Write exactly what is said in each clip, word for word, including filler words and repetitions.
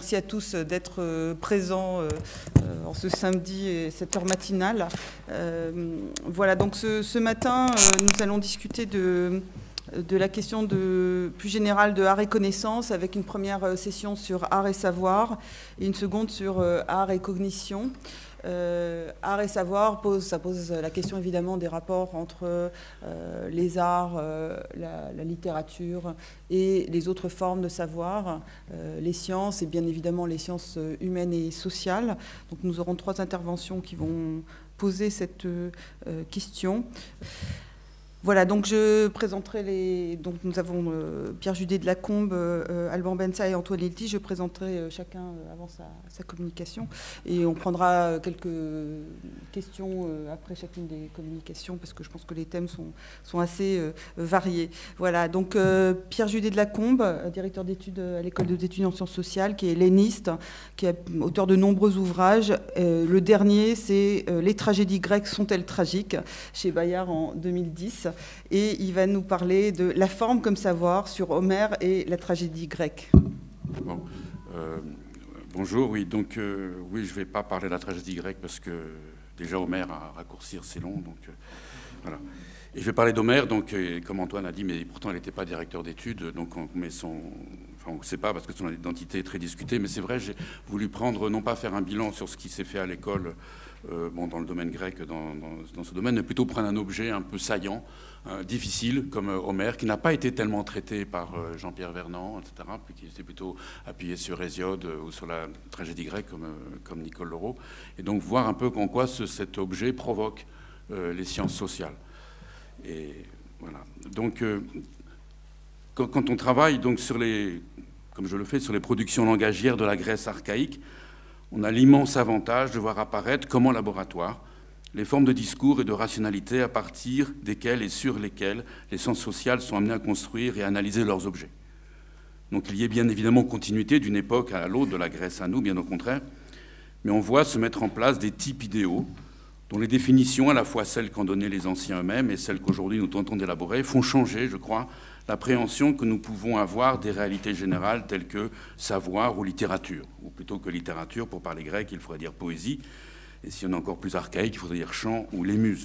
merci à tous d'être présents en ce samedi et cette heure matinale. Voilà, donc ce, ce matin, nous allons discuter de, de la question de, plus générale de art et connaissance, avec une première session sur art et savoir et une seconde sur art et cognition. Euh, art et savoir, pose, ça pose la question évidemment des rapports entre euh, les arts, euh, la, la littérature et les autres formes de savoir, euh, les sciences et bien évidemment les sciences humaines et sociales. Donc nous aurons trois interventions qui vont poser cette euh, question. Voilà, donc je présenterai les... Donc nous avons euh, Pierre Judet de Lacombe, euh, Alban Bensa et Antoine Lelty. Je présenterai euh, chacun euh, avant sa, sa communication. Et on prendra quelques questions euh, après chacune des communications, parce que je pense que les thèmes sont, sont assez euh, variés. Voilà, donc euh, Pierre Judet de Lacombe, directeur d'études à l'école d'études en sciences sociales, qui est helléniste, qui est auteur de nombreux ouvrages. Euh, le dernier, c'est euh, « Les tragédies grecques sont-elles tragiques ?» chez Bayard en deux mille dix. Et il va nous parler de la forme comme savoir sur Homère et la tragédie grecque. Bon, euh, bonjour, oui, donc euh, oui, je ne vais pas parler de la tragédie grecque parce que déjà Homère, à raccourcir, c'est long, donc euh, voilà. Et je vais parler d'Homère, donc euh, comme Antoine a dit, mais pourtant il n'était pas directeur d'études, donc on met son... Enfin, on ne sait pas parce que son identité est très discutée, mais c'est vrai, j'ai voulu prendre, non pas faire un bilan sur ce qui s'est fait à l'école, euh, bon, dans le domaine grec, dans, dans, dans ce domaine, mais plutôt prendre un objet un peu saillant, euh, difficile, comme euh, Homère, qui n'a pas été tellement traité par euh, Jean-Pierre Vernant, et cetera, puis qui était plutôt appuyé sur Hésiode euh, ou sur la tragédie grecque, comme, euh, comme Nicole Leroux, et donc voir un peu en quoi ce, cet objet provoque euh, les sciences sociales. Et voilà. Donc, euh, quand, quand on travaille donc sur les, comme je le fais, sur les productions langagières de la Grèce archaïque, on a l'immense avantage de voir apparaître, comme en laboratoire, les formes de discours et de rationalité à partir desquelles et sur lesquelles les sciences sociales sont amenées à construire et à analyser leurs objets. Donc il y a bien évidemment continuité d'une époque à l'autre, de la Grèce à nous, bien au contraire, mais on voit se mettre en place des types idéaux dont les définitions, à la fois celles qu'en donnaient les anciens eux-mêmes et celles qu'aujourd'hui nous tentons d'élaborer, font changer, je crois, l'appréhension que nous pouvons avoir des réalités générales telles que savoir ou littérature. Ou plutôt que littérature, pour parler grec, il faudrait dire poésie. Et si on est encore plus archaïque, il faudrait dire chant ou les muses.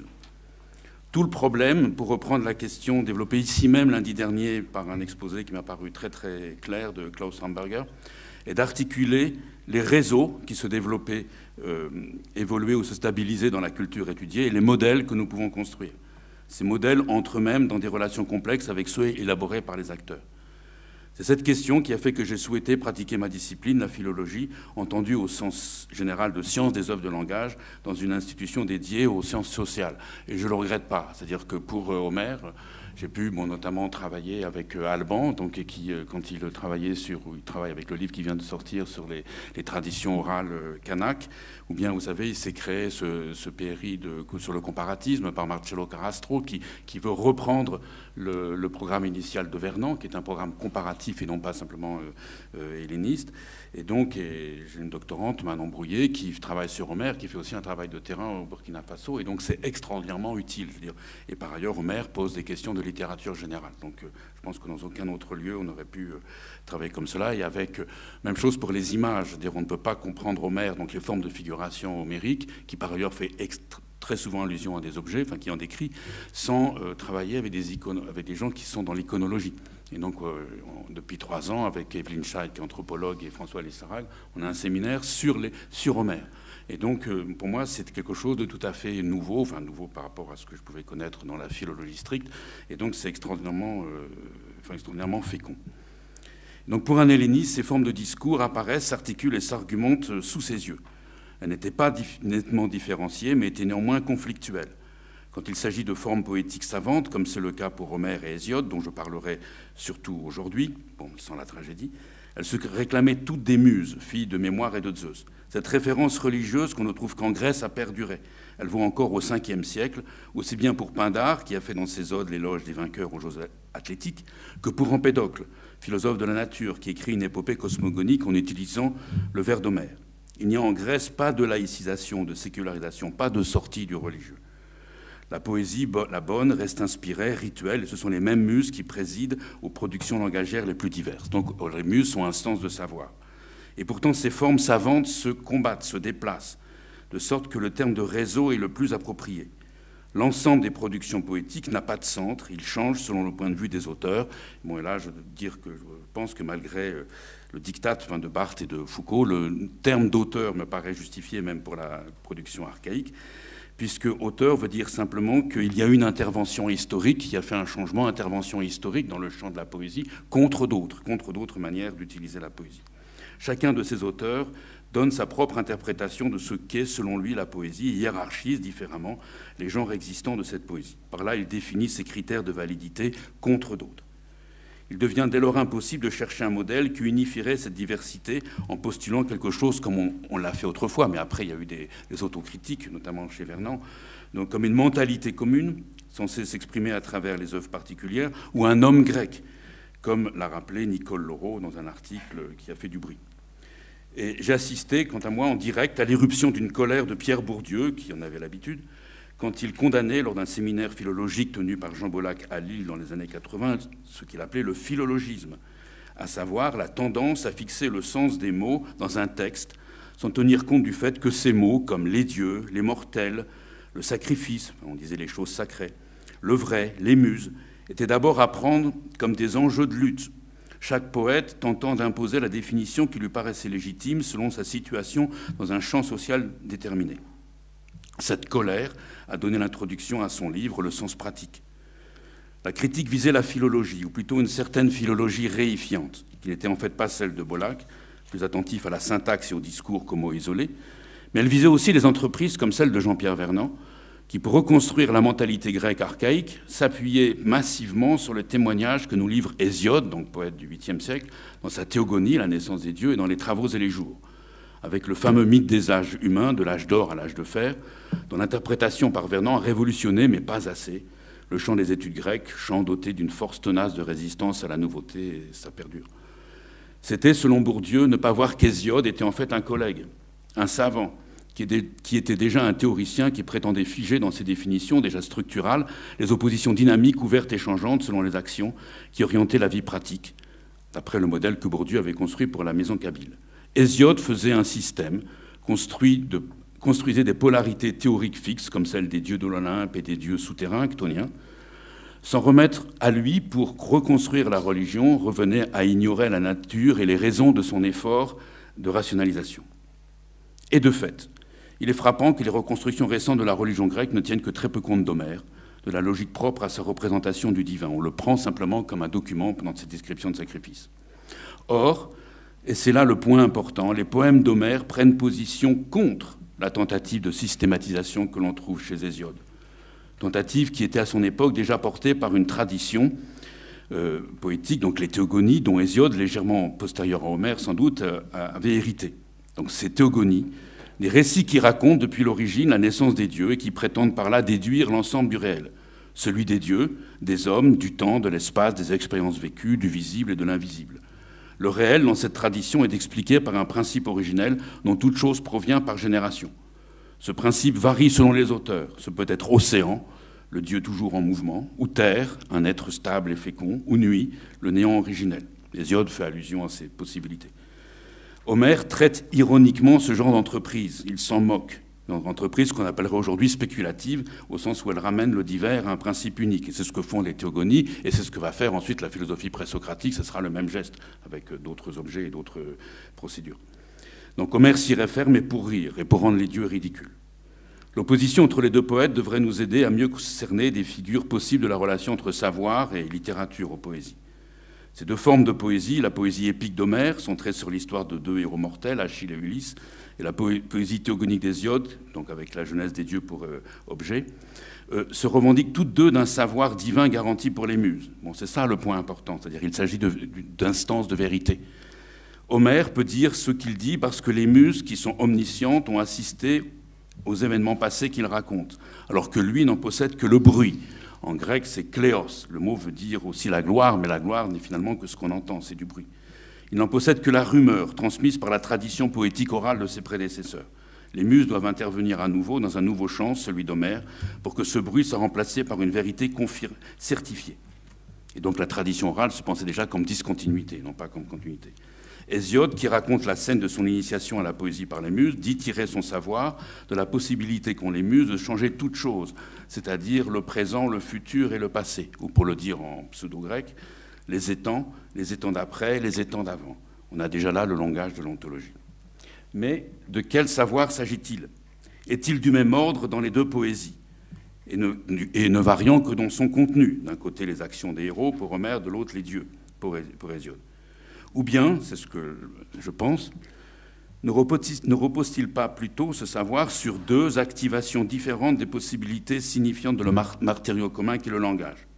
Tout le problème, pour reprendre la question développée ici même lundi dernier par un exposé qui m'a paru très très clair de Klaus Ramberger, est d'articuler les réseaux qui se développaient, euh, évoluaient ou se stabilisaient dans la culture étudiée et les modèles que nous pouvons construire. Ces modèles entrent eux-mêmes dans des relations complexes avec ceux élaborés par les acteurs. C'est cette question qui a fait que j'ai souhaité pratiquer ma discipline, la philologie, entendue au sens général de sciences des œuvres de langage, dans une institution dédiée aux sciences sociales. Et je ne le regrette pas. C'est-à-dire que pour Homère, j'ai pu bon, notamment travailler avec Alban, donc, et qui, quand il travaillait sur, il travaille avec le livre qui vient de sortir sur les, les traditions orales kanak, ou bien, vous savez, il s'est créé ce, ce P R I de, sur le comparatisme par Marcello Carrastro, qui, qui veut reprendre le, le programme initial de Vernant, qui est un programme comparatif et non pas simplement euh, euh, helléniste. Et donc, j'ai une doctorante, Manon Brouillet, qui travaille sur Homère, qui fait aussi un travail de terrain au Burkina Faso, et donc c'est extraordinairement utile, je veux dire. Et par ailleurs, Homère pose des questions de littérature générale. Donc, euh, je pense que dans aucun autre lieu, on aurait pu euh, travailler comme cela. Et avec, euh, même chose pour les images, c'est-à-dire on ne peut pas comprendre Homère, donc les formes de figuration homérique, qui par ailleurs fait extra très souvent allusion à des objets, enfin qui en décrit, sans euh, travailler avec des, icono avec des gens qui sont dans l'iconologie. Et donc, euh, on, depuis trois ans, avec Evelyn Scheid, qui est anthropologue, et François Lissarag, on a un séminaire sur, les, sur Homère. Et donc, euh, pour moi, c'est quelque chose de tout à fait nouveau, enfin nouveau par rapport à ce que je pouvais connaître dans la philologie stricte. Et donc, c'est extraordinairement, euh, enfin, extraordinairement fécond. Donc, pour un helléniste, ces formes de discours apparaissent, s'articulent et s'argumentent sous ses yeux. Elles n'étaient pas dif nettement différenciées, mais étaient néanmoins conflictuelles. Quand il s'agit de formes poétiques savantes, comme c'est le cas pour Homère et Hésiode, dont je parlerai surtout aujourd'hui, bon, sans la tragédie, elles se réclamaient toutes des muses, filles de Mémoire et de Zeus. Cette référence religieuse qu'on ne trouve qu'en Grèce a perduré. Elle vaut encore au cinquième siècle, aussi bien pour Pindare, qui a fait dans ses odes l'éloge des vainqueurs aux Jeux athlétiques, que pour Empédocle, philosophe de la nature, qui écrit une épopée cosmogonique en utilisant le vers d'Homère. Il n'y a en Grèce pas de laïcisation, de sécularisation, pas de sortie du religieux. La poésie, la bonne, reste inspirée, rituelle, et ce sont les mêmes muses qui président aux productions langagières les plus diverses. Donc les muses sont instances de savoir. Et pourtant, ces formes savantes se combattent, se déplacent, de sorte que le terme de réseau est le plus approprié. L'ensemble des productions poétiques n'a pas de centre, il change selon le point de vue des auteurs. Bon, et là, je veux dire que je pense que malgré le diktat enfin, de Barthes et de Foucault, le terme d'auteur me paraît justifié même pour la production archaïque, puisque auteur veut dire simplement qu'il y a une intervention historique qui a fait un changement, intervention historique dans le champ de la poésie, contre d'autres, contre d'autres manières d'utiliser la poésie. Chacun de ces auteurs donne sa propre interprétation de ce qu'est, selon lui, la poésie, et hiérarchise différemment les genres existants de cette poésie. Par là, il définit ses critères de validité contre d'autres. Il devient dès lors impossible de chercher un modèle qui unifierait cette diversité en postulant quelque chose comme on, on l'a fait autrefois, mais après il y a eu des, des autocritiques, notamment chez Vernant, donc comme une mentalité commune, censée s'exprimer à travers les œuvres particulières, ou un homme grec, comme l'a rappelé Nicole Laureau dans un article qui a fait du bruit. Et j'ai assisté, quant à moi, en direct à l'éruption d'une colère de Pierre Bourdieu, qui en avait l'habitude, quand il condamnait, lors d'un séminaire philologique tenu par Jean Bollac à Lille dans les années quatre-vingts, ce qu'il appelait le philologisme, à savoir la tendance à fixer le sens des mots dans un texte, sans tenir compte du fait que ces mots, comme les dieux, les mortels, le sacrifice, on disait les choses sacrées, le vrai, les muses, étaient d'abord à prendre comme des enjeux de lutte, chaque poète tentant d'imposer la définition qui lui paraissait légitime selon sa situation dans un champ social déterminé. Cette colère a donné l'introduction à son livre « Le sens pratique ». La critique visait la philologie, ou plutôt une certaine philologie réifiante, qui n'était en fait pas celle de Bollac, plus attentif à la syntaxe et au discours qu'aux mots isolés, mais elle visait aussi les entreprises comme celle de Jean-Pierre Vernant, qui, pour reconstruire la mentalité grecque archaïque, s'appuyait massivement sur le témoignage que nous livre Hésiode, donc poète du huitième siècle, dans sa Théogonie, la naissance des dieux, et dans les Travaux et les jours, avec le fameux mythe des âges humains, de l'âge d'or à l'âge de fer, dont l'interprétation par Vernant a révolutionné, mais pas assez, le champ des études grecques, champ doté d'une force tenace de résistance à la nouveauté, et ça perdure. C'était, selon Bourdieu, ne pas voir qu'Hésiode était en fait un collègue, un savant, qui était déjà un théoricien qui prétendait figer dans ses définitions déjà structurales les oppositions dynamiques, ouvertes et changeantes selon les actions qui orientaient la vie pratique, d'après le modèle que Bourdieu avait construit pour la maison kabyle. Hésiode faisait un système, construit de, construisait des polarités théoriques fixes, comme celles des dieux de l'Olympe et des dieux souterrains, chtoniens. S'en remettre à lui pour reconstruire la religion revenait à ignorer la nature et les raisons de son effort de rationalisation. Et de fait, il est frappant que les reconstructions récentes de la religion grecque ne tiennent que très peu compte d'Homère, de la logique propre à sa représentation du divin. On le prend simplement comme un document pendant cette description de sacrifice. Or, et c'est là le point important, les poèmes d'Homère prennent position contre la tentative de systématisation que l'on trouve chez Hésiode. Tentative qui était à son époque déjà portée par une tradition euh, poétique, donc les théogonies, dont Hésiode, légèrement postérieur à Homère sans doute, euh, avait hérité. Donc ces théogonies, des récits qui racontent depuis l'origine la naissance des dieux et qui prétendent par là déduire l'ensemble du réel, celui des dieux, des hommes, du temps, de l'espace, des expériences vécues, du visible et de l'invisible. Le réel, dans cette tradition, est expliqué par un principe originel dont toute chose provient par génération. Ce principe varie selon les auteurs. Ce peut être océan, le dieu toujours en mouvement, ou terre, un être stable et fécond, ou nuit, le néant originel. Hésiode fait allusion à ces possibilités. Homère traite ironiquement ce genre d'entreprise. Il s'en moque. Dans une entreprise qu'on appellerait aujourd'hui spéculative, au sens où elle ramène le divers à un principe unique. Et c'est ce que font les théogonies, et c'est ce que va faire ensuite la philosophie présocratique. Ce sera le même geste, avec d'autres objets et d'autres procédures. Donc Homère s'y réfère, mais pour rire, et pour rendre les dieux ridicules. L'opposition entre les deux poètes devrait nous aider à mieux cerner des figures possibles de la relation entre savoir et littérature aux poésies. Ces deux formes de poésie, la poésie épique d'Homère, centrée sur l'histoire de deux héros mortels, Achille et Ulysse, et la poésie théogonique d'Hésiode, donc avec la jeunesse des dieux pour euh, objet, euh, se revendiquent toutes deux d'un savoir divin garanti pour les muses. Bon, c'est ça le point important, c'est-à-dire qu'il s'agit d'instances de, de vérité. Homère peut dire ce qu'il dit parce que les muses, qui sont omniscientes, ont assisté aux événements passés qu'il raconte, alors que lui n'en possède que le bruit. En grec, c'est kléos. Le mot veut dire aussi la gloire, mais la gloire n'est finalement que ce qu'on entend, c'est du bruit. Il n'en possède que la rumeur, transmise par la tradition poétique orale de ses prédécesseurs. Les muses doivent intervenir à nouveau dans un nouveau champ, celui d'Homère, pour que ce bruit soit remplacé par une vérité certifiée. Et donc la tradition orale se pensait déjà comme discontinuité, non pas comme continuité. Hésiode, qui raconte la scène de son initiation à la poésie par les muses, dit tirer son savoir de la possibilité qu'ont les muses de changer toute chose, c'est-à-dire le présent, le futur et le passé, ou pour le dire en pseudo-grec, les étangs, les étangs d'après, les étangs d'avant. On a déjà là le langage de l'ontologie. Mais de quel savoir s'agit-il? Est-il du même ordre dans les deux poésies et ne, et ne variant que dans son contenu? D'un côté les actions des héros pour Homère, de l'autre les dieux pour, pour Hésiode. Ou bien, c'est ce que je pense, ne repose-t-il pas plutôt ce savoir sur deux activations différentes des possibilités signifiantes de le matériau commun qu'est le langage?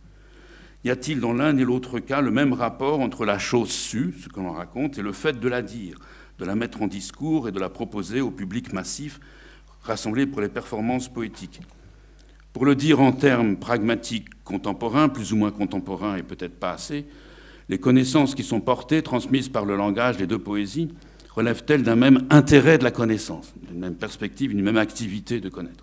Y a-t-il dans l'un et l'autre cas le même rapport entre la chose sue, ce que l'on raconte, et le fait de la dire, de la mettre en discours et de la proposer au public massif rassemblé pour les performances poétiques? Pour le dire en termes pragmatiques contemporains, plus ou moins contemporains et peut-être pas assez, les connaissances qui sont portées, transmises par le langage des deux poésies, relèvent-elles d'un même intérêt de la connaissance, d'une même perspective, d'une même activité de connaître?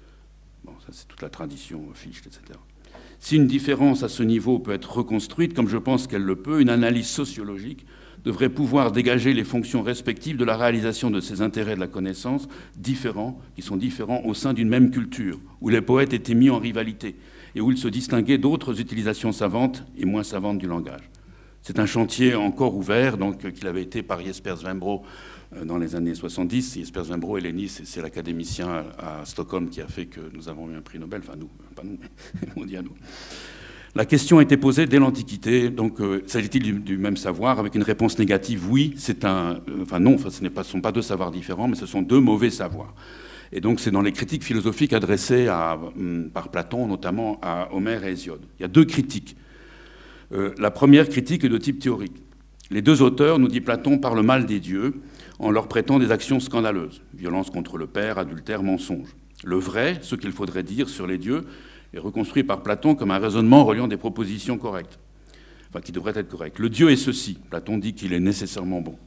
Bon, ça c'est toute la tradition Fichte, et cetera. Si une différence à ce niveau peut être reconstruite, comme je pense qu'elle le peut, une analyse sociologique devrait pouvoir dégager les fonctions respectives de la réalisation de ces intérêts de la connaissance différents, qui sont différents au sein d'une même culture, où les poètes étaient mis en rivalité et où ils se distinguaient d'autres utilisations savantes et moins savantes du langage. C'est un chantier encore ouvert, donc, qu'il avait été par Jesper Svenbro dans les années soixante-dix. Jesper Svenbro, helléniste, c'est l'académicien à Stockholm qui a fait que nous avons eu un prix Nobel, enfin nous, pas nous, mais on dit à nous. La question a été posée dès l'Antiquité, donc euh, s'agit-il du, du même savoir? Avec une réponse négative, oui, c'est un... Euh, enfin non, enfin, ce ne sont pas deux savoirs différents, mais ce sont deux mauvais savoirs. Et donc c'est dans les critiques philosophiques adressées à, par Platon, notamment à Homère et Hésiode. Il y a deux critiques. Euh, la première critique est de type théorique. Les deux auteurs, nous dit Platon, parlent mal des dieux en leur prêtant des actions scandaleuses. Violence contre le père, adultère, mensonge. Le vrai, ce qu'il faudrait dire sur les dieux, est reconstruit par Platon comme un raisonnement reliant des propositions correctes. Enfin, qui devraient être correctes. Le Dieu est ceci. Platon dit qu'il est nécessairement bon.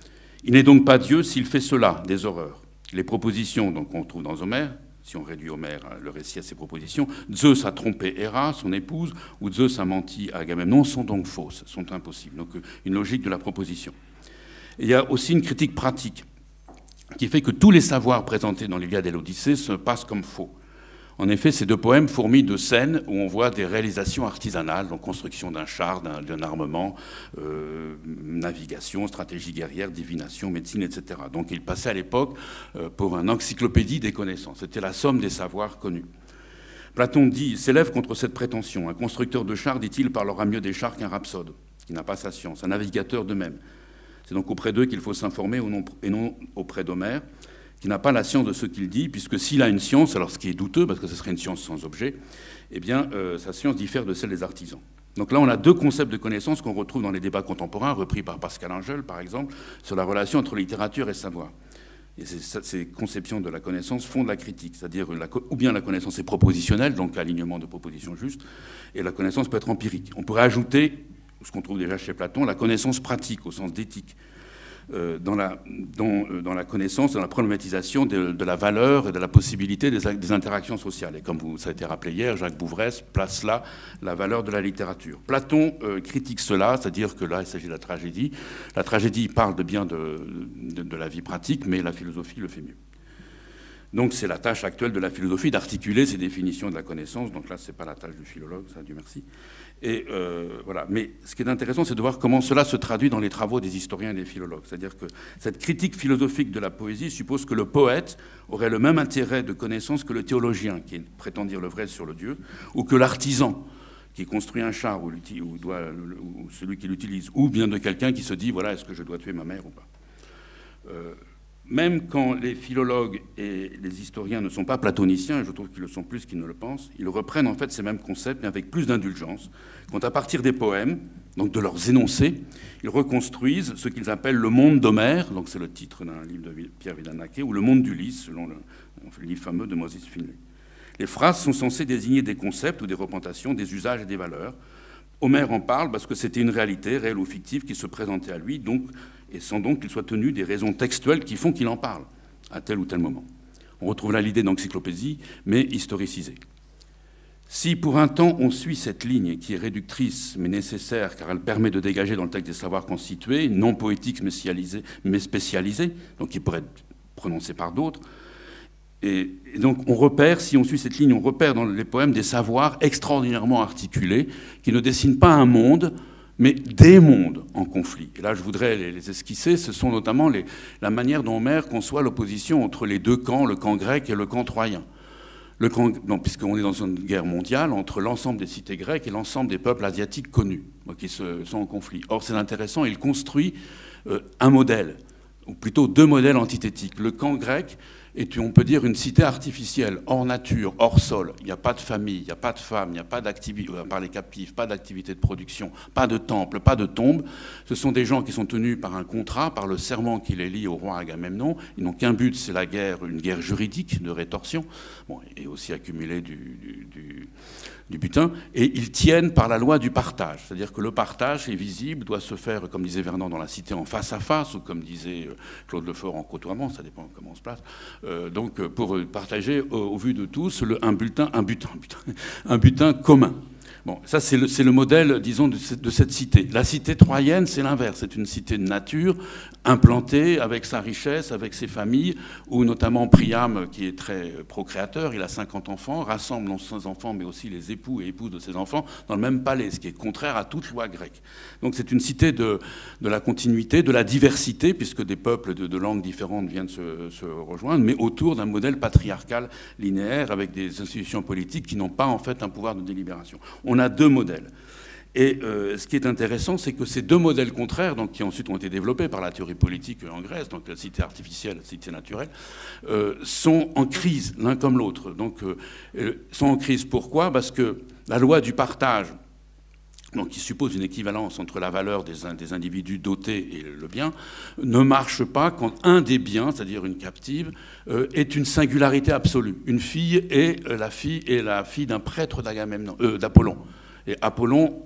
Il n'est donc pas Dieu s'il fait cela, des horreurs. Les propositions donc, qu'on trouve dans Homère, si on réduit Homère, le récit à ses propositions, Zeus a trompé Héra, son épouse, ou Zeus a menti à Agamemnon, sont donc fausses, sont impossibles. Donc une logique de la proposition. Et il y a aussi une critique pratique qui fait que tous les savoirs présentés dans l'Iliade et l'Odyssée se passent comme faux. En effet, ces deux poèmes fourmillent de scènes où on voit des réalisations artisanales, donc construction d'un char, d'un armement, euh, navigation, stratégie guerrière, divination, médecine, et cetera. Donc il passait à l'époque euh, pour une encyclopédie des connaissances. C'était la somme des savoirs connus. Platon dit, s'élève contre cette prétention. Un constructeur de chars, dit-il, parlera mieux des chars qu'un rhapsode, qui n'a pas sa science. Un navigateur de même. C'est donc auprès d'eux qu'il faut s'informer et non auprès d'Homère, qui n'a pas la science de ce qu'il dit, puisque s'il a une science, alors ce qui est douteux, parce que ce serait une science sans objet, eh bien, euh, sa science diffère de celle des artisans. Donc là, on a deux concepts de connaissance qu'on retrouve dans les débats contemporains, repris par Pascal Angel, par exemple, sur la relation entre littérature et savoir. Et ces, ces conceptions de la connaissance font de la critique, c'est-à-dire la, ou bien la connaissance est propositionnelle, donc alignement de propositions justes, et la connaissance peut être empirique. On pourrait ajouter, ce qu'on trouve déjà chez Platon, la connaissance pratique, au sens d'éthique. Euh, dans, la, dans, euh, dans la connaissance, dans la problématisation de, de la valeur et de la possibilité des, des interactions sociales. Et comme vous, ça a été rappelé hier, Jacques Bouvresse place là la valeur de la littérature. Platon euh, critique cela, c'est-à-dire que là, il s'agit de la tragédie. La tragédie parle de bien de, de, de la vie pratique, mais la philosophie le fait mieux. Donc c'est la tâche actuelle de la philosophie d'articuler ces définitions de la connaissance. Donc là, ce n'est pas la tâche du philologue, ça, Dieu merci. Et euh, voilà. Mais ce qui est intéressant, c'est de voir comment cela se traduit dans les travaux des historiens et des philologues. C'est-à-dire que cette critique philosophique de la poésie suppose que le poète aurait le même intérêt de connaissance que le théologien, qui prétend dire le vrai sur le Dieu, ou que l'artisan, qui construit un char, ou, ou, doit, ou celui qui l'utilise, ou bien de quelqu'un qui se dit, voilà, est-ce que je dois tuer ma mère ou pas euh, Même quand les philologues et les historiens ne sont pas platoniciens, et je trouve qu'ils le sont plus qu'ils ne le pensent, ils reprennent en fait ces mêmes concepts, mais avec plus d'indulgence, quand à partir des poèmes, donc de leurs énoncés, ils reconstruisent ce qu'ils appellent le monde d'Homère, donc c'est le titre d'un livre de Pierre Vidal-Naquet, ou le monde d'Ulysse, selon le, le livre fameux de Moses Finlay. Les phrases sont censées désigner des concepts ou des représentations, des usages et des valeurs. Homère en parle parce que c'était une réalité, réelle ou fictive, qui se présentait à lui, donc, et sans donc qu'il soit tenu des raisons textuelles qui font qu'il en parle à tel ou tel moment. On retrouve là l'idée d'encyclopédie, mais historicisée. Si pour un temps on suit cette ligne qui est réductrice mais nécessaire car elle permet de dégager dans le texte des savoirs constitués, non poétiques mais spécialisés, mais spécialisés, donc qui pourraient être prononcés par d'autres, et, et donc on repère, si on suit cette ligne, on repère dans les poèmes des savoirs extraordinairement articulés qui ne dessinent pas un monde, mais des mondes en conflit. Et là, je voudrais les, les esquisser. Ce sont notamment les, la manière dont Homère conçoit l'opposition entre les deux camps, le camp grec et le camp troyen. Le camp, non, puisqu'on est dans une guerre mondiale entre l'ensemble des cités grecques et l'ensemble des peuples asiatiques connus, qui se, sont en conflit. Or, c'est intéressant, il construit euh, un modèle, ou plutôt deux modèles antithétiques. Le camp grec est, on peut dire, une cité artificielle, hors nature, hors sol. Il n'y a pas de famille, il n'y a pas de femmes, il n'y a pas d'activité, à part les captifs, pas d'activité de production, pas de temple, pas de tombe. Ce sont des gens qui sont tenus par un contrat, par le serment qui les lie au roi Agamemnon. Ils n'ont qu'un but, c'est la guerre, une guerre juridique de rétorsion, bon, et aussi accumuler du, du, du, du butin. Et ils tiennent par la loi du partage. C'est-à-dire que le partage est visible, doit se faire, comme disait Vernon, dans la cité en face à face, ou comme disait Claude Lefort en côtoiement, ça dépend comment on se place. Euh, donc pour partager au, au vu de tous le, un, bulletin, un, butin, un, butin, un butin commun. Bon, ça c'est le, c'est le modèle, disons, de cette, de cette cité. La cité troyenne, c'est l'inverse. C'est une cité de nature, implantée, avec sa richesse, avec ses familles, où notamment Priam, qui est très procréateur, il a cinquante enfants, rassemble non seulement ses enfants, mais aussi les époux et épouses de ses enfants, dans le même palais, ce qui est contraire à toute loi grecque. Donc c'est une cité de, de la continuité, de la diversité, puisque des peuples de, de langues différentes viennent se, se rejoindre, mais autour d'un modèle patriarcal linéaire, avec des institutions politiques qui n'ont pas en fait un pouvoir de délibération. On a deux modèles. Et euh, ce qui est intéressant, c'est que ces deux modèles contraires, donc, qui ensuite ont été développés par la théorie politique en Grèce, donc la cité artificielle, la cité naturelle, euh, sont en crise l'un comme l'autre. Donc, euh, sont en crise. Pourquoi ? Parce que la loi du partage, donc qui suppose une équivalence entre la valeur des, des individus dotés et le bien, ne marche pas quand un des biens, c'est-à-dire une captive, euh, est une singularité absolue. Une fille est la fille, est la fille d'un prêtre d'Agamemnon, euh, d'Apollon. Et Apollon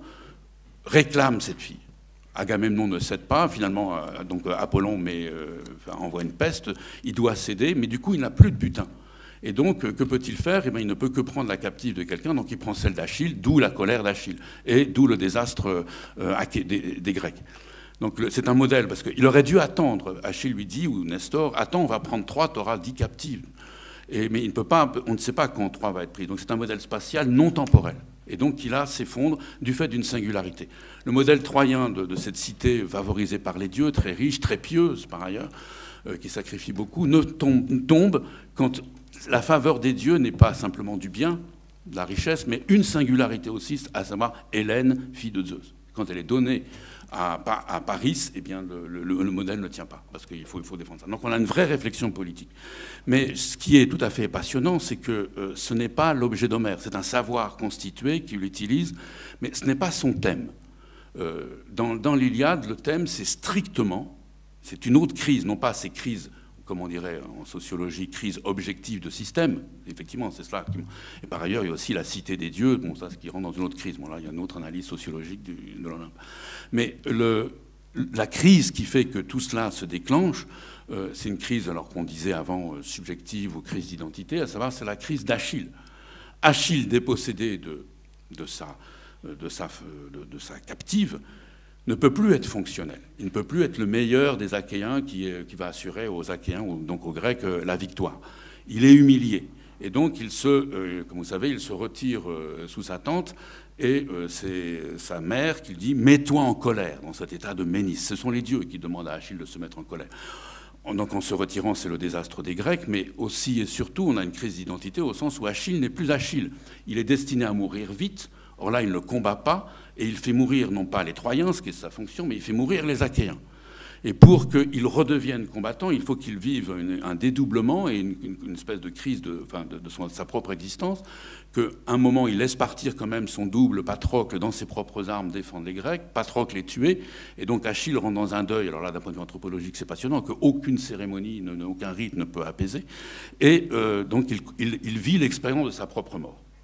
réclame cette fille. Agamemnon ne cède pas, finalement, euh, donc Apollon met, euh, enfin, envoie une peste, il doit céder, mais du coup il n'a plus de butin. Et donc, que peut-il faire ? Eh bien, il ne peut que prendre la captive de quelqu'un, donc il prend celle d'Achille, d'où la colère d'Achille, et d'où le désastre euh, des, des Grecs. Donc c'est un modèle, parce qu'il aurait dû attendre, Achille lui dit, ou Nestor, attends, on va prendre trois, tu auras dix captives. Et, mais il ne peut pas, on ne sait pas quand trois va être pris. Donc c'est un modèle spatial non temporel. Et donc qui là s'effondre du fait d'une singularité. Le modèle troyen de, de cette cité favorisée par les dieux, très riche, très pieuse par ailleurs, euh, qui sacrifie beaucoup, ne tombe, tombe quand la faveur des dieux n'est pas simplement du bien, de la richesse, mais une singularité aussi, à savoir Hélène, fille de Zeus. Quand elle est donnée à, à Paris, eh bien le, le, le modèle ne tient pas, parce qu'il faut, il faut défendre ça. Donc on a une vraie réflexion politique. Mais ce qui est tout à fait passionnant, c'est que euh, ce n'est pas l'objet d'Homère, c'est un savoir constitué qu'il utilise, mais ce n'est pas son thème. Euh, dans dans l'Iliade, le thème, c'est strictement, c'est une autre crise, non pas ces crises, comme on dirait en sociologie, crise objective de système. Effectivement, c'est cela. Et par ailleurs, il y a aussi la cité des dieux, bon, ça, ce qui rentre dans une autre crise. Bon, là, il y a une autre analyse sociologique du, de l'Olympe. Mais le, la crise qui fait que tout cela se déclenche, euh, c'est une crise, alors qu'on disait avant, euh, subjective ou crise d'identité, à savoir, c'est la crise d'Achille. Achille, dépossédé de, de, sa, de, sa, de, de sa captive, ne peut plus être fonctionnel. Il ne peut plus être le meilleur des Achéens qui, qui va assurer aux Achéens, ou donc aux Grecs, la victoire. Il est humilié. Et donc, il se, euh, comme vous savez, il se retire euh, sous sa tente, et euh, c'est sa mère qui lui dit « Mets-toi en colère » dans cet état de ménis. Ce sont les dieux qui demandent à Achille de se mettre en colère. Donc, en se retirant, c'est le désastre des Grecs, mais aussi et surtout, on a une crise d'identité au sens où Achille n'est plus Achille. Il est destiné à mourir vite. Or là, il ne le combat pas, et il fait mourir non pas les Troyens, ce qui est sa fonction, mais il fait mourir les Achéens. Et pour qu'il redevienne combattant, il faut qu'il vive une, un dédoublement et une, une, une espèce de crise de, enfin de, de, son, de sa propre existence, qu'à un moment, il laisse partir quand même son double Patrocle dans ses propres armes défendre les Grecs, Patrocle est tué, et donc Achille rentre dans un deuil, alors là, d'un point de vue anthropologique, c'est passionnant, qu'aucune cérémonie, ne, aucun rite ne peut apaiser, et euh, donc il, il, il vit l'expérience de sa propre mort.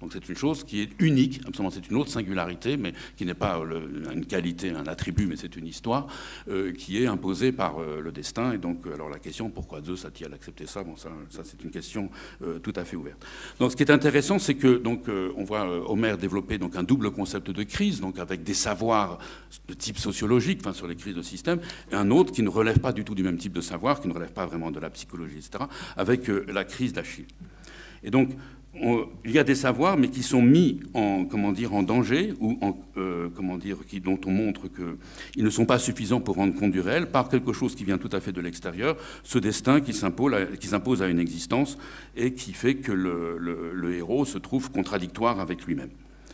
Donc c'est une chose qui est unique, absolument, c'est une autre singularité, mais qui n'est pas le, une qualité, un attribut, mais c'est une histoire euh, qui est imposée par euh, le destin. Et donc, alors la question, pourquoi Zeus a-t-il accepté ça? Bon, ça, ça c'est une question euh, tout à fait ouverte. Donc ce qui est intéressant, c'est que donc euh, on voit euh, Homère développer donc un double concept de crise, donc avec des savoirs de type sociologique, enfin sur les crises de système, et un autre qui ne relève pas du tout du même type de savoir, qui ne relève pas vraiment de la psychologie, et cetera, avec euh, la crise d'Achille. Et donc, on, il y a des savoirs, mais qui sont mis en, comment dire, en danger, ou en, euh, comment dire, qui, dont on montre qu'ils ne sont pas suffisants pour rendre compte du réel, par quelque chose qui vient tout à fait de l'extérieur, ce destin qui s'impose, qui s'impose à une existence et qui fait que le, le, le héros se trouve contradictoire avec lui-même.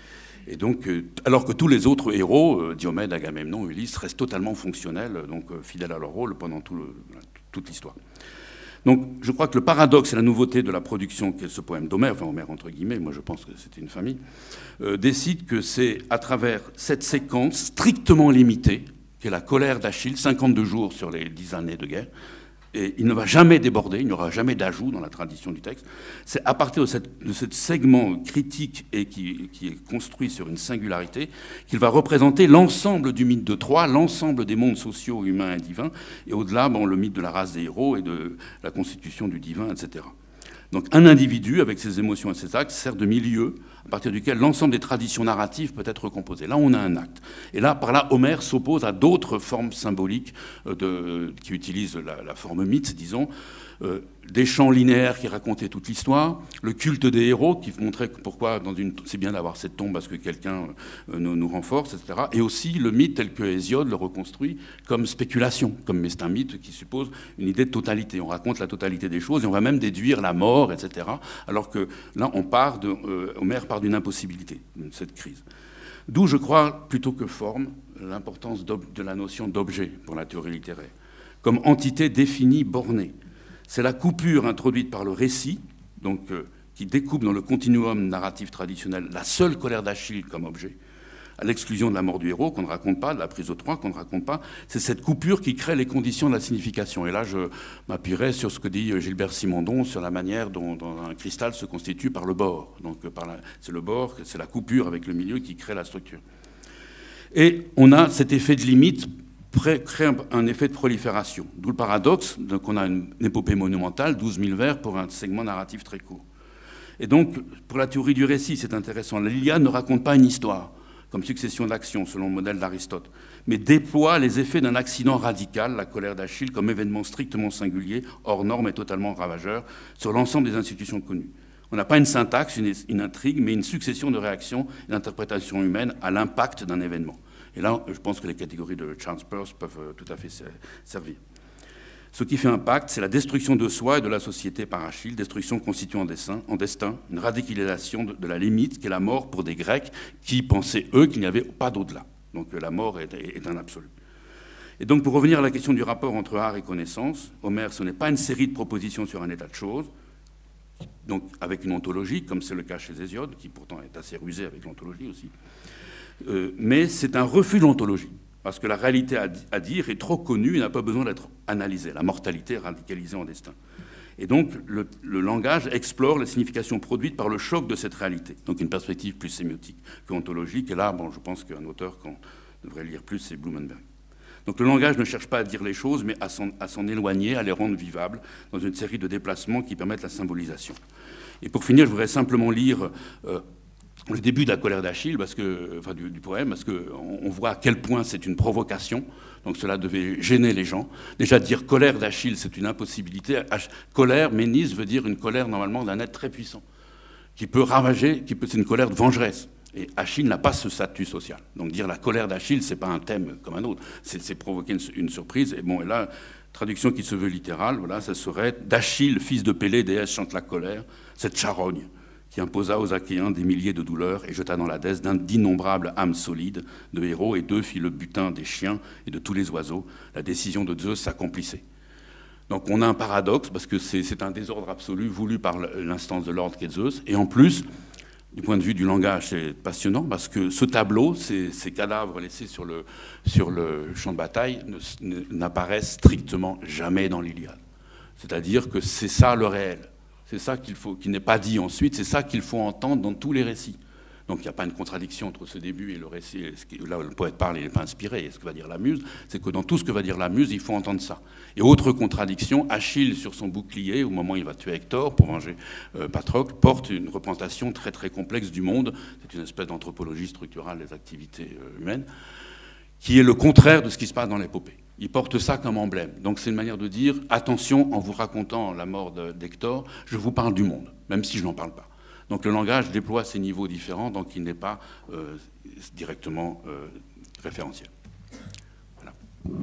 Et donc, euh, alors que tous les autres héros, euh, Diomède, Agamemnon, Ulysse, restent totalement fonctionnels, donc euh, fidèles à leur rôle pendant tout le, toute l'histoire. Donc, je crois que le paradoxe et la nouveauté de la production qu'est ce poème d'Homère, enfin Homère entre guillemets, moi je pense que c'était une famille, euh, décide que c'est à travers cette séquence strictement limitée, qu'est la colère d'Achille, cinquante-deux jours sur les dix années de guerre, et il ne va jamais déborder, il n'y aura jamais d'ajout dans la tradition du texte. C'est à partir de, cette, de ce segment critique et qui, qui est construit sur une singularité qu'il va représenter l'ensemble du mythe de Troie, l'ensemble des mondes sociaux, humains et divins, et au-delà, bon, le mythe de la race des héros et de la constitution du divin, et cetera. Donc un individu, avec ses émotions et ses actes, sert de milieu à partir duquel l'ensemble des traditions narratives peut être recomposé. Là, on a un acte. Et là, par là, Homère s'oppose à d'autres formes symboliques de, qui utilisent la, la forme mythe, disons, euh, des chants linéaires qui racontaient toute l'histoire, le culte des héros qui montrait pourquoi dans une, c'est bien d'avoir cette tombe parce que quelqu'un euh, nous, nous renforce, et cetera. Et aussi le mythe tel que Hésiode le reconstruit comme spéculation, comme mais c'est un mythe qui suppose une idée de totalité. On raconte la totalité des choses et on va même déduire la mort, et cetera. Alors que là, on part de, euh, Homère part d'une impossibilité, de cette crise. D'où, je crois, plutôt que forme, l'importance de la notion d'objet pour la théorie littéraire, comme entité définie, bornée. C'est la coupure introduite par le récit, donc, euh, qui découpe dans le continuum narratif traditionnel la seule colère d'Achille comme objet, à l'exclusion de la mort du héros qu'on ne raconte pas, de la prise de Troie qu'on ne raconte pas. C'est cette coupure qui crée les conditions de la signification. Et là, je m'appuierai sur ce que dit Gilbert Simondon sur la manière dont, dont un cristal se constitue par le bord. Donc, c'est le bord, c'est la coupure avec le milieu qui crée la structure. Et on a cet effet de limite crée un effet de prolifération. D'où le paradoxe, donc on a une épopée monumentale, douze mille vers pour un segment narratif très court. Et donc, pour la théorie du récit, c'est intéressant. L'Iliade ne raconte pas une histoire, comme succession d'actions, selon le modèle d'Aristote, mais déploie les effets d'un accident radical, la colère d'Achille, comme événement strictement singulier, hors norme et totalement ravageur, sur l'ensemble des institutions connues. On n'a pas une syntaxe, une, une intrigue, mais une succession de réactions et d'interprétations humaines à l'impact d'un événement. Et là, je pense que les catégories de Charles Peirce peuvent tout à fait servir. Ce qui fait impact, c'est la destruction de soi et de la société par Achille, destruction constituant en, dessin, en destin, une radicalisation de, de la limite qu'est la mort pour des Grecs qui pensaient, eux, qu'il n'y avait pas d'au-delà. Donc la mort est, est, est un absolu. Et donc, pour revenir à la question du rapport entre art et connaissance, Homère, ce n'est pas une série de propositions sur un état de choses, donc avec une ontologie, comme c'est le cas chez Hésiode, qui pourtant est assez rusé avec l'ontologie aussi, euh, mais c'est un refus de l'ontologie, parce que la réalité à, à dire est trop connue et n'a pas besoin d'être analysée. La mortalité est radicalisée en destin. Et donc, le, le langage explore les significations produites par le choc de cette réalité, donc une perspective plus sémiotique qu'ontologique. Et là, bon, je pense qu'un auteur qu'on devrait lire plus, c'est Blumenberg. Donc le langage ne cherche pas à dire les choses, mais à s'en, à s'en éloigner, à les rendre vivables, dans une série de déplacements qui permettent la symbolisation. Et pour finir, je voudrais simplement lire euh, le début de la colère d'Achille, parce que, enfin du, du poème, parce qu'on on voit à quel point c'est une provocation. Donc cela devait gêner les gens. Déjà, dire colère d'Achille, c'est une impossibilité. Colère, Ménis, veut dire une colère normalement d'un être très puissant, qui peut ravager, qui peut, c'est une colère de vengeresse. Et Achille n'a pas ce statut social. Donc dire la colère d'Achille, c'est pas un thème comme un autre. C'est, c'est provoquer une, une surprise. Et bon, et là, traduction qui se veut littérale, voilà, ça serait d'Achille, fils de Pélée, déesse chante la colère, cette charogne qui imposa aux Achéens des milliers de douleurs et jeta dans l'Hadès d'innombrables âmes solides de héros, et d'eux fit le butin des chiens et de tous les oiseaux. La décision de Zeus s'accomplissait. Donc on a un paradoxe, parce que c'est, c'est un désordre absolu voulu par l'instance de l'ordre qu'est Zeus, et en plus, du point de vue du langage, c'est passionnant, parce que ce tableau, ces, ces cadavres laissés sur le, sur le champ de bataille, ne, ne, n'apparaissent strictement jamais dans l'Iliade. C'est-à-dire que c'est ça le réel. C'est ça qu'il faut, qui n'est pas dit ensuite, c'est ça qu'il faut entendre dans tous les récits. Donc il n'y a pas une contradiction entre ce début et le récit. Là où le poète parle, il n'est pas inspiré. Et ce que va dire la muse, c'est que dans tout ce que va dire la muse, il faut entendre ça. Et autre contradiction, Achille, sur son bouclier, au moment où il va tuer Hector pour venger euh, Patrocle, porte une représentation très très complexe du monde. C'est une espèce d'anthropologie structurale des activités euh, humaines, qui est le contraire de ce qui se passe dans l'épopée. Il porte ça comme emblème. Donc c'est une manière de dire, attention, en vous racontant la mort d'Hector, je vous parle du monde, même si je n'en parle pas. Donc le langage déploie ces niveaux différents, donc il n'est pas euh, directement euh, référentiel. Voilà.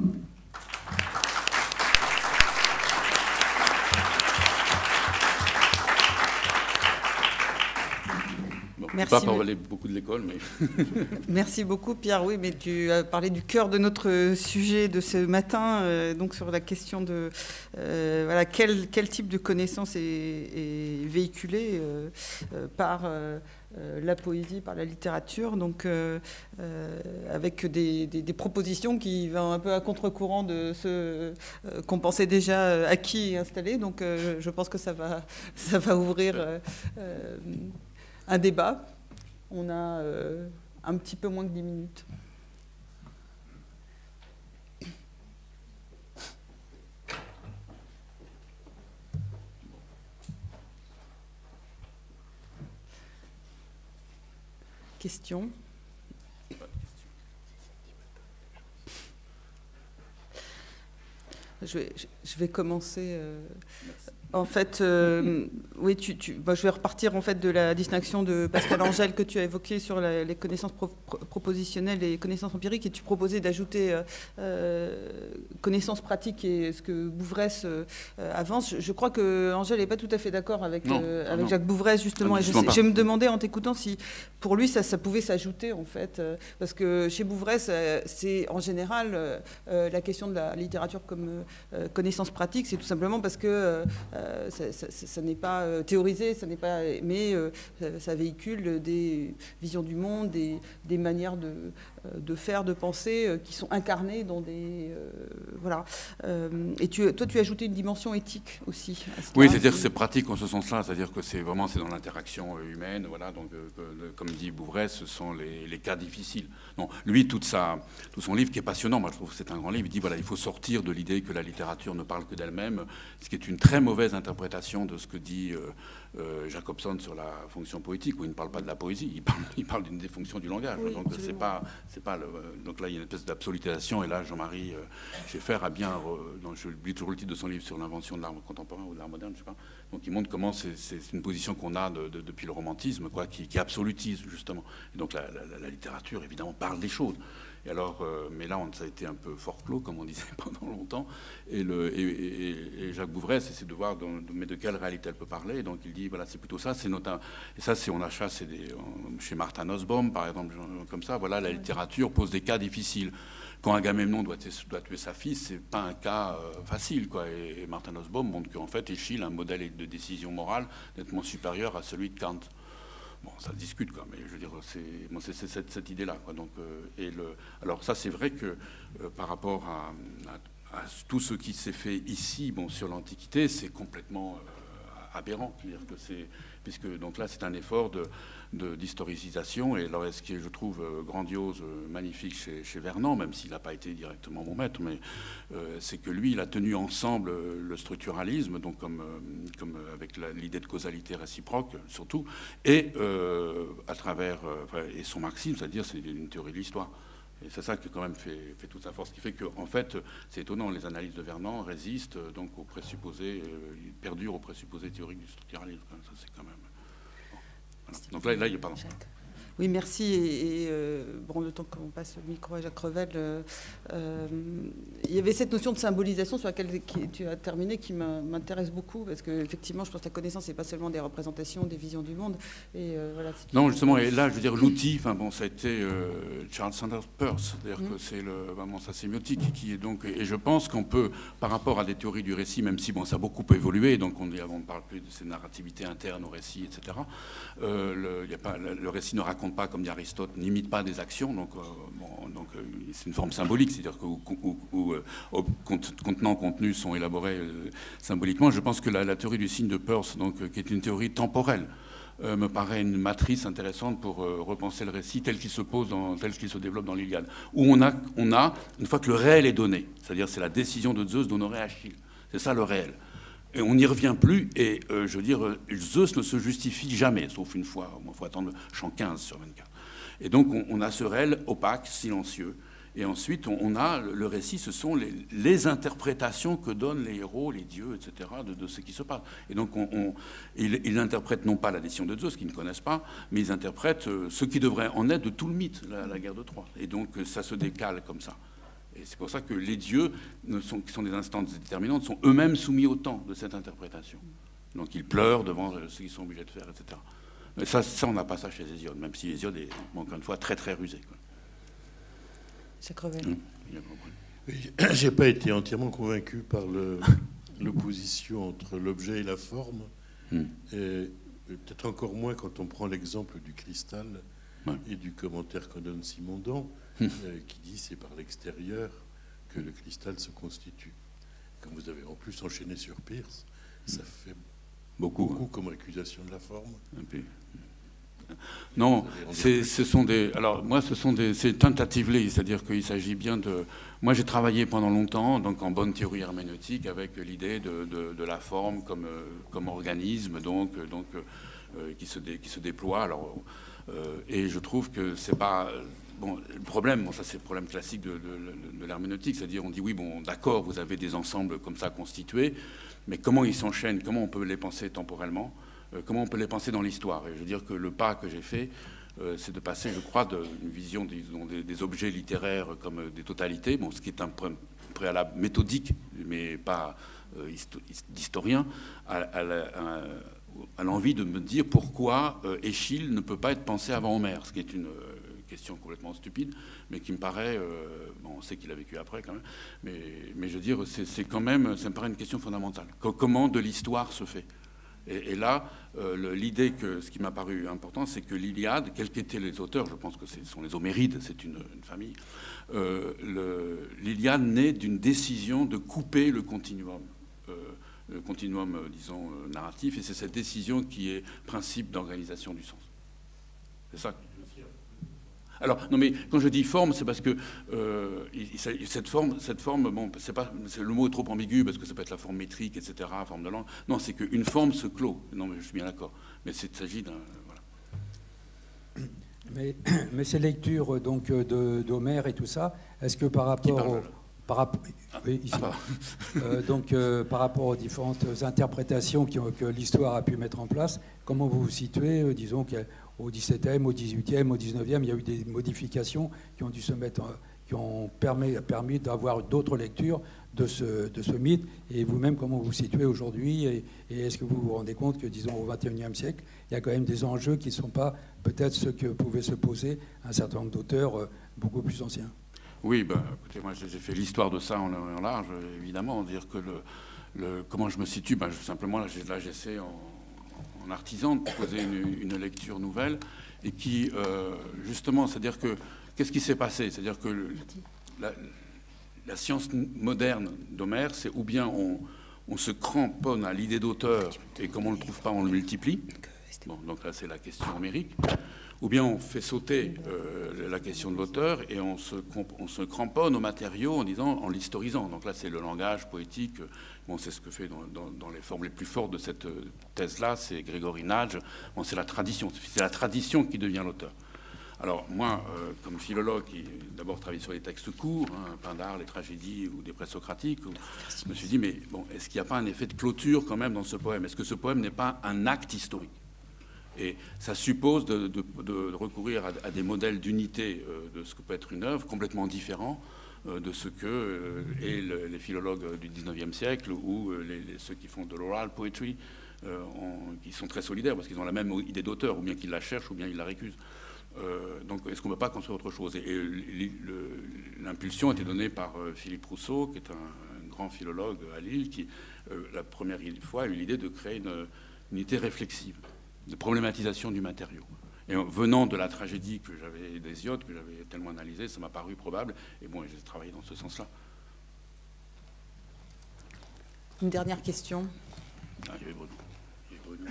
Bon, merci. Pas parler beaucoup de l'école, mais... Merci beaucoup, Pierre. Oui, mais tu as parlé du cœur de notre sujet de ce matin, euh, donc sur la question de euh, voilà, quel, quel type de connaissance est, est véhiculé euh, euh, par euh, la poésie, par la littérature, donc euh, euh, avec des, des, des propositions qui vont un peu à contre-courant de ce euh, qu'on pensait déjà acquis et installé. Donc euh, je pense que ça va, ça va ouvrir... Euh, euh, un débat. On a euh, un petit peu moins que dix minutes. Questions ? Je vais, je vais commencer... Euh En fait, euh, oui, tu, tu, bah, je vais repartir en fait de la distinction de Pascal Angèle que tu as évoquée sur la, les connaissances pro, pro, propositionnelles et connaissances empiriques, et tu proposais d'ajouter euh, euh, connaissances pratiques et ce que Bouvresse euh, avance. Je, je crois que Angèle n'est pas tout à fait d'accord avec, euh, avec Jacques Bouvresse justement. Ah, et je, sais, je me demandais en t'écoutant si pour lui ça, ça pouvait s'ajouter en fait, euh, parce que chez Bouvresse, euh, c'est en général euh, la question de la littérature comme euh, connaissance pratique, c'est tout simplement parce que euh, Euh, ça, ça, ça n'est pas euh, théorisé, ça n'est pas, mais euh, ça véhicule des visions du monde, des, des manières de, euh, de faire, de penser, euh, qui sont incarnées dans des... Euh, voilà. Euh, et tu, toi, tu as ajouté une dimension éthique aussi. Oui, c'est-à-dire que c'est pratique en ce sens-là, c'est-à-dire que c'est vraiment c'est dans l'interaction humaine, voilà, donc euh, que, comme dit Bouvresse, ce sont les, les cas difficiles. Non, lui, toute sa, tout son livre qui est passionnant, moi je trouve que c'est un grand livre, il dit voilà, il faut sortir de l'idée que la littérature ne parle que d'elle-même, ce qui est une très mauvaise interprétation de ce que dit euh, euh, Jacobson sur la fonction poétique, où il ne parle pas de la poésie, il parle, il parle d'une des fonctions du langage. Oui, donc c'est pas, c'est pas le, donc là il y a une espèce d'absolutisation, et là Jean-Marie euh, Schaeffer a bien, euh, donc je lis toujours le titre de son livre sur l'invention de l'art contemporain ou de l'art moderne, je sais pas. Donc il montre comment c'est, c'est une position qu'on a de, de, depuis le romantisme, quoi, qui, qui absolutise justement. Et donc la, la, la littérature évidemment parle des choses. Et alors, euh, mais là, on, ça a été un peu fort clos, comme on disait pendant longtemps. Et, le, et, et, et Jacques Bouvresse essaie de voir, dans, mais de quelle réalité elle peut parler. Donc il dit, voilà, c'est plutôt ça. C'est notre, et ça, c'est on achète, c'est des, chez Martha Nussbaum, par exemple, comme ça. Voilà, la littérature pose des cas difficiles. Quand Agamemnon doit, doit tuer sa fille, c'est pas un cas euh, facile, quoi. Et, et Martha Nussbaum montre qu'en fait, Échille a un modèle de décision morale nettement supérieur à celui de Kant. Bon, ça se discute, quoi, mais je veux dire, c'est, bon, c'est, c'est cette, cette idée-là, quoi. Donc, euh, et le, alors ça, c'est vrai que euh, par rapport à, à, à tout ce qui s'est fait ici, bon, sur l'Antiquité, c'est complètement euh, aberrant. C'est-à-dire que c'est, puisque donc là, c'est un effort de, de, d'historicisation. Et alors, ce qui est, je trouve, grandiose, magnifique chez, chez Vernant, même s'il n'a pas été directement mon maître, mais euh, c'est que lui, il a tenu ensemble le structuralisme, donc comme, comme avec la, l'idée de causalité réciproque, surtout, et euh, à travers euh, et son marxisme, c'est-à-dire c'est une théorie de l'histoire. Et c'est ça qui quand même fait, fait toute sa force, ce qui fait qu'en fait, c'est étonnant, les analyses de Vernant résistent donc aux présupposés, euh, perdurent aux présupposés théoriques du structuralisme. Ça, c'est quand même... Bon, voilà. Donc là, là, il y a pardon. Oui, merci. Et, et euh, bon, le temps qu'on passe le micro à Jacques Revel, euh, euh, il y avait cette notion de symbolisation sur laquelle qui, tu as terminé qui m'intéresse beaucoup, parce qu'effectivement, je pense que la connaissance, c'est pas seulement des représentations, des visions du monde. Et, euh, voilà, non, justement, et là, je veux dire, l'outil, enfin bon, ça a été euh, Charles Sanders Peirce, c'est-à-dire mm. que c'est le, vraiment sa sémiotique qui est donc, et je pense qu'on peut, par rapport à des théories du récit, même si bon, ça a beaucoup évolué, donc on ne parle plus de ces narrativités internes au récit, et cetera. Euh, le, y a pas, le, le récit ne raconte n'affronte pas, comme dit Aristote, n'imite pas des actions, donc, euh, bon, donc euh, c'est une forme symbolique, c'est-à-dire que où, où, où, où contenant, contenus sont élaborés euh, symboliquement. Je pense que la, la théorie du signe de Peirce, donc, euh, qui est une théorie temporelle, euh, me paraît une matrice intéressante pour euh, repenser le récit tel qu'il se pose, dans, tel qu'il se développe dans l'Iliade, où on a, on a, une fois que le réel est donné, c'est-à-dire c'est la décision de Zeus d'honorer Achille, c'est ça le réel. Et on n'y revient plus, et euh, je veux dire, Zeus ne se justifie jamais, sauf une fois, il faut attendre champ quinze sur vingt-quatre. Et donc on, on a ce réel opaque, silencieux, et ensuite on, on a le récit, ce sont les, les interprétations que donnent les héros, les dieux, et cetera, de, de ce qui se passe. Et donc on, on, ils, ils interprètent non pas la décision de Zeus, qu'ils ne connaissent pas, mais ils interprètent euh, ce qui devrait en être de tout le mythe, la, la guerre de Troie. Et donc ça se décale comme ça. Et c'est pour ça que les dieux, ne sont, qui sont des instances déterminantes, sont eux-mêmes soumis au temps de cette interprétation. Donc ils pleurent devant ce qu'ils sont obligés de faire, et cetera. Mais ça, ça on n'a pas ça chez Hésiode, même si Hésiode est, encore une fois, très très rusé. Jacques Revel. Mmh. Je n'ai pas été entièrement convaincu par l'opposition entre l'objet et la forme. Mmh. Et peut-être encore moins quand on prend l'exemple du cristal, ouais, et du commentaire que donne Simondon, euh, qui dit c'est par l'extérieur que le cristal se constitue. Comme vous avez en plus enchaîné sur Peirce, ça fait beaucoup, beaucoup hein, comme accusation de la forme. Et puis, non, ce sont des. Alors moi, ce sont des. C'est tentatively, c'est-à-dire qu'il s'agit bien de. Moi, j'ai travaillé pendant longtemps, donc en bonne théorie herméneutique, avec l'idée de, de, de la forme comme comme organisme, donc donc euh, qui se dé, qui se déploie. Alors euh, et je trouve que c'est pas. Bon, le problème, bon, ça c'est le problème classique de, de, de l'herméneutique, c'est-à-dire on dit oui, bon, d'accord, vous avez des ensembles comme ça constitués, mais comment ils s'enchaînent, comment on peut les penser temporellement, euh, comment on peut les penser dans l'histoire. Et je veux dire que le pas que j'ai fait, euh, c'est de passer, je crois, d'une vision disons, des, des objets littéraires comme des totalités, bon, ce qui est un préalable méthodique, mais pas euh, d'historien, à, à, à, à l'envie de me dire pourquoi euh, Échille ne peut pas être pensé avant Homère, ce qui est une euh, question complètement stupide, mais qui me paraît, euh, bon, on sait qu'il a vécu après quand même, mais, mais je veux dire, c'est quand même, ça me paraît une question fondamentale. Comment de l'histoire se fait? Et, et là, euh, l'idée que, ce qui m'a paru important, c'est que l'Iliade, quels qu'étaient les auteurs, je pense que ce sont les Homérides, c'est une, une famille, euh, l'Iliade naît d'une décision de couper le continuum, euh, le continuum, euh, disons, euh, narratif, et c'est cette décision qui est principe d'organisation du sens. C'est ça. Alors, non, mais quand je dis forme, c'est parce que euh, cette forme, cette forme, bon, c'est pas, le mot est trop ambigu parce que ça peut être la forme métrique, et cetera, forme de langue. Non, c'est qu'une forme se clôt. Non, mais je suis bien d'accord. Mais il s'agit d'un, voilà. Mais, mais ces lectures donc d'Homère et tout ça, est-ce que par rapport au, par, rapport, ah, oui, ici, ah, euh, donc euh, par rapport aux différentes interprétations qui ont, que l'histoire a pu mettre en place, comment vous vous situez, euh, disons que au dix-septième, au dix-huitième, au dix-neuvième, il y a eu des modifications qui ont dû se mettre, qui ont permis, permis d'avoir d'autres lectures de ce, de ce mythe. Et vous-même, comment vous vous situez aujourd'hui? Et, et est-ce que vous vous rendez compte que, disons, au vingt et unième siècle, il y a quand même des enjeux qui ne sont pas peut-être ceux que pouvaient se poser un certain nombre d'auteurs beaucoup plus anciens? Oui, ben, écoutez, moi j'ai fait l'histoire de ça en, en large, évidemment. Dire que le, le, comment je me situe, ben, simplement, là j'essaie en en artisan de proposer une, une lecture nouvelle et qui, euh, justement, c'est-à-dire que, qu'est-ce qui s'est passé? C'est-à-dire que le, la, la science moderne d'Homère, c'est ou bien on, on se cramponne à l'idée d'auteur et comme on ne le trouve pas, on le multiplie. Bon, donc là, c'est la question homérique. Ou bien on fait sauter euh, la question de l'auteur et on se, on se cramponne aux matériaux en disant, en l'historisant. Donc là, c'est le langage poétique. Bon, c'est ce que fait dans, dans, dans les formes les plus fortes de cette thèse-là, c'est Grégory Nagy. Bon, c'est la tradition. C'est la tradition qui devient l'auteur. Alors moi, euh, comme philologue qui d'abord travaille sur les textes courts, hein, Pindare, les tragédies ou des présocratiques, je me suis dit, mais bon, est-ce qu'il n'y a pas un effet de clôture quand même dans ce poème? Est-ce que ce poème n'est pas un acte historique? Et ça suppose de, de, de recourir à, à des modèles d'unité euh, de ce que peut être une œuvre complètement différents euh, de ce que euh, est le, les philologues du dix-neuvième siècle ou euh, les, les, ceux qui font de l'oral poetry, euh, en, qui sont très solidaires parce qu'ils ont la même idée d'auteur, ou bien qu'ils la cherchent, ou bien ils la récusent. Euh, donc est-ce qu'on ne peut pas construire autre chose? Et, et l'impulsion a été donnée par euh, Philippe Rousseau, qui est un, un grand philologue à Lille, qui, euh, la première fois, a eu l'idée de créer une, une unité réflexive, de problématisation du matériau. Et venant de la tragédie que j'avais d'Hésiode, que j'avais tellement analysée, ça m'a paru probable. Et bon, j'ai travaillé dans ce sens-là. Une dernière question. Ah, il y avait Bruno. Il y avait Bruno.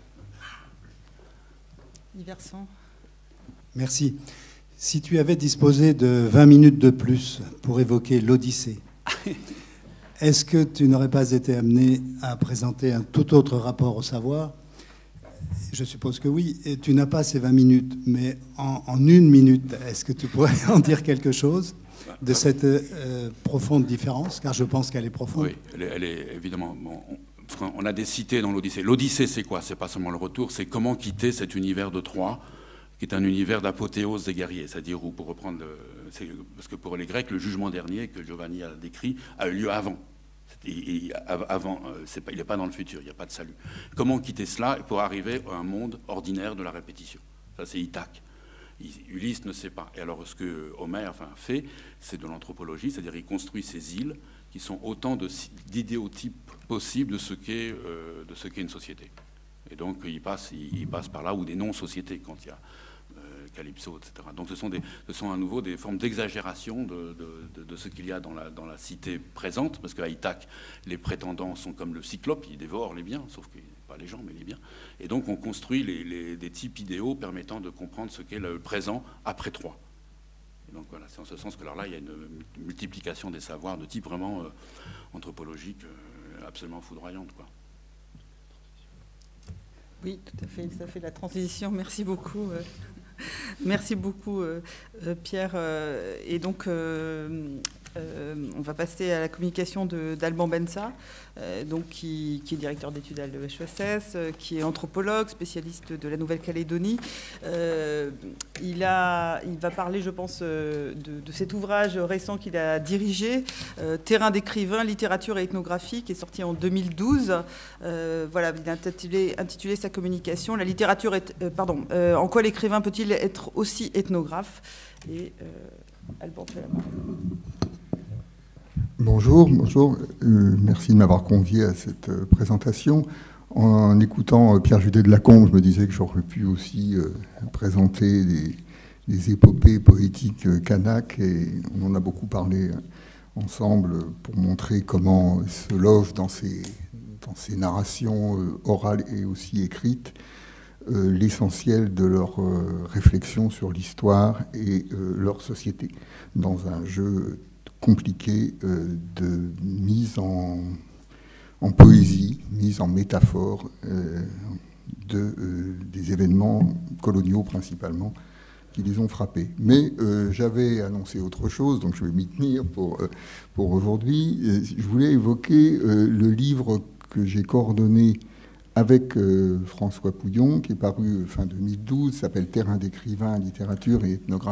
Yversant. Merci. Si tu avais disposé de vingt minutes de plus pour évoquer l'Odyssée, est-ce que tu n'aurais pas été amené à présenter un tout autre rapport au savoir? Je suppose que oui. Et tu n'as pas ces vingt minutes, mais en, en une minute, est-ce que tu pourrais en dire quelque chose de cette euh, profonde différence? Car je pense qu'elle est profonde. Oui, elle est, elle est évidemment... Bon, on, on a des cités dans l'Odyssée. L'Odyssée, c'est quoi? C'est pas seulement le retour, c'est comment quitter cet univers de Troie, qui est un univers d'apothéose des guerriers, c'est-à-dire où, pour reprendre, le, parce que pour les Grecs, le jugement dernier que Giovanni a décrit a eu lieu avant. Et, et avant, c'est pas, il n'est pas dans le futur, il n'y a pas de salut. Comment quitter cela pour arriver à un monde ordinaire de la répétition? Ça, c'est Ithaque. Ulysse ne sait pas. Et alors, ce que Homère enfin, fait, c'est de l'anthropologie, c'est-à-dire il construit ces îles qui sont autant d'idéotypes possibles de ce qu'est euh, de ce qu'est une société. Et donc, il passe, il, il passe par là, ou des non-sociétés, quand il y a euh, Calypso, et cetera. Donc, ce sont, des, ce sont à nouveau des formes d'exagération de, de, de, de ce qu'il y a dans la, dans la cité présente, parce qu'à Ithaque, les prétendants sont comme le cyclope, ils dévorent les biens, sauf que pas les gens, mais les biens. Et donc, on construit les, les, des types idéaux permettant de comprendre ce qu'est le présent après Troie. Et donc, voilà, c'est en ce sens que alors là, il y a une multiplication des savoirs de type vraiment euh, anthropologique, euh, absolument foudroyante, quoi. Oui, tout à fait, ça fait la transition. Merci beaucoup. Euh, merci beaucoup, euh, euh, Pierre. Euh, et donc, euh, euh, on va passer à la communication d'Alban Bensa, euh, donc qui, qui est directeur d'études à l'E H E S S, euh, qui est anthropologue, spécialiste de la Nouvelle-Calédonie. Euh, il, a, il va parler, je pense, euh, de, de cet ouvrage récent qu'il a dirigé, euh, Terrain d'écrivain, littérature et ethnographie, qui est sorti en deux mille douze. Euh, voilà, il a intitulé, intitulé sa communication « La littérature est, euh, pardon, euh, en quoi l'écrivain peut-il être aussi ethnographe ?» Et euh, Alban, tu as la parole. Bonjour, bonjour. Euh, merci de m'avoir convié à cette euh, présentation. En écoutant euh, Pierre Judet de Lacombe, je me disais que j'aurais pu aussi euh, présenter des, des épopées poétiques euh, kanaks, et on en a beaucoup parlé euh, ensemble pour montrer comment se loge dans ces, dans ces narrations euh, orales et aussi écrites euh, l'essentiel de leur euh, réflexion sur l'histoire et euh, leur société, dans un jeu compliqué euh, de mise en, en poésie, mise en métaphore euh, de, euh, des événements coloniaux principalement qui les ont frappés. Mais euh, j'avais annoncé autre chose, donc je vais m'y tenir pour, euh, pour aujourd'hui. Je voulais évoquer euh, le livre que j'ai coordonné avec euh, François Pouillon, qui est paru fin deux mille douze, s'appelle « Terrain d'écrivain, littérature et ethnographie ».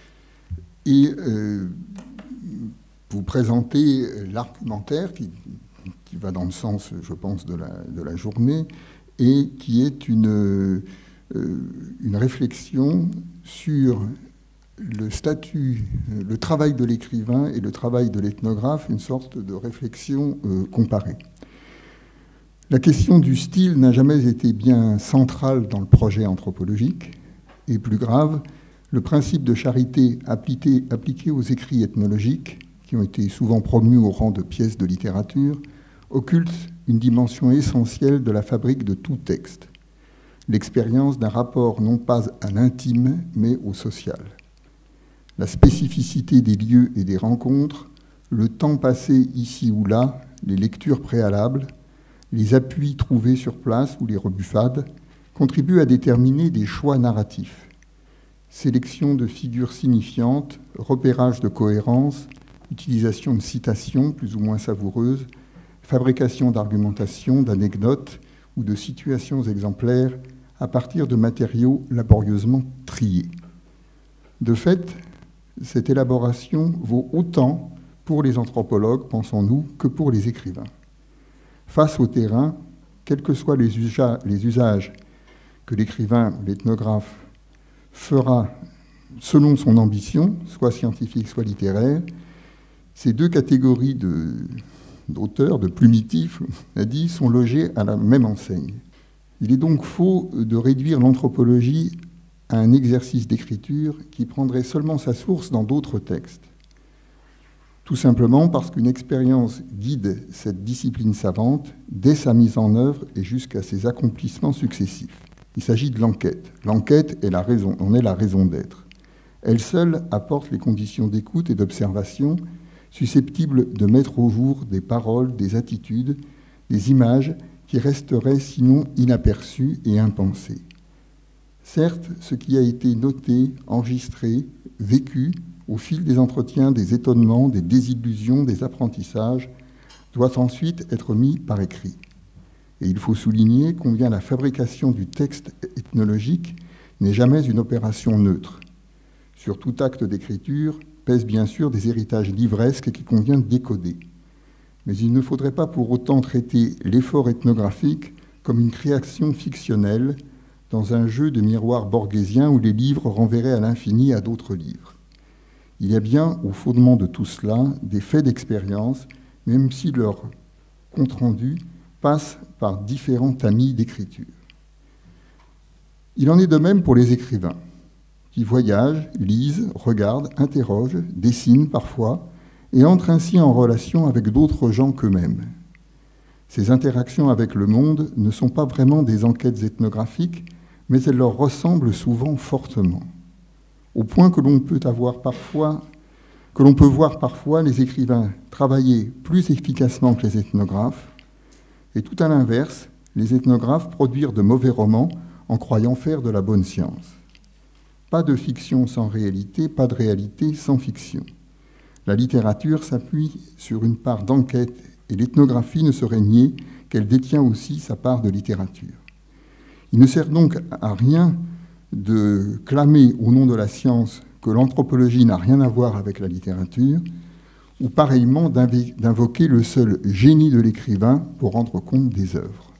Et euh, vous présenter l'argumentaire qui, qui va dans le sens, je pense, de la, de la journée, et qui est une, euh, une réflexion sur le statut, le travail de l'écrivain et le travail de l'ethnographe, une sorte de réflexion euh, comparée. La question du style n'a jamais été bien centrale dans le projet anthropologique, et plus grave, le principe de charité appliqué, appliqué aux écrits ethnologiques, qui ont été souvent promus au rang de pièces de littérature, occulte une dimension essentielle de la fabrique de tout texte, l'expérience d'un rapport non pas à l'intime, mais au social. La spécificité des lieux et des rencontres, le temps passé ici ou là, les lectures préalables, les appuis trouvés sur place ou les rebuffades, contribuent à déterminer des choix narratifs. Sélection de figures signifiantes, repérage de cohérence, utilisation de citations plus ou moins savoureuses, fabrication d'argumentations, d'anecdotes ou de situations exemplaires à partir de matériaux laborieusement triés. De fait, cette élaboration vaut autant pour les anthropologues, pensons-nous, que pour les écrivains. Face au terrain, quels que soient les usages, les usages que l'écrivain, l'ethnographe, fera selon son ambition, soit scientifique, soit littéraire, ces deux catégories d'auteurs, de, de plumitifs, on a dit, sont logées à la même enseigne. Il est donc faux de réduire l'anthropologie à un exercice d'écriture qui prendrait seulement sa source dans d'autres textes. Tout simplement parce qu'une expérience guide cette discipline savante dès sa mise en œuvre et jusqu'à ses accomplissements successifs. Il s'agit de l'enquête. L'enquête est la raison, en est la raison d'être. Elle seule apporte les conditions d'écoute et d'observation susceptibles de mettre au jour des paroles, des attitudes, des images qui resteraient sinon inaperçues et impensées. Certes, ce qui a été noté, enregistré, vécu au fil des entretiens, des étonnements, des désillusions, des apprentissages, doit ensuite être mis par écrit. Et il faut souligner combien la fabrication du texte ethnologique n'est jamais une opération neutre. Sur tout acte d'écriture pèsent bien sûr des héritages livresques qu'il convient de décoder. Mais il ne faudrait pas pour autant traiter l'effort ethnographique comme une création fictionnelle dans un jeu de miroir borghésien où les livres renverraient à l'infini à d'autres livres. Il y a bien, au fondement de tout cela, des faits d'expérience, même si leur compte-rendu passe par différents tamis d'écriture. Il en est de même pour les écrivains, qui voyagent, lisent, regardent, interrogent, dessinent parfois, et entrent ainsi en relation avec d'autres gens qu'eux-mêmes. Ces interactions avec le monde ne sont pas vraiment des enquêtes ethnographiques, mais elles leur ressemblent souvent fortement, au point que l'on peut avoir parfois, que l'on peut voir parfois les écrivains travailler plus efficacement que les ethnographes, et tout à l'inverse, les ethnographes produire de mauvais romans en croyant faire de la bonne science. Pas de fiction sans réalité, pas de réalité sans fiction. La littérature s'appuie sur une part d'enquête et l'ethnographie ne saurait nier qu'elle détient aussi sa part de littérature. Il ne sert donc à rien de clamer au nom de la science que l'anthropologie n'a rien à voir avec la littérature, ou pareillement d'invoquer le seul génie de l'écrivain pour rendre compte des œuvres.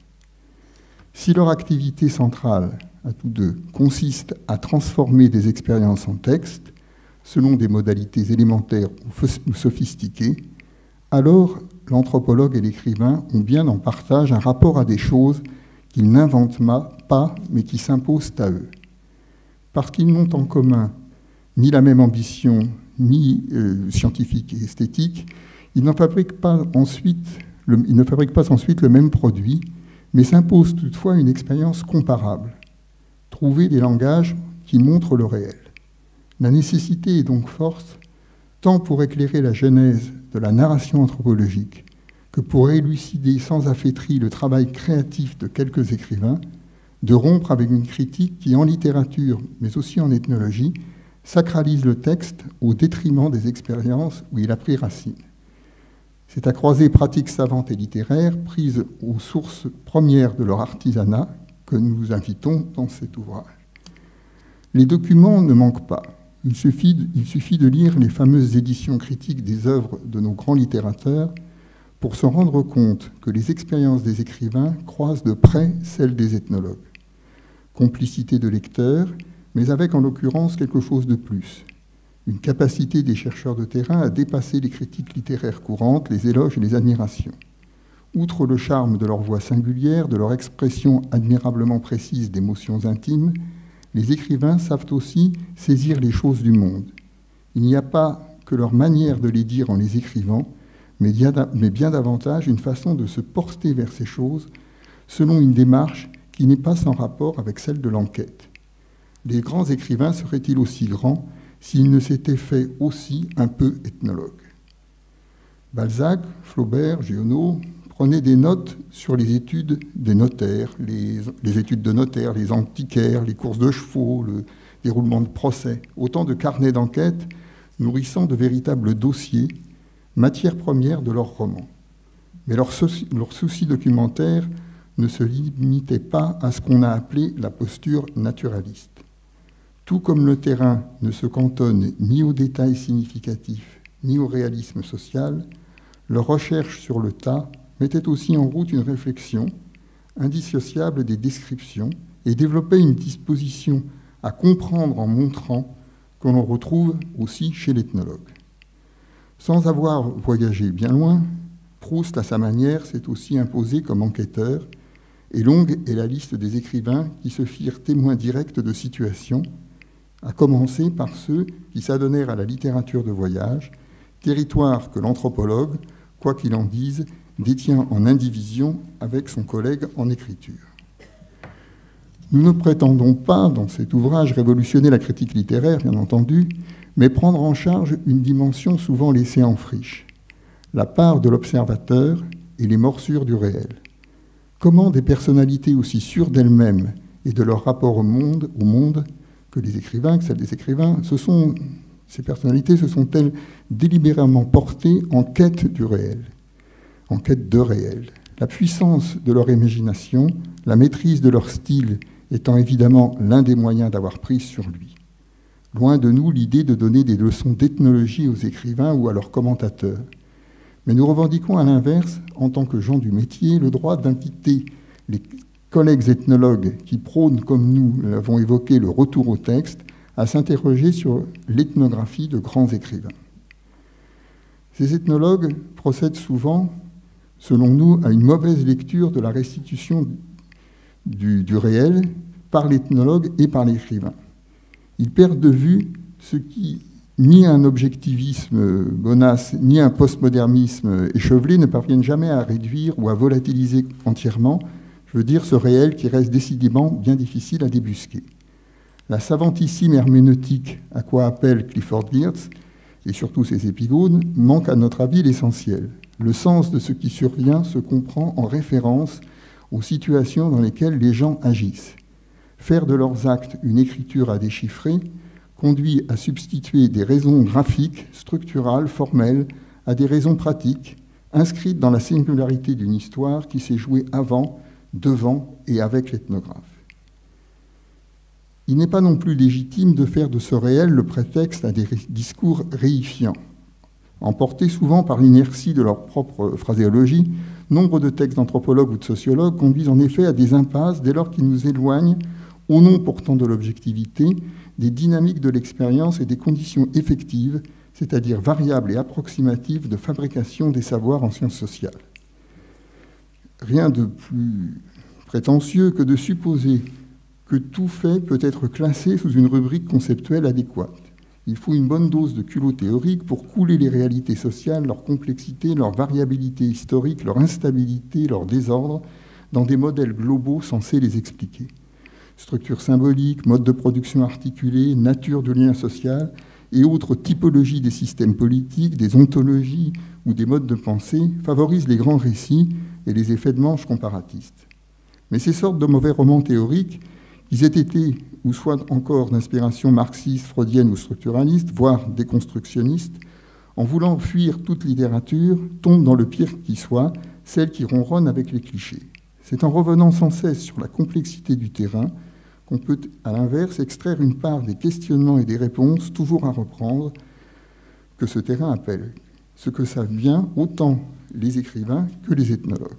Si leur activité centrale, à tous deux, consiste à transformer des expériences en texte, selon des modalités élémentaires ou sophistiquées, alors l'anthropologue et l'écrivain ont bien en partage un rapport à des choses qu'ils n'inventent pas, mais qui s'imposent à eux. Parce qu'ils n'ont en commun ni la même ambition, ni euh, scientifique et esthétique, ils ne fabriquent pas ensuite le, ils ne fabriquent pas ensuite le même produit, mais s'imposent toutefois une expérience comparable. Trouver des langages qui montrent le réel. La nécessité est donc forte, tant pour éclairer la genèse de la narration anthropologique que pour élucider sans affaîtrie le travail créatif de quelques écrivains, de rompre avec une critique qui, en littérature, mais aussi en ethnologie, sacralise le texte au détriment des expériences où il a pris racine. C'est à croiser pratiques savantes et littéraires prises aux sources premières de leur artisanat que nous vous invitons dans cet ouvrage. Les documents ne manquent pas. Il suffit, de, il suffit de lire les fameuses éditions critiques des œuvres de nos grands littérateurs pour se rendre compte que les expériences des écrivains croisent de près celles des ethnologues. Complicité de lecteurs, mais avec en l'occurrence quelque chose de plus. Une capacité des chercheurs de terrain à dépasser les critiques littéraires courantes, les éloges et les admirations. Outre le charme de leur voix singulière, de leur expression admirablement précise d'émotions intimes, les écrivains savent aussi saisir les choses du monde. Il n'y a pas que leur manière de les dire en les écrivant, mais bien davantage une façon de se porter vers ces choses selon une démarche qui n'est pas sans rapport avec celle de l'enquête. Les grands écrivains seraient-ils aussi grands s'ils ne s'étaient fait aussi un peu ethnologues? Balzac, Flaubert, Giono prenaient des notes sur les études des notaires, les, les études de notaires, les antiquaires, les courses de chevaux, le déroulement de procès, autant de carnets d'enquête nourrissant de véritables dossiers, matière première de leurs romans. Mais leur souci, leur souci documentaire ne se limitait pas à ce qu'on a appelé la posture naturaliste. Tout comme le terrain ne se cantonne ni aux détails significatifs, ni au réalisme social, leur recherche sur le tas mettait aussi en route une réflexion indissociable des descriptions et développait une disposition à comprendre en montrant que l'on retrouve aussi chez l'ethnologue. Sans avoir voyagé bien loin, Proust, à sa manière, s'est aussi imposé comme enquêteur Et longue est la liste des écrivains qui se firent témoins directs de situations, à commencer par ceux qui s'adonnèrent à la littérature de voyage, territoire que l'anthropologue, quoi qu'il en dise, détient en indivision avec son collègue en écriture. Nous ne prétendons pas, dans cet ouvrage, révolutionner la critique littéraire, bien entendu, mais prendre en charge une dimension souvent laissée en friche, la part de l'observateur et les morsures du réel. Comment des personnalités aussi sûres d'elles-mêmes et de leur rapport au monde, au monde que les écrivains, que celles des écrivains, ce sont, ces personnalités se sont-elles délibérément portées en quête du réel, en quête de réel. La puissance de leur imagination, la maîtrise de leur style étant évidemment l'un des moyens d'avoir prise sur lui. Loin de nous l'idée de donner des leçons d'ethnologie aux écrivains ou à leurs commentateurs. Mais nous revendiquons à l'inverse, en tant que gens du métier, le droit d'inviter les collègues ethnologues qui prônent, comme nous l'avons évoqué, le retour au texte, à s'interroger sur l'ethnographie de grands écrivains. Ces ethnologues procèdent souvent, selon nous, à une mauvaise lecture de la restitution du, du réel par l'ethnologue et par l'écrivain. Ils perdent de vue ce qui, ni un objectivisme bonasse, ni un postmodernisme échevelé ne parviennent jamais à réduire ou à volatiliser entièrement, je veux dire, ce réel qui reste décidément bien difficile à débusquer. La savantissime herméneutique à quoi appelle Clifford Geertz, et surtout ses épigones, manque à notre avis l'essentiel. Le sens de ce qui survient se comprend en référence aux situations dans lesquelles les gens agissent. Faire de leurs actes une écriture à déchiffrer conduit à substituer des raisons graphiques, structurales, formelles, à des raisons pratiques, inscrites dans la singularité d'une histoire qui s'est jouée avant, devant et avec l'ethnographe. Il n'est pas non plus légitime de faire de ce réel le prétexte à des discours réifiants. Emportés souvent par l'inertie de leur propre phraséologie, nombre de textes d'anthropologues ou de sociologues conduisent en effet à des impasses dès lors qu'ils nous éloignent, au nom pourtant de l'objectivité, des dynamiques de l'expérience et des conditions effectives, c'est-à-dire variables et approximatives de fabrication des savoirs en sciences sociales. Rien de plus prétentieux que de supposer que tout fait peut être classé sous une rubrique conceptuelle adéquate. Il faut une bonne dose de culot théorique pour couler les réalités sociales, leur complexité, leur variabilité historique, leur instabilité, leur désordre, dans des modèles globaux censés les expliquer. Structure symbolique, mode de production articulé, nature du lien social et autres typologies des systèmes politiques, des ontologies ou des modes de pensée favorisent les grands récits et les effets de manche comparatistes. Mais ces sortes de mauvais romans théoriques, qu'ils aient été ou soient encore d'inspiration marxiste, freudienne ou structuraliste, voire déconstructionniste, en voulant fuir toute littérature, tombent dans le pire qui soit, celle qui ronronne avec les clichés. C'est en revenant sans cesse sur la complexité du terrain qu'on peut, à l'inverse, extraire une part des questionnements et des réponses toujours à reprendre que ce terrain appelle, ce que savent bien autant les écrivains que les ethnologues.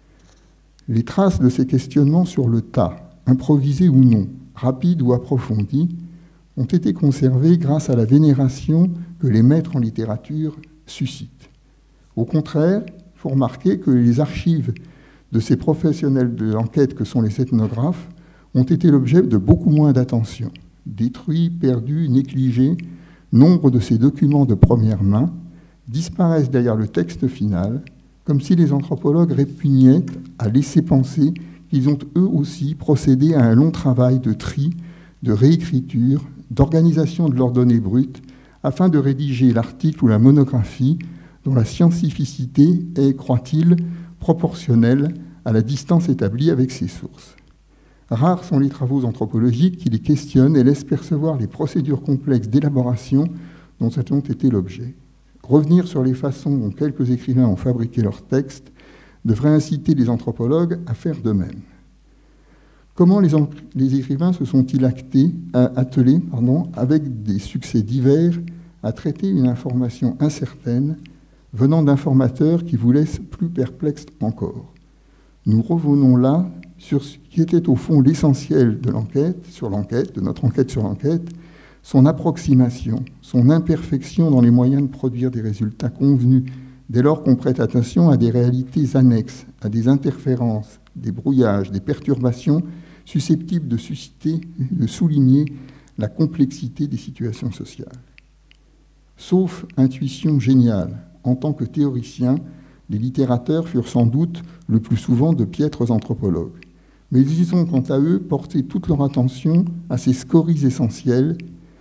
Les traces de ces questionnements sur le tas, improvisés ou non, rapides ou approfondis, ont été conservés grâce à la vénération que les maîtres en littérature suscitent. Au contraire, il faut remarquer que les archives de ces professionnels de l'enquête que sont les ethnographes ont été l'objet de beaucoup moins d'attention. Détruits, perdus, négligés, nombre de ces documents de première main disparaissent derrière le texte final, comme si les anthropologues répugnaient à laisser penser qu'ils ont eux aussi procédé à un long travail de tri, de réécriture, d'organisation de leurs données brutes, afin de rédiger l'article ou la monographie dont la scientificité est, croit-il, proportionnelle à la distance établie avec ses sources. Rares sont les travaux anthropologiques qui les questionnent et laissent percevoir les procédures complexes d'élaboration dont elles ont été l'objet. Revenir sur les façons dont quelques écrivains ont fabriqué leurs textes devrait inciter les anthropologues à faire de même. Comment les, les écrivains se sont-ils actés, attelés pardon, avec des succès divers à traiter une information incertaine venant d'informateurs qui vous laissent plus perplexes encore? Nous revenons là sur ce qui était au fond l'essentiel de l'enquête, sur l'enquête, de notre enquête sur l'enquête, son approximation, son imperfection dans les moyens de produire des résultats convenus dès lors qu'on prête attention à des réalités annexes, à des interférences, des brouillages, des perturbations susceptibles de susciter, de souligner la complexité des situations sociales. Sauf intuition géniale, en tant que théoriciens, les littérateurs furent sans doute le plus souvent de piètres anthropologues. Mais ils ont, quant à eux, porté toute leur attention à ces scories essentielles,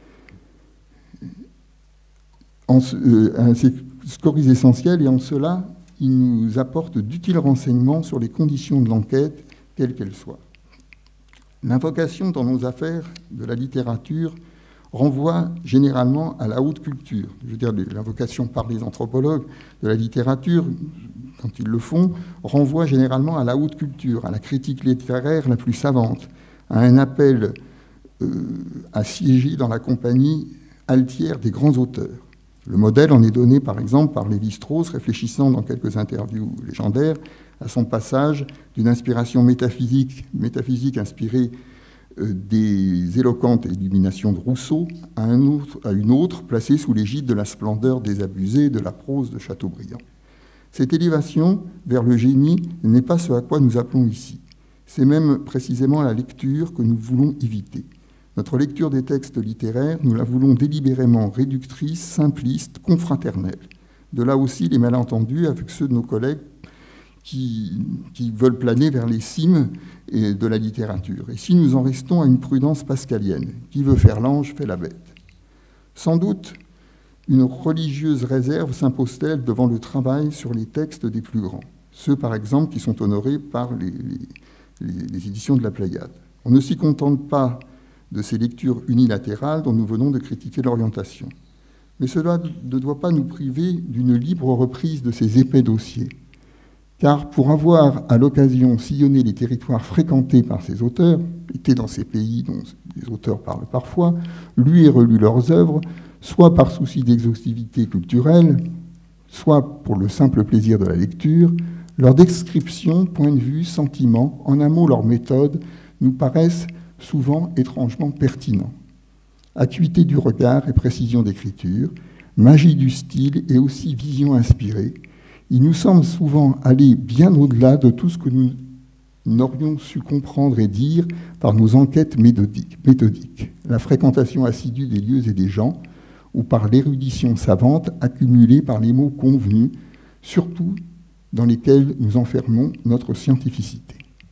en, euh, à ces scories essentielles, et en cela, ils nous apportent d'utiles renseignements sur les conditions de l'enquête, quelles qu'elles soient. L'invocation dans nos affaires de la littérature renvoie généralement à la haute culture. Je veux dire, l'invocation par les anthropologues de la littérature, quand ils le font, renvoie généralement à la haute culture, à la critique littéraire la plus savante, à un appel euh, à siéger dans la compagnie altière des grands auteurs. Le modèle en est donné, par exemple, par Lévi-Strauss, réfléchissant dans quelques interviews légendaires à son passage d'une inspiration métaphysique, métaphysique inspirée euh, des éloquentes illuminations de Rousseau à, un autre, à une autre placée sous l'égide de la splendeur désabusée de la prose de Chateaubriand. Cette élévation vers le génie n'est pas ce à quoi nous appelons ici. C'est même précisément la lecture que nous voulons éviter. Notre lecture des textes littéraires, nous la voulons délibérément réductrice, simpliste, confraternelle. De là aussi les malentendus avec ceux de nos collègues qui, qui veulent planer vers les cimes de la littérature. Et si nous en restons à une prudence pascalienne, qui veut faire l'ange fait la bête. Sans doute, une religieuse réserve s'impose-t-elle devant le travail sur les textes des plus grands, ceux par exemple qui sont honorés par les, les, les éditions de la Pléiade. On ne s'y contente pas de ces lectures unilatérales dont nous venons de critiquer l'orientation. Mais cela ne doit pas nous priver d'une libre reprise de ces épais dossiers. Car pour avoir à l'occasion sillonné les territoires fréquentés par ces auteurs, été dans ces pays dont les auteurs parlent parfois, lu et relu leurs œuvres, soit par souci d'exhaustivité culturelle, soit pour le simple plaisir de la lecture, leurs descriptions, points de vue, sentiments, en un mot leurs méthodes, nous paraissent souvent étrangement pertinents. Acuité du regard et précision d'écriture, magie du style et aussi vision inspirée, il nous semble souvent aller bien au-delà de tout ce que nous n'aurions su comprendre et dire par nos enquêtes méthodiques, méthodiques, la fréquentation assidue des lieux et des gens, ou par l'érudition savante accumulée par les mots convenus, surtout dans lesquels nous enfermons notre scientificité.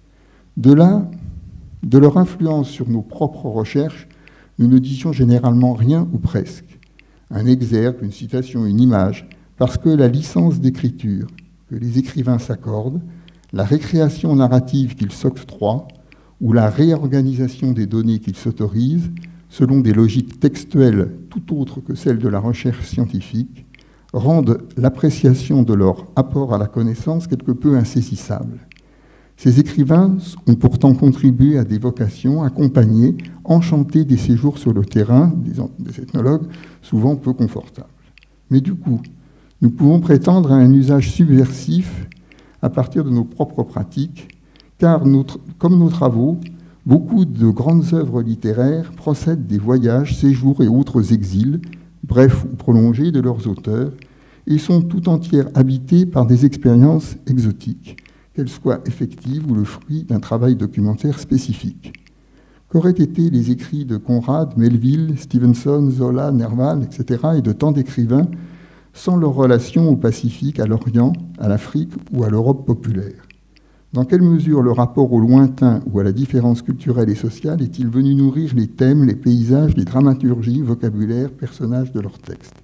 De là, de leur influence sur nos propres recherches, nous ne disions généralement rien ou presque. Un exergue, une citation, une image, parce que la licence d'écriture que les écrivains s'accordent, la récréation narrative qu'ils s'octroient, ou la réorganisation des données qu'ils s'autorisent, selon des logiques textuelles tout autres que celles de la recherche scientifique, rendent l'appréciation de leur apport à la connaissance quelque peu insaisissable. Ces écrivains ont pourtant contribué à des vocations, accompagnées, enchantées des séjours sur le terrain, des ethnologues, souvent peu confortables. Mais du coup, nous pouvons prétendre à un usage subversif à partir de nos propres pratiques, car notre, comme nos travaux, beaucoup de grandes œuvres littéraires procèdent des voyages, séjours et autres exils, brefs ou prolongés, de leurs auteurs, et sont tout entières habitées par des expériences exotiques, qu'elles soient effectives ou le fruit d'un travail documentaire spécifique. Qu'auraient été les écrits de Conrad, Melville, Stevenson, Zola, Nerval, et cetera, et de tant d'écrivains, sans leur relation au Pacifique, à l'Orient, à l'Afrique ou à l'Europe populaire? Dans quelle mesure le rapport au lointain ou à la différence culturelle et sociale est-il venu nourrir les thèmes, les paysages, les dramaturgies, vocabulaires, personnages de leurs textes?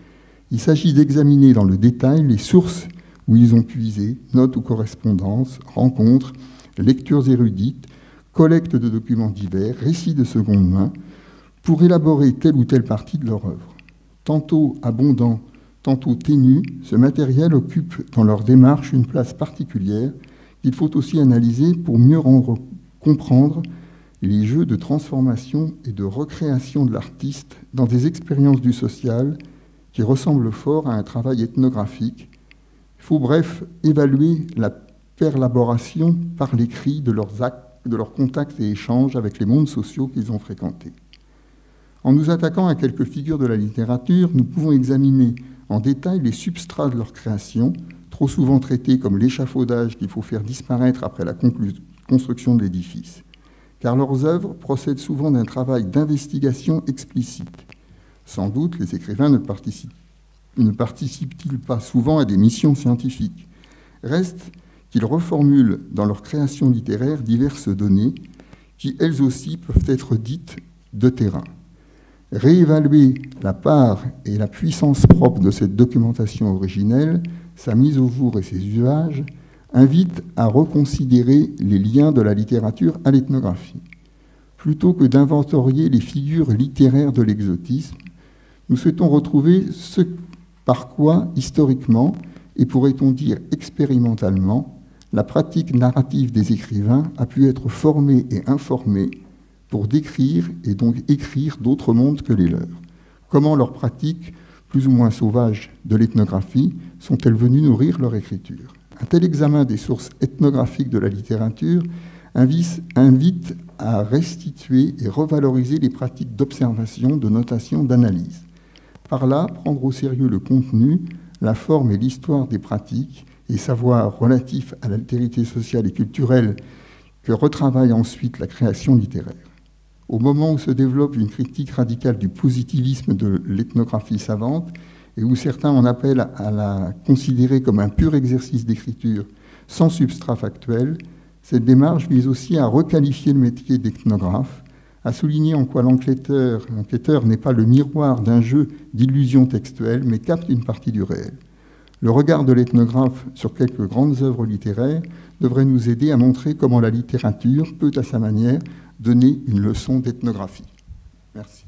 Il s'agit d'examiner dans le détail les sources où ils ont puisé, notes ou correspondances, rencontres, lectures érudites, collectes de documents divers, récits de seconde main, pour élaborer telle ou telle partie de leur œuvre. Tantôt abondant, tantôt ténu, ce matériel occupe dans leur démarche une place particulière qu'il faut aussi analyser pour mieux rendre comprendre les jeux de transformation et de recréation de l'artiste dans des expériences du social qui ressemblent fort à un travail ethnographique. Il faut bref évaluer la perlaboration par l'écrit de leurs actes, de leurs contacts et échanges avec les mondes sociaux qu'ils ont fréquentés. En nous attaquant à quelques figures de la littérature, nous pouvons examiner en détail les substrats de leur création, trop souvent traités comme l'échafaudage qu'il faut faire disparaître après la construction de l'édifice. Car leurs œuvres procèdent souvent d'un travail d'investigation explicite. Sans doute, les écrivains ne participent, ne participent-ils pas souvent à des missions scientifiques. Reste qu'ils reformulent dans leur création littéraire diverses données qui, elles aussi, peuvent être dites de terrain. Réévaluer la part et la puissance propre de cette documentation originelle, sa mise au jour et ses usages, invite à reconsidérer les liens de la littérature à l'ethnographie. Plutôt que d'inventorier les figures littéraires de l'exotisme, nous souhaitons retrouver ce par quoi, historiquement, et pourrait-on dire expérimentalement, la pratique narrative des écrivains a pu être formée et informée pour décrire et donc écrire d'autres mondes que les leurs. Comment leurs pratiques, plus ou moins sauvages, de l'ethnographie sont-elles venues nourrir leur écriture? Un tel examen des sources ethnographiques de la littérature invite à restituer et revaloriser les pratiques d'observation, de notation, d'analyse. Par là, prendre au sérieux le contenu, la forme et l'histoire des pratiques et savoirs relatifs à l'altérité sociale et culturelle que retravaille ensuite la création littéraire. Au moment où se développe une critique radicale du positivisme de l'ethnographie savante et où certains en appellent à la considérer comme un pur exercice d'écriture sans substrat factuel, cette démarche vise aussi à requalifier le métier d'ethnographe, à souligner en quoi l'enquêteur, l'enquêteur n'est pas le miroir d'un jeu d'illusions textuelles, mais capte une partie du réel. Le regard de l'ethnographe sur quelques grandes œuvres littéraires devrait nous aider à montrer comment la littérature peut, à sa manière, donner une leçon d'ethnographie. Merci.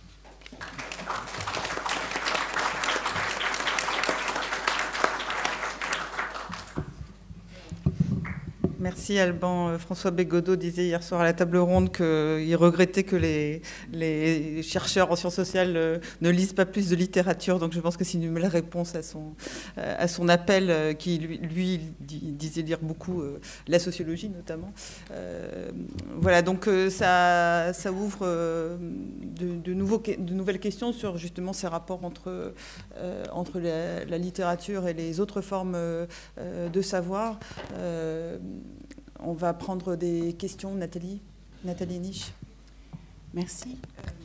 Merci Alban. François Bégodeau disait hier soir à la table ronde qu'il regrettait que les, les chercheurs en sciences sociales ne lisent pas plus de littérature. Donc je pense que c'est une belle réponse à son, à son appel, qui lui, lui disait lire beaucoup la sociologie notamment. Euh, voilà, donc ça, ça ouvre de, de, nouveaux, de nouvelles questions sur justement ces rapports entre, euh, entre la, la littérature et les autres formes euh, de savoir. Euh, On va prendre des questions. Nathalie, Nathalie Niche. Merci.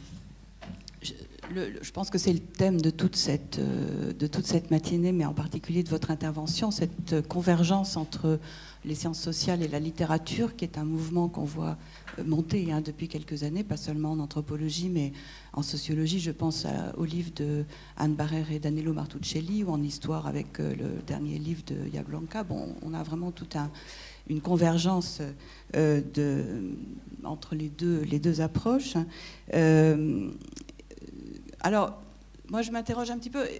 Je, le, je pense que c'est le thème de toute, cette, de toute cette matinée, mais en particulier de votre intervention, cette convergence entre les sciences sociales et la littérature, qui est un mouvement qu'on voit monter hein, depuis quelques années, pas seulement en anthropologie, mais en sociologie. Je pense à, au livre de Anne Barrère et Danilo Martuccelli, ou en histoire avec euh, le dernier livre de Jablonka. Bon, on a vraiment tout un... une convergence euh, de, entre les deux, les deux approches. Euh, alors, moi, je m'interroge un petit peu.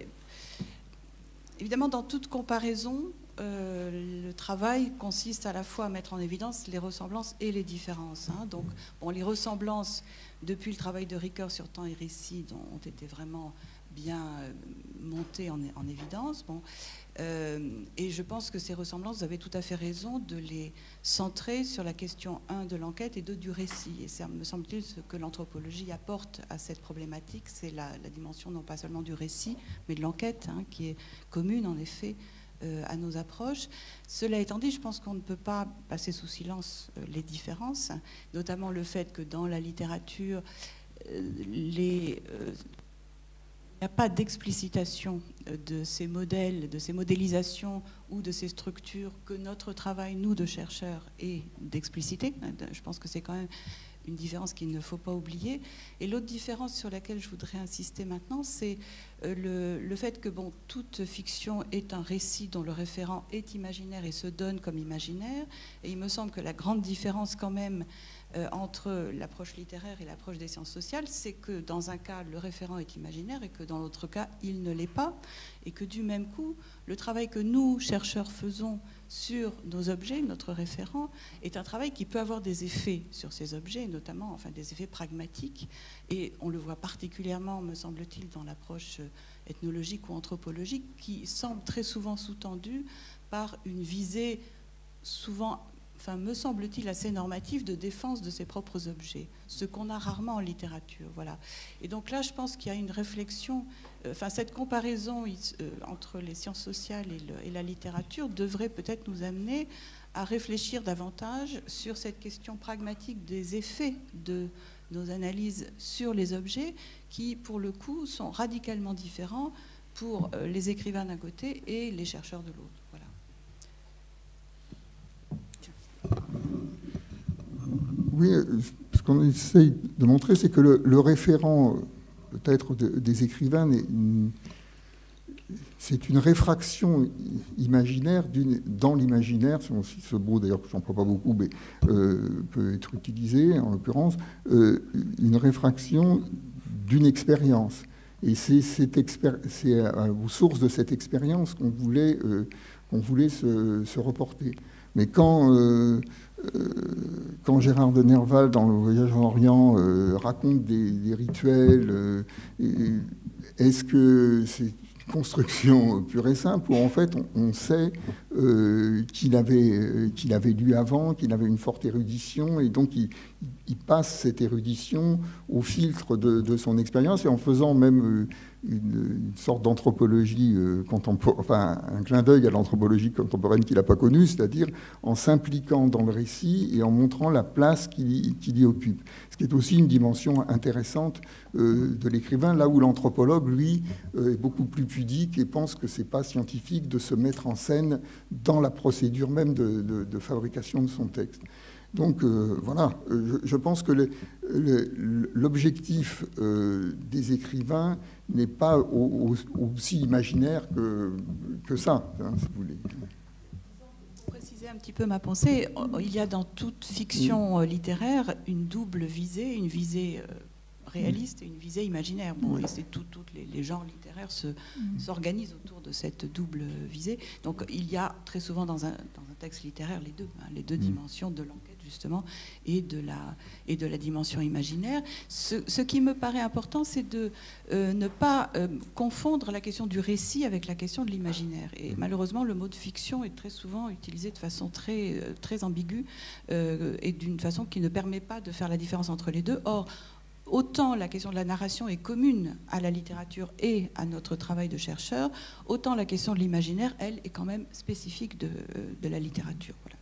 Évidemment, dans toute comparaison, euh, le travail consiste à la fois à mettre en évidence les ressemblances et les différences. Hein. Donc, bon, les ressemblances, depuis le travail de Ricoeur sur temps et récit, ont été vraiment bien montées en, en évidence. Bon. Euh, et je pense que ces ressemblances, vous avez tout à fait raison de les centrer sur la question un de l'enquête et deux du récit. Et c'est, me semble-t-il, ce que l'anthropologie apporte à cette problématique, c'est la, la dimension non pas seulement du récit, mais de l'enquête, hein, qui est commune en effet euh, à nos approches. Cela étant dit, je pense qu'on ne peut pas passer sous silence euh, les différences, hein, notamment le fait que dans la littérature, euh, les... Euh, il n'y a pas d'explicitation de ces modèles, de ces modélisations ou de ces structures que notre travail, nous, de chercheurs, est d'expliciter. Je pense que c'est quand même une différence qu'il ne faut pas oublier. Et l'autre différence sur laquelle je voudrais insister maintenant, c'est le, le fait que bon, toute fiction est un récit dont le référent est imaginaire et se donne comme imaginaire. Et il me semble que la grande différence quand même Euh, entre l'approche littéraire et l'approche des sciences sociales, c'est que dans un cas, le référent est imaginaire et que dans l'autre cas, il ne l'est pas. Et que du même coup, le travail que nous, chercheurs, faisons sur nos objets, notre référent, est un travail qui peut avoir des effets sur ces objets, notamment enfin, des effets pragmatiques. Et on le voit particulièrement, me semble-t-il, dans l'approche ethnologique ou anthropologique, qui semble très souvent sous-tendue par une visée souvent enfin, me semble-t-il, assez normatif de défense de ses propres objets, ce qu'on a rarement en littérature. Voilà. Et donc là, je pense qu'il y a une réflexion, euh, enfin, cette comparaison euh, entre les sciences sociales et, le, et la littérature devrait peut-être nous amener à réfléchir davantage sur cette question pragmatique des effets de nos analyses sur les objets, qui, pour le coup, sont radicalement différents pour euh, les écrivains d'un côté et les chercheurs de l'autre. Voilà. Oui, ce qu'on essaye de montrer, c'est que le, le référent, peut-être, de, des écrivains, c'est une réfraction imaginaire dans l'imaginaire, c'est aussi ce mot d'ailleurs que je n'emploie pas beaucoup, mais euh, peut être utilisé en l'occurrence, euh, une réfraction d'une expérience. Et c'est, cette expéri- c'est aux sources de cette expérience qu'on voulait, euh, qu'on voulait se, se reporter. Mais quand, euh, euh, quand Gérard de Nerval, dans Le Voyage en Orient, euh, raconte des, des rituels, euh, est-ce que c'est une construction pure et simple, où en fait on, on sait euh, qu'il avait, euh, qu'il avait lu avant, qu'il avait une forte érudition, et donc il, il passe cette érudition au filtre de, de son expérience, et en faisant même une, une sorte d'anthropologie euh, contemporaine, enfin un clin d'œil à l'anthropologie contemporaine qu'il n'a pas connue, c'est-à-dire en s'impliquant dans le récit et en montrant la place qu'il, qu'il y occupe. Ce qui est aussi une dimension intéressante euh, de l'écrivain, là où l'anthropologue, lui, euh, est beaucoup plus pudique et pense que c'est pas scientifique de se mettre en scène dans la procédure même de, de, de fabrication de son texte. Donc euh, voilà, je, je pense que le, le, l'objectif euh, des écrivains n'est pas au, au, aussi imaginaire que, que ça, hein, si vous voulez. Pour préciser un petit peu ma pensée, il y a dans toute fiction littéraire une double visée, une visée réaliste et une visée imaginaire. Bon, et c'est tout, toutes les, les genres littéraires se, mmh. s'organisent autour de cette double visée. Donc il y a très souvent dans un, dans un texte littéraire les deux, hein, les deux mmh. dimensions de l'enquête justement et de la, et de la dimension imaginaire. Ce, ce qui me paraît important, c'est de euh, ne pas euh, confondre la question du récit avec la question de l'imaginaire. Et malheureusement, le mot de fiction est très souvent utilisé de façon très, euh, très ambiguë euh, et d'une façon qui ne permet pas de faire la différence entre les deux. Or, autant la question de la narration est commune à la littérature et à notre travail de chercheur, autant la question de l'imaginaire, elle, est quand même spécifique de, de la littérature. Voilà.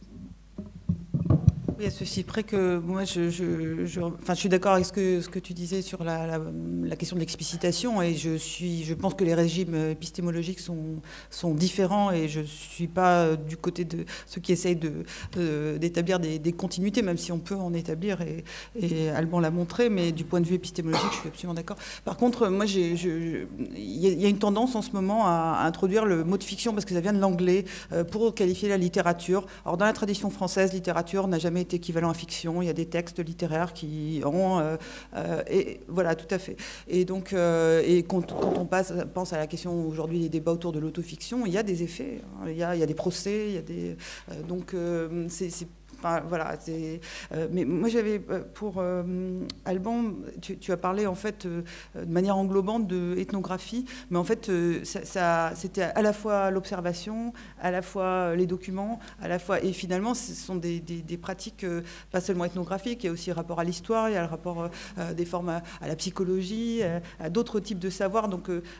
Oui, à ceci près que moi, je, je, je, enfin, je suis d'accord avec ce que, ce que tu disais sur la, la, la question de l'explicitation, et je, suis, je pense que les régimes épistémologiques sont, sont différents, et je ne suis pas du côté de ceux qui essayent de, de, d'établir des, des continuités, même si on peut en établir, et, et Alban l'a montré, mais du point de vue épistémologique, je suis absolument d'accord. Par contre, moi, il y, y a une tendance en ce moment à, à introduire le mot de fiction, parce que ça vient de l'anglais, euh, pour qualifier la littérature. Alors, dans la tradition française, littérature n'a jamais été équivalent à fiction. Il y a des textes littéraires qui ont... Euh, euh, et voilà, tout à fait. Et donc, euh, et quand, quand on passe, pense à la question aujourd'hui des débats autour de l'autofiction, il y a des effets. Hein, il, y a, il y a des procès, il y a des... Euh, donc, euh, c'est... c'est Enfin, voilà, c'est, euh, mais moi j'avais pour euh, Alban, tu, tu as parlé en fait euh, de manière englobante de ethnographie, mais en fait euh, ça, ça, c'était à la fois l'observation, à la fois les documents, à la fois, et finalement ce sont des, des, des pratiques euh, pas seulement ethnographiques, il y a aussi le rapport à l'histoire, il y a le rapport euh, des formes à, à la psychologie, à, à d'autres types de savoirs. Donc euh,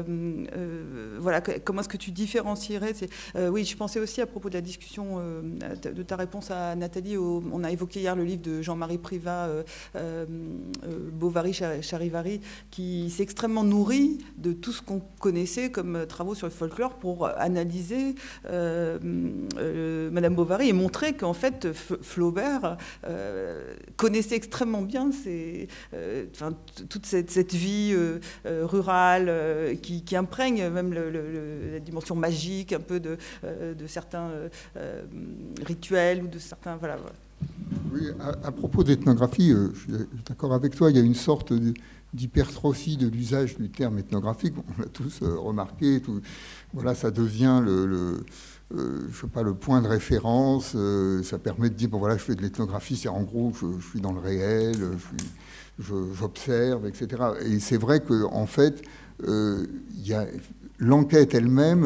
euh, voilà, comment est-ce que tu différencierais c'est, euh, oui, je pensais aussi à propos de la discussion euh, de ta réponse à Nathalie, au, on a évoqué hier le livre de Jean-Marie Privat, euh, euh, Bovary, Charivari, qui s'est extrêmement nourri de tout ce qu'on connaissait comme travaux sur le folklore pour analyser euh, euh, Madame Bovary et montrer qu'en fait Flaubert euh, connaissait extrêmement bien ces, euh, enfin, toute cette, cette vie euh, rurale euh, qui, qui imprègne même le, le, la dimension magique un peu de, euh, de certains euh, rituels ou de certains... Voilà, voilà. Oui, à, à propos d'ethnographie, euh, je suis d'accord avec toi, il y a une sorte de, d'hypertrophie de l'usage du terme ethnographique, on l'a tous euh, remarqué, tout, voilà, ça devient le, le, euh, je sais pas, le point de référence, euh, ça permet de dire, bon voilà, je fais de l'ethnographie, c'est en gros, je, je suis dans le réel, je suis, je, j'observe, et cetera. Et c'est vrai qu'en fait, euh, il y a, l'enquête elle-même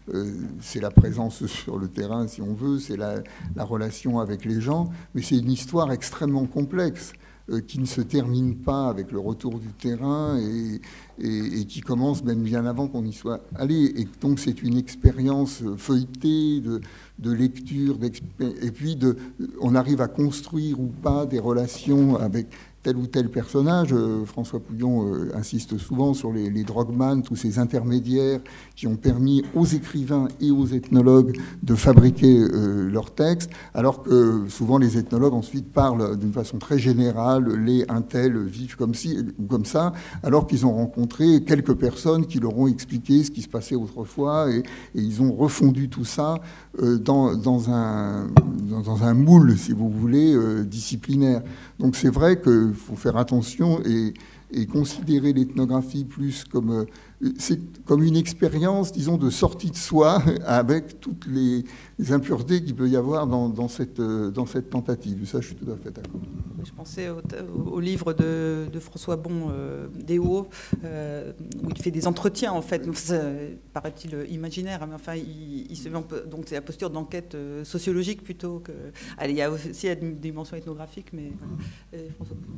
euh, c'est la présence sur le terrain, si on veut, c'est la, la relation avec les gens, mais c'est une histoire extrêmement complexe, euh, qui ne se termine pas avec le retour du terrain et, et, et qui commence même bien avant qu'on y soit allé. Et donc c'est une expérience feuilletée de, de lecture, et puis de, on arrive à construire ou pas des relations avec tel ou tel personnage. Euh, François Pouillon euh, insiste souvent sur les, les drogmans, tous ces intermédiaires qui ont permis aux écrivains et aux ethnologues de fabriquer euh, leurs textes, alors que souvent les ethnologues ensuite parlent d'une façon très générale, les un tel vivent comme ci ou comme ça, alors qu'ils ont rencontré quelques personnes qui leur ont expliqué ce qui se passait autrefois, et, et ils ont refondu tout ça euh, dans, dans, un, dans, dans un moule, si vous voulez, euh, disciplinaire. Donc c'est vrai qu'il faut faire attention et, et considérer l'ethnographie plus comme, euh, c'est comme une expérience, disons, de sortie de soi avec toutes les, les impuretés qu'il peut y avoir dans, dans, cette, dans cette tentative. Ça, je suis tout à fait d'accord. Je pensais au, au livre de, de François Bon, euh, Des Hauts, euh, où il fait des entretiens, en fait. Donc, ça paraît-il imaginaire, mais enfin, il, il se met en, donc c'est la posture d'enquête sociologique plutôt que... Allez, il y a aussi une dimension ethnographique, mais voilà. François Bon.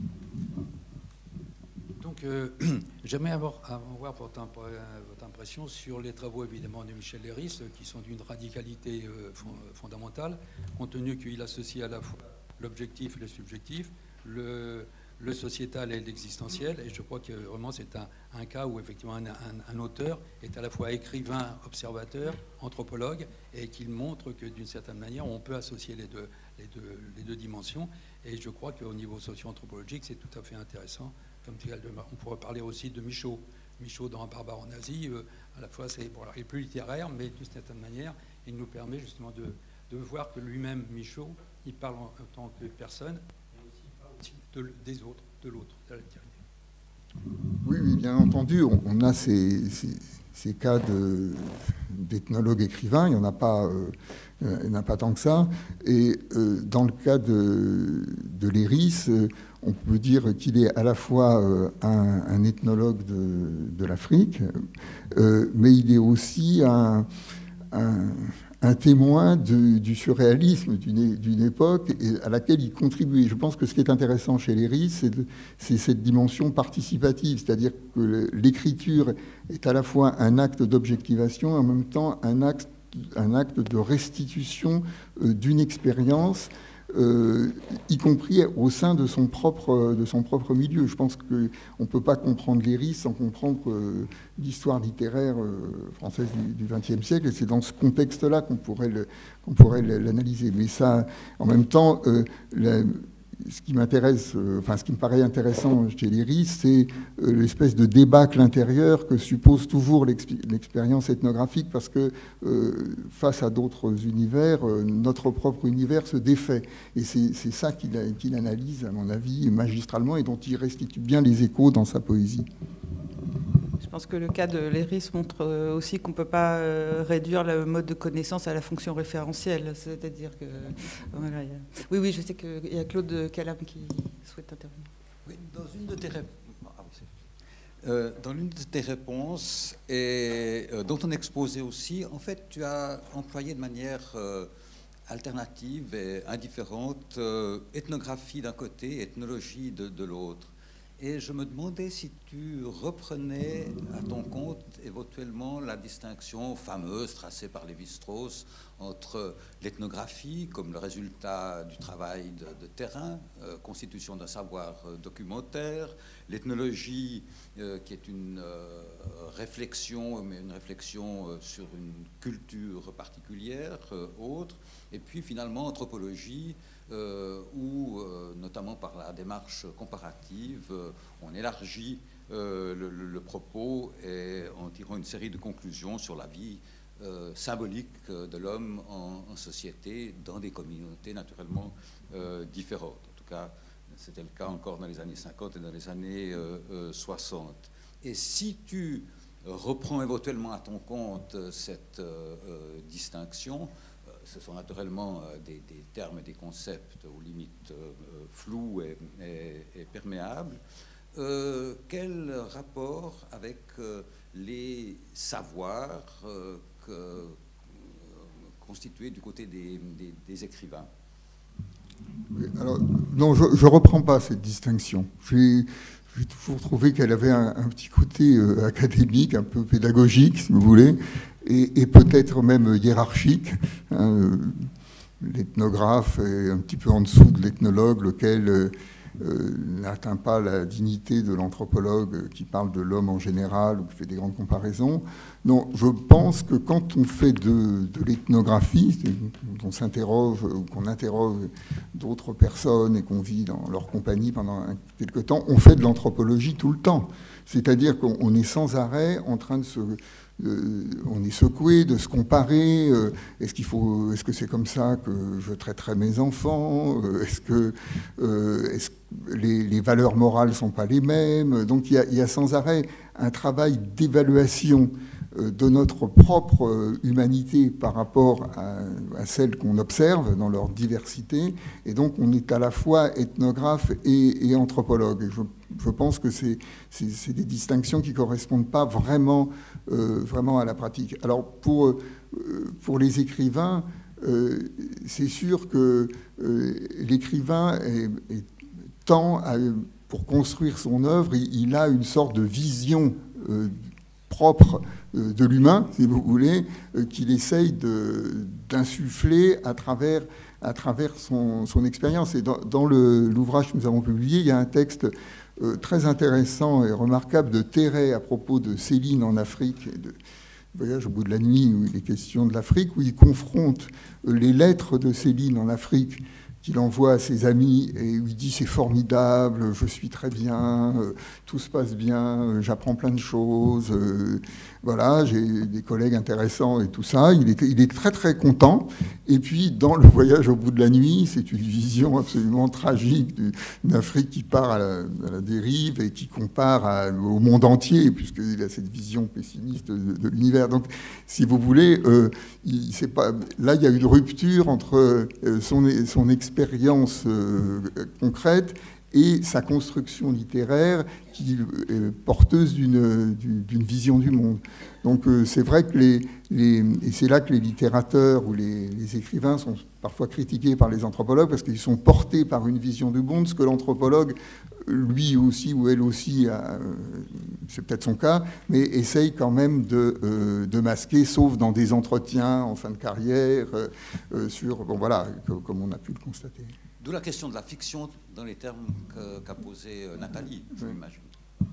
Donc, euh, j'aimerais avoir, avoir votre, votre impression sur les travaux, évidemment, de Michel Leiris, qui sont d'une radicalité euh, fondamentale, compte tenu qu'il associe à la fois l'objectif et le subjectif, le, le sociétal et l'existentiel. Et je crois que vraiment, c'est un, un cas où, effectivement, un, un, un auteur est à la fois écrivain, observateur, anthropologue, et qu'il montre que, d'une certaine manière, on peut associer les deux, les deux, les deux dimensions. Et je crois qu'au niveau socio-anthropologique, c'est tout à fait intéressant. On pourrait parler aussi de Michaud. Michaud dans Un barbare en Asie, euh, à la fois, c'est, bon, alors, il est plus littéraire, mais d'une certaine manière, il nous permet justement de, de voir que lui-même, Michaud, il parle en, en tant que personne, mais aussi il parle aussi de, des autres, de l'autre, de l'altérité. Oui, oui, bien entendu, on, on a ces, ces, ces cas de, d'ethnologues écrivains, il n'y en a pas... Euh, il n'y en a pas tant que ça. Et euh, dans le cas de, de Leiris, euh, on peut dire qu'il est à la fois euh, un, un ethnologue de, de l'Afrique, euh, mais il est aussi un, un, un témoin de, du surréalisme d'une, d'une époque à laquelle il contribuait. Je pense que ce qui est intéressant chez Leiris, c'est, de, c'est cette dimension participative, c'est-à-dire que l'écriture est à la fois un acte d'objectivation et en même temps un acte un acte de restitution euh, d'une expérience, euh, y compris au sein de son propre, de son propre milieu. Je pense qu'on ne peut pas comprendre Leiris sans comprendre euh, l'histoire littéraire euh, française du vingtième siècle, et c'est dans ce contexte-là qu'on pourrait, le, qu'on pourrait l'analyser. Mais ça, en même temps, euh, la, ce qui m'intéresse, euh, enfin ce qui me paraît intéressant chez Leiris, c'est euh, l'espèce de débâcle intérieur que suppose toujours l'expérience ethnographique, parce que euh, face à d'autres univers, euh, notre propre univers se défait. Et c'est, c'est ça qu'il, qu'il analyse, à mon avis, magistralement, et dont il restitue bien les échos dans sa poésie. Je pense que le cas de Leiris montre aussi qu'on ne peut pas réduire le mode de connaissance à la fonction référentielle. C'est-à-dire que... Voilà, a... Oui, oui, je sais qu'il y a Claude Calam qui souhaite intervenir. Oui, dans une de tes réponses, euh, dans l'une de tes réponses, et euh, dans ton exposé aussi, en fait, tu as employé de manière euh, alternative et indifférente euh, ethnographie d'un côté, ethnologie de, de l'autre. Et je me demandais si tu reprenais à ton compte éventuellement la distinction fameuse tracée par Lévi-Strauss entre l'ethnographie comme le résultat du travail de, de terrain, euh, constitution d'un savoir euh, documentaire, l'ethnologie euh, qui est une euh, réflexion, mais une réflexion euh, sur une culture particulière, euh, autre, et puis finalement anthropologie, Euh, où, euh, notamment par la démarche comparative, euh, on élargit euh, le, le, le propos et en tirant une série de conclusions sur la vie euh, symbolique de l'homme en, en société, dans des communautés naturellement euh, différentes. En tout cas, c'était le cas encore dans les années cinquante et dans les années euh, euh, soixante. Et si tu reprends éventuellement à ton compte cette euh, euh, distinction, ce sont naturellement des, des termes et des concepts aux limites euh, flous et, et, et perméables. Euh, quel rapport avec euh, les savoirs euh, euh, constitué du côté des, des, des écrivains. Oui, alors, non, je ne reprends pas cette distinction. J'ai toujours trouvé qu'elle avait un, un petit côté euh, académique, un peu pédagogique, si vous voulez, et, et peut-être même hiérarchique. Hein, euh, l'ethnographe est un petit peu en dessous de l'ethnologue, lequel euh, euh, n'atteint pas la dignité de l'anthropologue qui parle de l'homme en général ou qui fait des grandes comparaisons. Non, je pense que quand on fait de, de l'ethnographie, on s'interroge ou qu'on interroge d'autres personnes et qu'on vit dans leur compagnie pendant quelque temps, on fait de l'anthropologie tout le temps. C'est-à-dire qu'on est sans arrêt en train de se... Euh, on est secoué de se comparer. Euh, est-ce qu'il faut, est-ce que c'est comme ça que je traiterai mes enfants? euh, Est-ce que, euh, est-ce que les, les valeurs morales sont pas les mêmes? Donc il y a, il y a sans arrêt un travail d'évaluation euh, de notre propre euh, humanité par rapport à, à celle qu'on observe dans leur diversité. Et donc on est à la fois ethnographe et, et anthropologue. Et je, je pense que c'est, c'est, c'est des distinctions qui correspondent pas vraiment Euh, vraiment à la pratique. Alors pour, euh, pour les écrivains, euh, c'est sûr que euh, l'écrivain est, est, tend à, pour construire son œuvre, il, il a une sorte de vision euh, propre euh, de l'humain, si vous voulez, euh, qu'il essaye de, d'insuffler à travers, à travers son, son expérience. Et dans, dans le, l'ouvrage que nous avons publié, il y a un texte Euh, très intéressant et remarquable de Terray à propos de Céline en Afrique, et de Voyage au bout de la nuit, où il est question de l'Afrique, où il confronte euh, les lettres de Céline en Afrique qu'il envoie à ses amis et où il dit c'est formidable, je suis très bien, euh, tout se passe bien, euh, j'apprends plein de choses, euh, voilà, j'ai des collègues intéressants et tout ça. Il est, il est très très content. Et puis dans le Voyage au bout de la nuit, c'est une vision absolument tragique d'une Afrique qui part à la, à la dérive et qui compare à, au monde entier, puisqu'il a cette vision pessimiste de, de l'univers. Donc si vous voulez, euh, il, c'est pas, là il y a une rupture entre euh, son, son expérience euh, concrète et sa construction littéraire qui est porteuse d'une, d'une vision du monde. Donc euh, c'est vrai que les, les... Et c'est là que les littérateurs ou les, les écrivains sont parfois critiqués par les anthropologues parce qu'ils sont portés par une vision du monde, ce que l'anthropologue, lui aussi ou elle aussi, a, c'est peut-être son cas, mais essaye quand même de, euh, de masquer, sauf dans des entretiens en fin de carrière, euh, sur... Bon voilà, comme on a pu le constater. D'où la question de la fiction dans les termes que, qu'a posé Nathalie, je oui. m'imagine.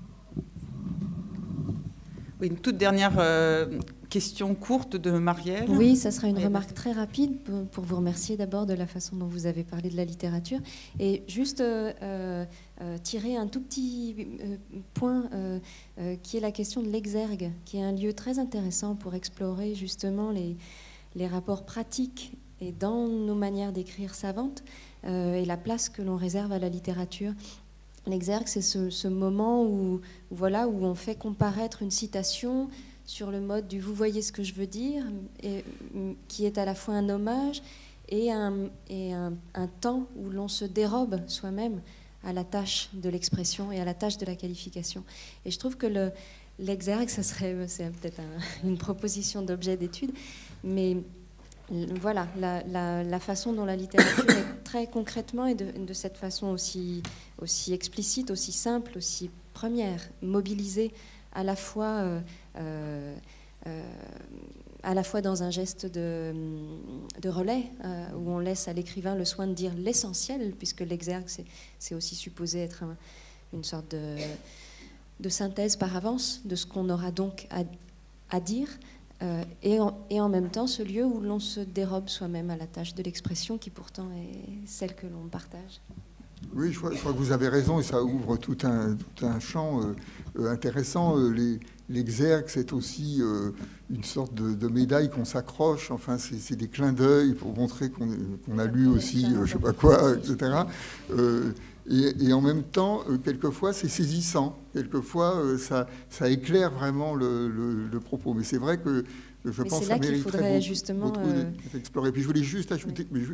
Oui, une toute dernière euh, question courte de Marielle. Oui, ça sera une Marielle. remarque très rapide pour, pour vous remercier d'abord de la façon dont vous avez parlé de la littérature. Et juste euh, euh, tirer un tout petit euh, point euh, euh, qui est la question de l'exergue, qui est un lieu très intéressant pour explorer justement les, les rapports pratiques et dans nos manières d'écrire savantes, euh, et la place que l'on réserve à la littérature. L'exergue, c'est ce, ce moment où, où, voilà, où on fait comparaître une citation sur le mode du « vous voyez ce que je veux dire », et, qui est à la fois un hommage et, un, et un, un temps où l'on se dérobe soi-même à la tâche de l'expression et à la tâche de la qualification. Et je trouve que le, l'exergue, ça serait, c'est peut-être un, une proposition d'objet d'étude, mais... Voilà, la, la, la façon dont la littérature est très concrètement et de, de cette façon aussi, aussi explicite, aussi simple, aussi première, mobilisée à la fois, euh, euh, à la fois dans un geste de, de relais, euh, où on laisse à l'écrivain le soin de dire l'essentiel, puisque l'exergue, c'est, c'est aussi supposé être un, une sorte de, de synthèse par avance de ce qu'on aura donc à, à dire. Euh, et, en, et en même temps ce lieu où l'on se dérobe soi-même à la tâche de l'expression qui pourtant est celle que l'on partage. Oui, je crois, je crois que vous avez raison et ça ouvre tout un, tout un champ euh, euh, intéressant. Euh, les, l'exergue, c'est aussi euh, une sorte de, de médaille qu'on s'accroche. Enfin, c'est, c'est des clins d'œil pour montrer qu'on, est, qu'on a lu aussi, euh, je sais pas quoi, et cetera. Euh, Et, et en même temps, euh, quelquefois, c'est saisissant. Quelquefois, euh, ça, ça éclaire vraiment le, le, le propos. Mais c'est vrai que je mais pense c'est que là ça qu'il mériterait faudrait beaucoup, justement beaucoup euh... d'être exploré. Puis je voulais juste ajouter, oui. mais je,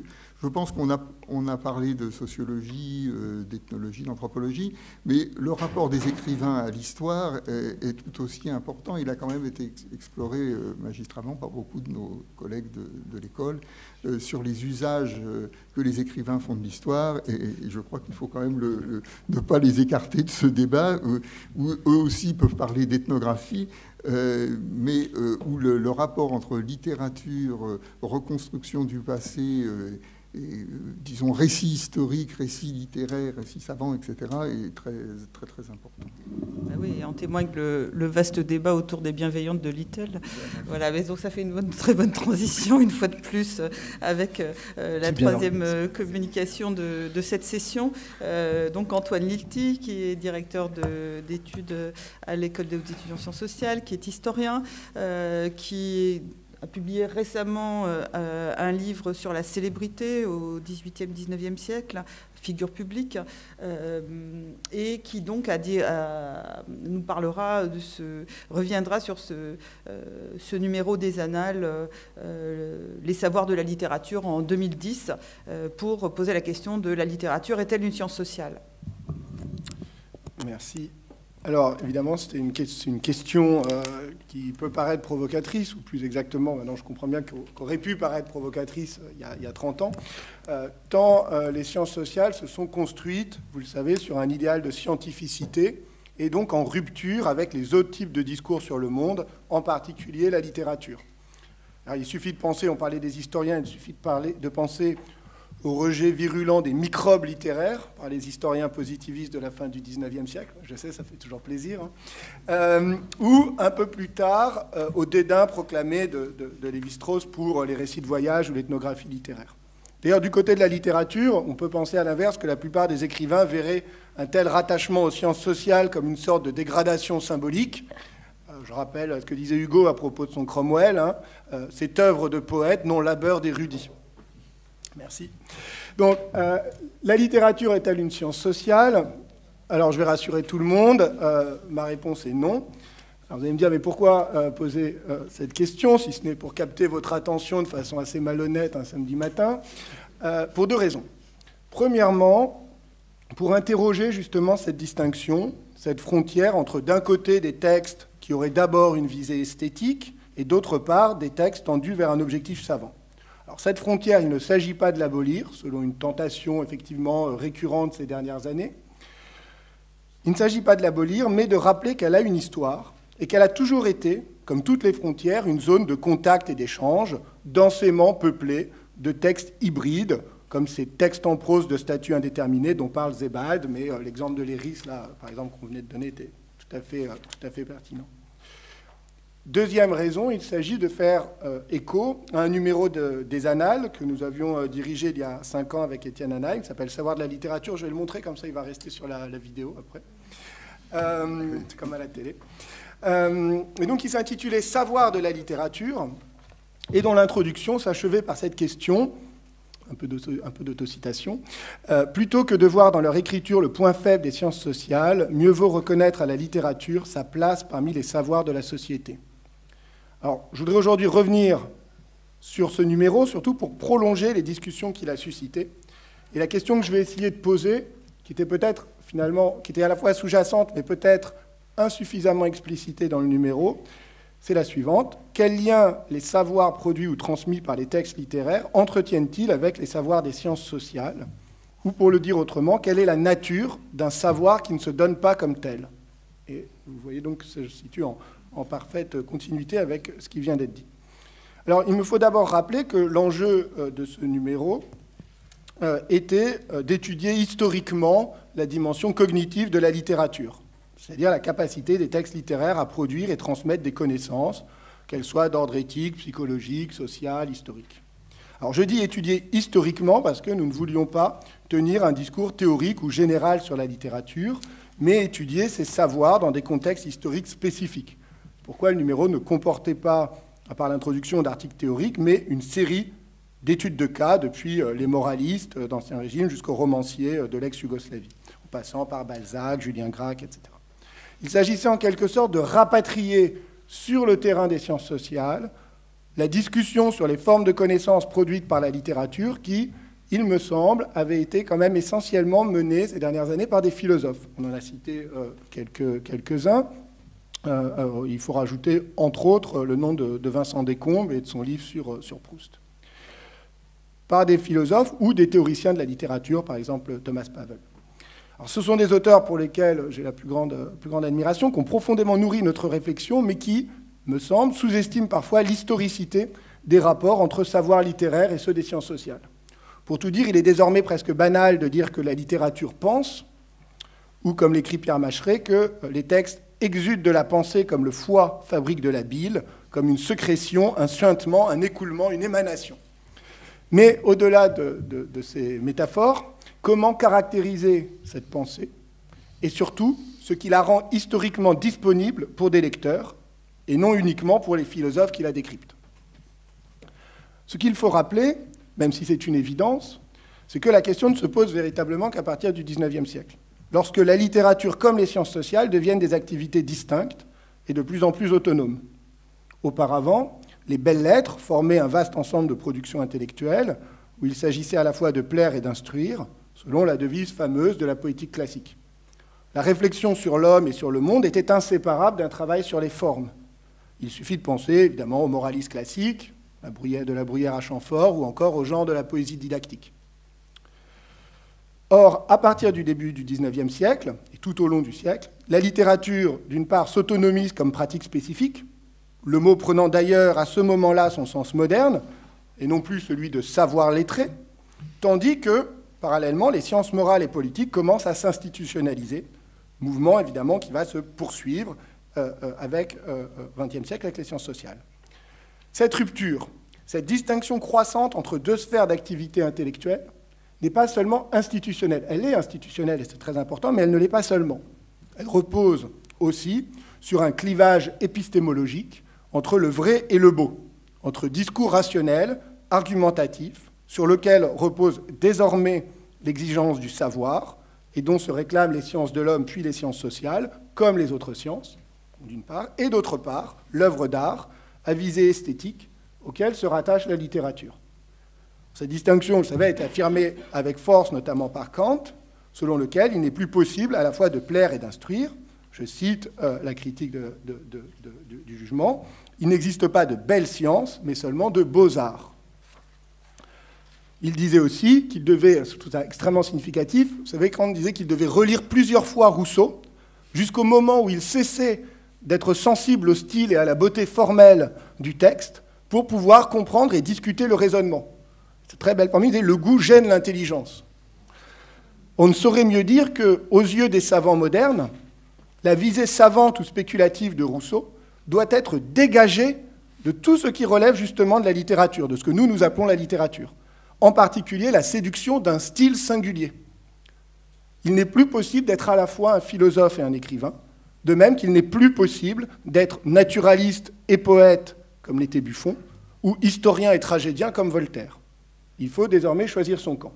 je pense qu'on a, on a parlé de sociologie, euh, d'ethnologie, d'anthropologie, mais le rapport des écrivains à l'histoire est, est tout aussi important. Il a quand même été exploré euh, magistralement par beaucoup de nos collègues de, de l'école euh, sur les usages euh, que les écrivains font de l'histoire, et, et je crois qu'il faut quand même le, le, ne pas les écarter de ce débat, euh, où eux aussi peuvent parler d'ethnographie, Euh, mais euh, où le, le rapport entre littérature, euh, reconstruction du passé, euh, et, euh, disons, récit historique, récit littéraire, récit savant, et cetera, est très, très, très important. Ah oui, et en témoigne le, le vaste débat autour des bienveillantes de Little. Voilà, mais donc ça fait une bonne, très bonne transition, une fois de plus, avec euh, la troisième euh, communication de, de cette session. Euh, donc Antoine Lilti, qui est directeur de, d'études à l'École des hautes études en sciences sociales, qui est historien, euh, qui a publié récemment euh, un livre sur la célébrité au dix-huitième, dix-neuvième siècle, figure publique, euh, et qui donc a dit, a, nous parlera de ce, reviendra sur ce, euh, ce numéro des Annales, euh, les savoirs de la littérature en deux mille dix, euh, pour poser la question de la littérature est-elle une science sociale? Merci. Alors, évidemment, c'était une, une question euh, qui peut paraître provocatrice, ou plus exactement, maintenant je comprends bien qu'aurait pu paraître provocatrice il y a, il y a trente ans, euh, tant euh, les sciences sociales se sont construites, vous le savez, sur un idéal de scientificité, et donc en rupture avec les autres types de discours sur le monde, en particulier la littérature. Alors, il suffit de penser, on parlait des historiens, il suffit de, parler, de penser au rejet virulent des microbes littéraires par les historiens positivistes de la fin du dix-neuvième siècle, je sais, ça fait toujours plaisir, hein. euh, ou un peu plus tard, euh, au dédain proclamé de, de, de Lévi-Strauss pour les récits de voyage ou l'ethnographie littéraire. D'ailleurs, du côté de la littérature, on peut penser à l'inverse que la plupart des écrivains verraient un tel rattachement aux sciences sociales comme une sorte de dégradation symbolique. Euh, je rappelle ce que disait Hugo à propos de son Cromwell, hein, euh, cette œuvre de poète, non labeur d'érudit. Merci. Donc, euh, la littérature est-elle une science sociale? Alors, je vais rassurer tout le monde. Euh, ma réponse est non. Alors, vous allez me dire, mais pourquoi euh, poser euh, cette question, si ce n'est pour capter votre attention de façon assez malhonnête un samedi matin? euh, Pour deux raisons. Premièrement, pour interroger justement cette distinction, cette frontière entre, d'un côté, des textes qui auraient d'abord une visée esthétique, et d'autre part, des textes tendus vers un objectif savant. Alors, cette frontière, il ne s'agit pas de l'abolir, selon une tentation effectivement récurrente ces dernières années. Il ne s'agit pas de l'abolir, mais de rappeler qu'elle a une histoire et qu'elle a toujours été, comme toutes les frontières, une zone de contact et d'échange, densément peuplée de textes hybrides, comme ces textes en prose de statut indéterminé dont parle Sebald, mais euh, l'exemple de Léris, là, par exemple, qu'on venait de donner, était tout à fait, euh, tout à fait pertinent. Deuxième raison, il s'agit de faire euh, écho à un numéro de, des Annales que nous avions euh, dirigé il y a cinq ans avec Étienne Anaïm, qui s'appelle « Savoir de la littérature ». Je vais le montrer, comme ça il va rester sur la, la vidéo après, euh, comme à la télé. Euh, et donc il s'intitulait « Savoir de la littérature » et dont l'introduction s'achevait par cette question, un peu d'autocitation, euh, plutôt que de voir dans leur écriture le point faible des sciences sociales, mieux vaut reconnaître à la littérature sa place parmi les savoirs de la société. Alors, je voudrais aujourd'hui revenir sur ce numéro, surtout pour prolonger les discussions qu'il a suscitées. Et la question que je vais essayer de poser, qui était peut-être finalement, qui était à la fois sous-jacente, mais peut-être insuffisamment explicitée dans le numéro, c'est la suivante. Quel lien les savoirs produits ou transmis par les textes littéraires entretiennent-ils avec les savoirs des sciences sociales? Ou pour le dire autrement, quelle est la nature d'un savoir qui ne se donne pas comme tel? Et vous voyez donc que ça se situe en, en parfaite continuité avec ce qui vient d'être dit. Alors, il me faut d'abord rappeler que l'enjeu de ce numéro euh, était d'étudier historiquement la dimension cognitive de la littérature, c'est-à-dire la capacité des textes littéraires à produire et transmettre des connaissances, qu'elles soient d'ordre éthique, psychologique, social, historique. Alors je dis étudier historiquement parce que nous ne voulions pas tenir un discours théorique ou général sur la littérature, mais étudier ces savoirs dans des contextes historiques spécifiques. Pourquoi le numéro ne comportait pas, à part l'introduction d'articles théoriques, mais une série d'études de cas, depuis les moralistes d'Ancien Régime jusqu'aux romanciers de l'ex-Yougoslavie, en passant par Balzac, Julien Gracq, et cetera. Il s'agissait en quelque sorte de rapatrier sur le terrain des sciences sociales la discussion sur les formes de connaissances produites par la littérature qui, il me semble, avait été quand même essentiellement menée ces dernières années par des philosophes. On en a cité euh, quelques, quelques-uns. Euh, euh, il faut rajouter, entre autres, le nom de, de Vincent Descombes et de son livre sur, sur Proust. Par des philosophes ou des théoriciens de la littérature, par exemple Thomas Pavel. Alors, ce sont des auteurs pour lesquels j'ai la plus grande, plus grande admiration, qui ont profondément nourri notre réflexion, mais qui, me semble, sous-estiment parfois l'historicité des rapports entre savoir littéraire et ceux des sciences sociales. Pour tout dire, il est désormais presque banal de dire que la littérature pense, ou comme l'écrit Pierre Macheret, que les textes exudent de la pensée comme le foie fabrique de la bile, comme une sécrétion, un suintement, un écoulement, une émanation. Mais au-delà de, de, de ces métaphores, comment caractériser cette pensée et surtout ce qui la rend historiquement disponible pour des lecteurs et non uniquement pour les philosophes qui la décryptent. Ce qu'il faut rappeler, même si c'est une évidence, c'est que la question ne se pose véritablement qu'à partir du dix-neuvième siècle, lorsque la littérature comme les sciences sociales deviennent des activités distinctes et de plus en plus autonomes. Auparavant, les belles lettres formaient un vaste ensemble de productions intellectuelles où il s'agissait à la fois de plaire et d'instruire, selon la devise fameuse de la poétique classique. La réflexion sur l'homme et sur le monde était inséparable d'un travail sur les formes. Il suffit de penser évidemment aux moralistes classiques, la bruyère, de la Bruyère à Chamfort, ou encore au genre de la poésie didactique. Or, à partir du début du dix-neuvième siècle, et tout au long du siècle, la littérature, d'une part, s'autonomise comme pratique spécifique, le mot prenant d'ailleurs à ce moment-là son sens moderne, et non plus celui de savoir lettré, tandis que, parallèlement, les sciences morales et politiques commencent à s'institutionnaliser, mouvement évidemment qui va se poursuivre euh, euh, avec euh, vingtième siècle avec les sciences sociales. Cette rupture, cette distinction croissante entre deux sphères d'activité intellectuelle n'est pas seulement institutionnelle. Elle est institutionnelle et c'est très important, mais elle ne l'est pas seulement. Elle repose aussi sur un clivage épistémologique entre le vrai et le beau, entre discours rationnel, argumentatif, sur lequel repose désormais l'exigence du savoir, et dont se réclament les sciences de l'homme puis les sciences sociales, comme les autres sciences, d'une part, et d'autre part, l'œuvre d'art, à visée esthétique, auquel se rattache la littérature. Cette distinction, vous le savez, a été affirmée avec force, notamment par Kant, selon lequel il n'est plus possible à la fois de plaire et d'instruire. Je cite euh, la critique de, de, de, de, du jugement. Il n'existe pas de belles sciences, mais seulement de beaux-arts. Il disait aussi qu'il devait, c'est tout ça extrêmement significatif, vous savez, Kant disait qu'il devait relire plusieurs fois Rousseau, jusqu'au moment où il cessait d'être sensible au style et à la beauté formelle du texte, pour pouvoir comprendre et discuter le raisonnement. C'est très belle formule, il disait « le goût gêne l'intelligence ». On ne saurait mieux dire qu'aux yeux des savants modernes, la visée savante ou spéculative de Rousseau doit être dégagée de tout ce qui relève justement de la littérature, de ce que nous, nous appelons la littérature, en particulier la séduction d'un style singulier. Il n'est plus possible d'être à la fois un philosophe et un écrivain, de même qu'il n'est plus possible d'être naturaliste et poète, comme l'était Buffon, ou historien et tragédien, comme Voltaire. Il faut désormais choisir son camp.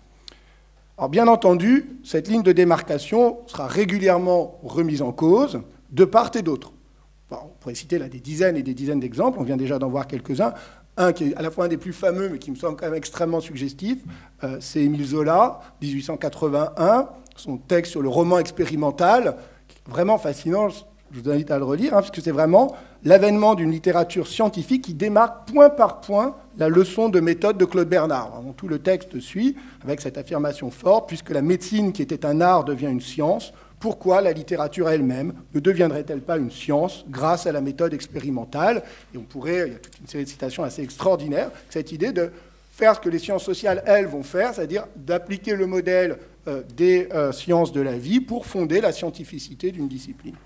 Alors, bien entendu, cette ligne de démarcation sera régulièrement remise en cause, de part et d'autre. Bon, on pourrait citer là des dizaines et des dizaines d'exemples, on vient déjà d'en voir quelques-uns. Un qui est à la fois un des plus fameux, mais qui me semble quand même extrêmement suggestif, euh, c'est Émile Zola, dix-huit cent quatre-vingt-un, son texte sur le roman expérimental, vraiment fascinant, je vous invite à le relire, hein, parce que c'est vraiment l'avènement d'une littérature scientifique qui démarque point par point la leçon de méthode de Claude Bernard. Vraiment, tout le texte suit avec cette affirmation forte, puisque la médecine qui était un art devient une science, pourquoi la littérature elle-même ne deviendrait-elle pas une science grâce à la méthode expérimentale? Et on pourrait, il y a toute une série de citations assez extraordinaires, cette idée de faire ce que les sciences sociales, elles, vont faire, c'est-à-dire d'appliquer le modèle euh, des euh, sciences de la vie pour fonder la scientificité d'une discipline.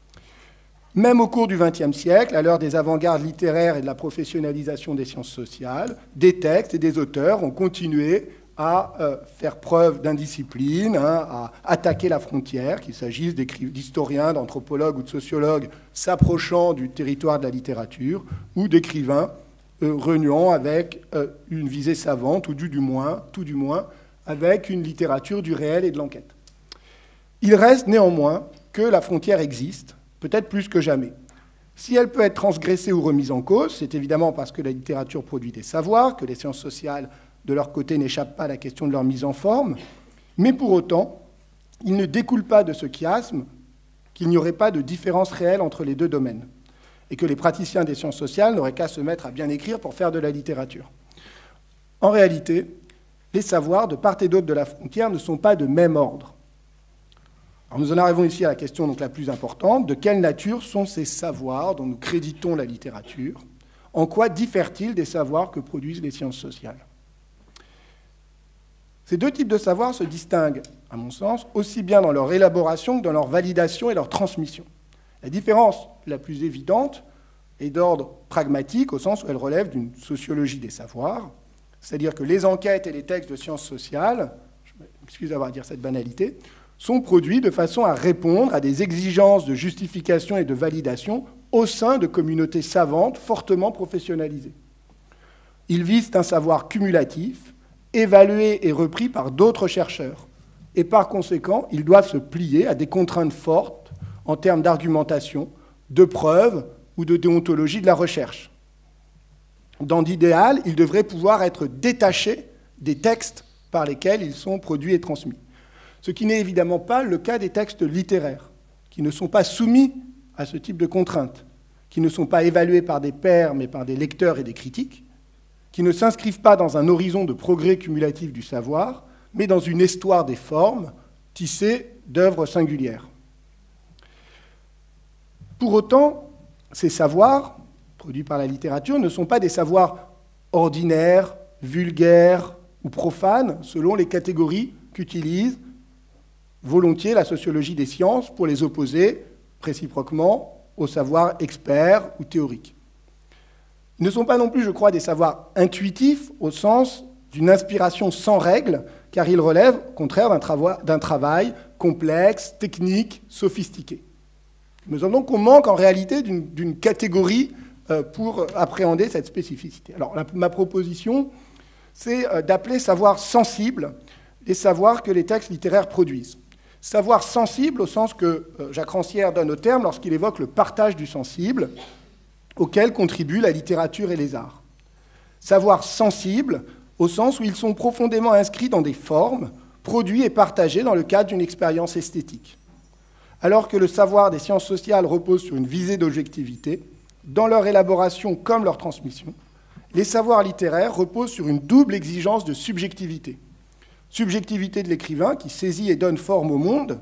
Même au cours du vingtième siècle, à l'heure des avant-gardes littéraires et de la professionnalisation des sciences sociales, des textes et des auteurs ont continué à euh, faire preuve d'indiscipline, hein, à attaquer la frontière, qu'il s'agisse d'historiens, d'anthropologues ou de sociologues s'approchant du territoire de la littérature, ou d'écrivains euh, renouant avec euh, une visée savante, ou du, du moins, tout du moins avec une littérature du réel et de l'enquête. Il reste néanmoins que la frontière existe, peut-être plus que jamais. Si elle peut être transgressée ou remise en cause, c'est évidemment parce que la littérature produit des savoirs, que les sciences sociales de leur côté, n'échappent pas à la question de leur mise en forme, mais pour autant, il ne découle pas de ce chiasme qu'il n'y aurait pas de différence réelle entre les deux domaines, et que les praticiens des sciences sociales n'auraient qu'à se mettre à bien écrire pour faire de la littérature. En réalité, les savoirs de part et d'autre de la frontière ne sont pas de même ordre. Alors nous en arrivons ici à la question donc la plus importante, de quelle nature sont ces savoirs dont nous créditons la littérature? En quoi diffèrent-ils des savoirs que produisent les sciences sociales? Ces deux types de savoirs se distinguent, à mon sens, aussi bien dans leur élaboration que dans leur validation et leur transmission. La différence la plus évidente est d'ordre pragmatique, au sens où elle relève d'une sociologie des savoirs, c'est-à-dire que les enquêtes et les textes de sciences sociales, je m'excuse d'avoir à dire cette banalité, sont produits de façon à répondre à des exigences de justification et de validation au sein de communautés savantes fortement professionnalisées. Ils visent un savoir cumulatif, évalué et repris par d'autres chercheurs, et par conséquent, ils doivent se plier à des contraintes fortes en termes d'argumentation, de preuves ou de déontologie de la recherche. Dans l'idéal, ils devraient pouvoir être détachés des textes par lesquels ils sont produits et transmis. Ce qui n'est évidemment pas le cas des textes littéraires, qui ne sont pas soumis à ce type de contraintes, qui ne sont pas évalués par des pairs, mais par des lecteurs et des critiques, qui ne s'inscrivent pas dans un horizon de progrès cumulatif du savoir, mais dans une histoire des formes tissée d'œuvres singulières. Pour autant, ces savoirs, produits par la littérature, ne sont pas des savoirs ordinaires, vulgaires ou profanes, selon les catégories qu'utilise volontiers la sociologie des sciences pour les opposer réciproquement aux savoirs experts ou théoriques. Ils ne sont pas non plus, je crois, des savoirs intuitifs au sens d'une inspiration sans règles, car ils relèvent, au contraire, d'un travail, d'un travail complexe, technique, sophistiqué. Il me semble donc qu'on manque en réalité d'une, d'une catégorie euh, pour appréhender cette spécificité. Alors, la, ma proposition, c'est euh, d'appeler savoir sensible les savoirs que les textes littéraires produisent. Savoir sensible au sens que Jacques Rancière donne au terme lorsqu'il évoque le partage du sensible auquel contribuent la littérature et les arts. Savoir sensible au sens où ils sont profondément inscrits dans des formes, produits et partagés dans le cadre d'une expérience esthétique. Alors que le savoir des sciences sociales repose sur une visée d'objectivité, dans leur élaboration comme leur transmission, les savoirs littéraires reposent sur une double exigence de subjectivité. Subjectivité de l'écrivain qui saisit et donne forme au monde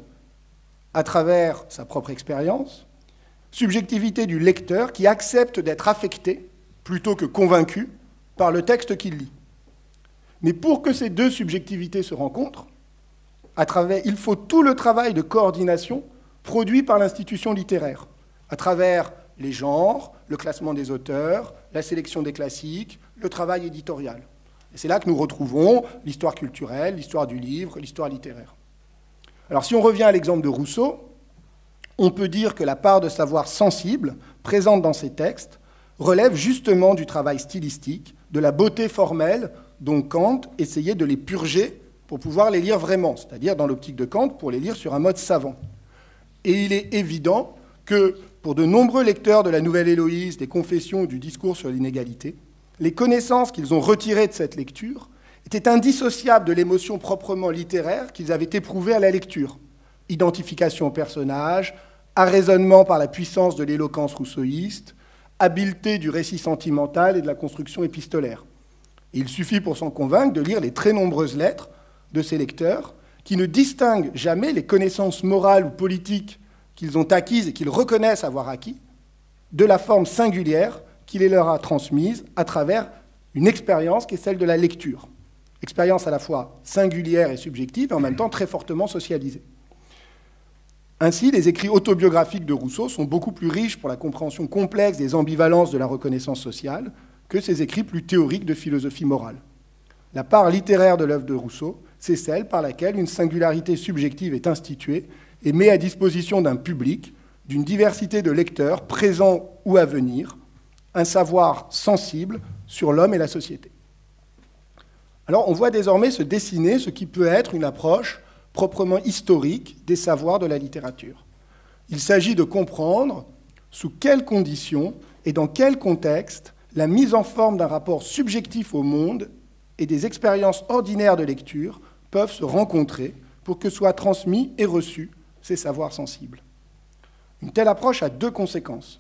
à travers sa propre expérience, subjectivité du lecteur qui accepte d'être affecté plutôt que convaincu par le texte qu'il lit. Mais pour que ces deux subjectivités se rencontrent, à travers, il faut tout le travail de coordination produit par l'institution littéraire, à travers les genres, le classement des auteurs, la sélection des classiques, le travail éditorial. Et c'est là que nous retrouvons l'histoire culturelle, l'histoire du livre, l'histoire littéraire. Alors si on revient à l'exemple de Rousseau, on peut dire que la part de savoir sensible présente dans ces textes relève justement du travail stylistique, de la beauté formelle dont Kant essayait de les purger pour pouvoir les lire vraiment, c'est-à-dire dans l'optique de Kant, pour les lire sur un mode savant. Et il est évident que pour de nombreux lecteurs de la Nouvelle Héloïse, des Confessions ou du Discours sur l'inégalité, les connaissances qu'ils ont retirées de cette lecture étaient indissociables de l'émotion proprement littéraire qu'ils avaient éprouvée à la lecture. Identification au personnage, arraisonnement par la puissance de l'éloquence rousseauiste, habileté du récit sentimental et de la construction épistolaire. Et il suffit pour s'en convaincre de lire les très nombreuses lettres de ces lecteurs qui ne distinguent jamais les connaissances morales ou politiques qu'ils ont acquises et qu'ils reconnaissent avoir acquis de la forme singulière qu'il les leur a transmise à travers une expérience qui est celle de la lecture. Expérience à la fois singulière et subjective, et en même temps très fortement socialisée. Ainsi, les écrits autobiographiques de Rousseau sont beaucoup plus riches pour la compréhension complexe des ambivalences de la reconnaissance sociale que ces écrits plus théoriques de philosophie morale. La part littéraire de l'œuvre de Rousseau, c'est celle par laquelle une singularité subjective est instituée et met à disposition d'un public, d'une diversité de lecteurs, présents ou à venir, un savoir sensible sur l'homme et la société. Alors, on voit désormais se dessiner ce qui peut être une approche proprement historique des savoirs de la littérature. Il s'agit de comprendre sous quelles conditions et dans quel contexte la mise en forme d'un rapport subjectif au monde et des expériences ordinaires de lecture peuvent se rencontrer pour que soient transmis et reçus ces savoirs sensibles. Une telle approche a deux conséquences.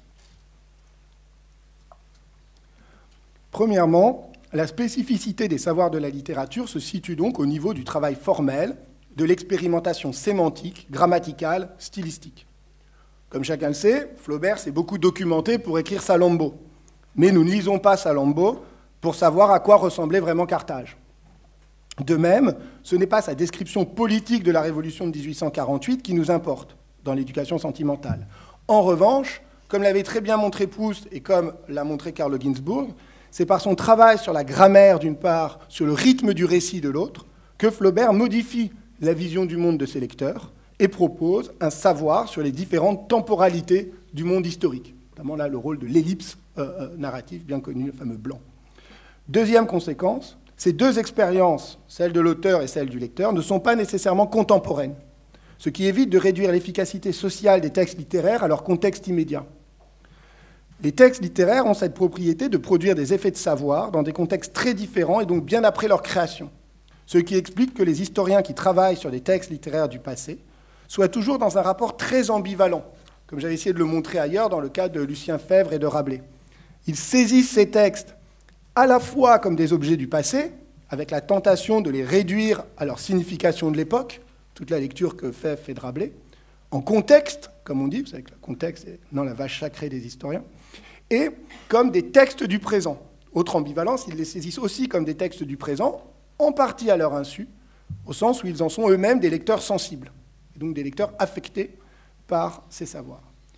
Premièrement, la spécificité des savoirs de la littérature se situe donc au niveau du travail formel, de l'expérimentation sémantique, grammaticale, stylistique. Comme chacun le sait, Flaubert s'est beaucoup documenté pour écrire Salammbô. Mais nous ne lisons pas Salammbô pour savoir à quoi ressemblait vraiment Carthage. De même, ce n'est pas sa description politique de la Révolution de dix-huit cent quarante-huit qui nous importe dans l'éducation sentimentale. En revanche, comme l'avait très bien montré Proust et comme l'a montré Carlo Ginzburg, c'est par son travail sur la grammaire d'une part, sur le rythme du récit de l'autre, que Flaubert modifie la vision du monde de ses lecteurs et propose un savoir sur les différentes temporalités du monde historique, notamment là le rôle de l'ellipse euh, euh, narrative bien connu, le fameux blanc. Deuxième conséquence, ces deux expériences, celle de l'auteur et celle du lecteur, ne sont pas nécessairement contemporaines, ce qui évite de réduire l'efficacité sociale des textes littéraires à leur contexte immédiat. Les textes littéraires ont cette propriété de produire des effets de savoir dans des contextes très différents et donc bien après leur création, ce qui explique que les historiens qui travaillent sur des textes littéraires du passé soient toujours dans un rapport très ambivalent, comme j'avais essayé de le montrer ailleurs dans le cas de Lucien Febvre et de Rabelais. Ils saisissent ces textes à la fois comme des objets du passé, avec la tentation de les réduire à leur signification de l'époque, toute la lecture que Febvre fait de Rabelais, en contexte, comme on dit, vous savez que le contexte est non la vache sacrée des historiens, et comme des textes du présent. Autre ambivalence, ils les saisissent aussi comme des textes du présent, en partie à leur insu, au sens où ils en sont eux-mêmes des lecteurs sensibles, et donc des lecteurs affectés par ces savoirs.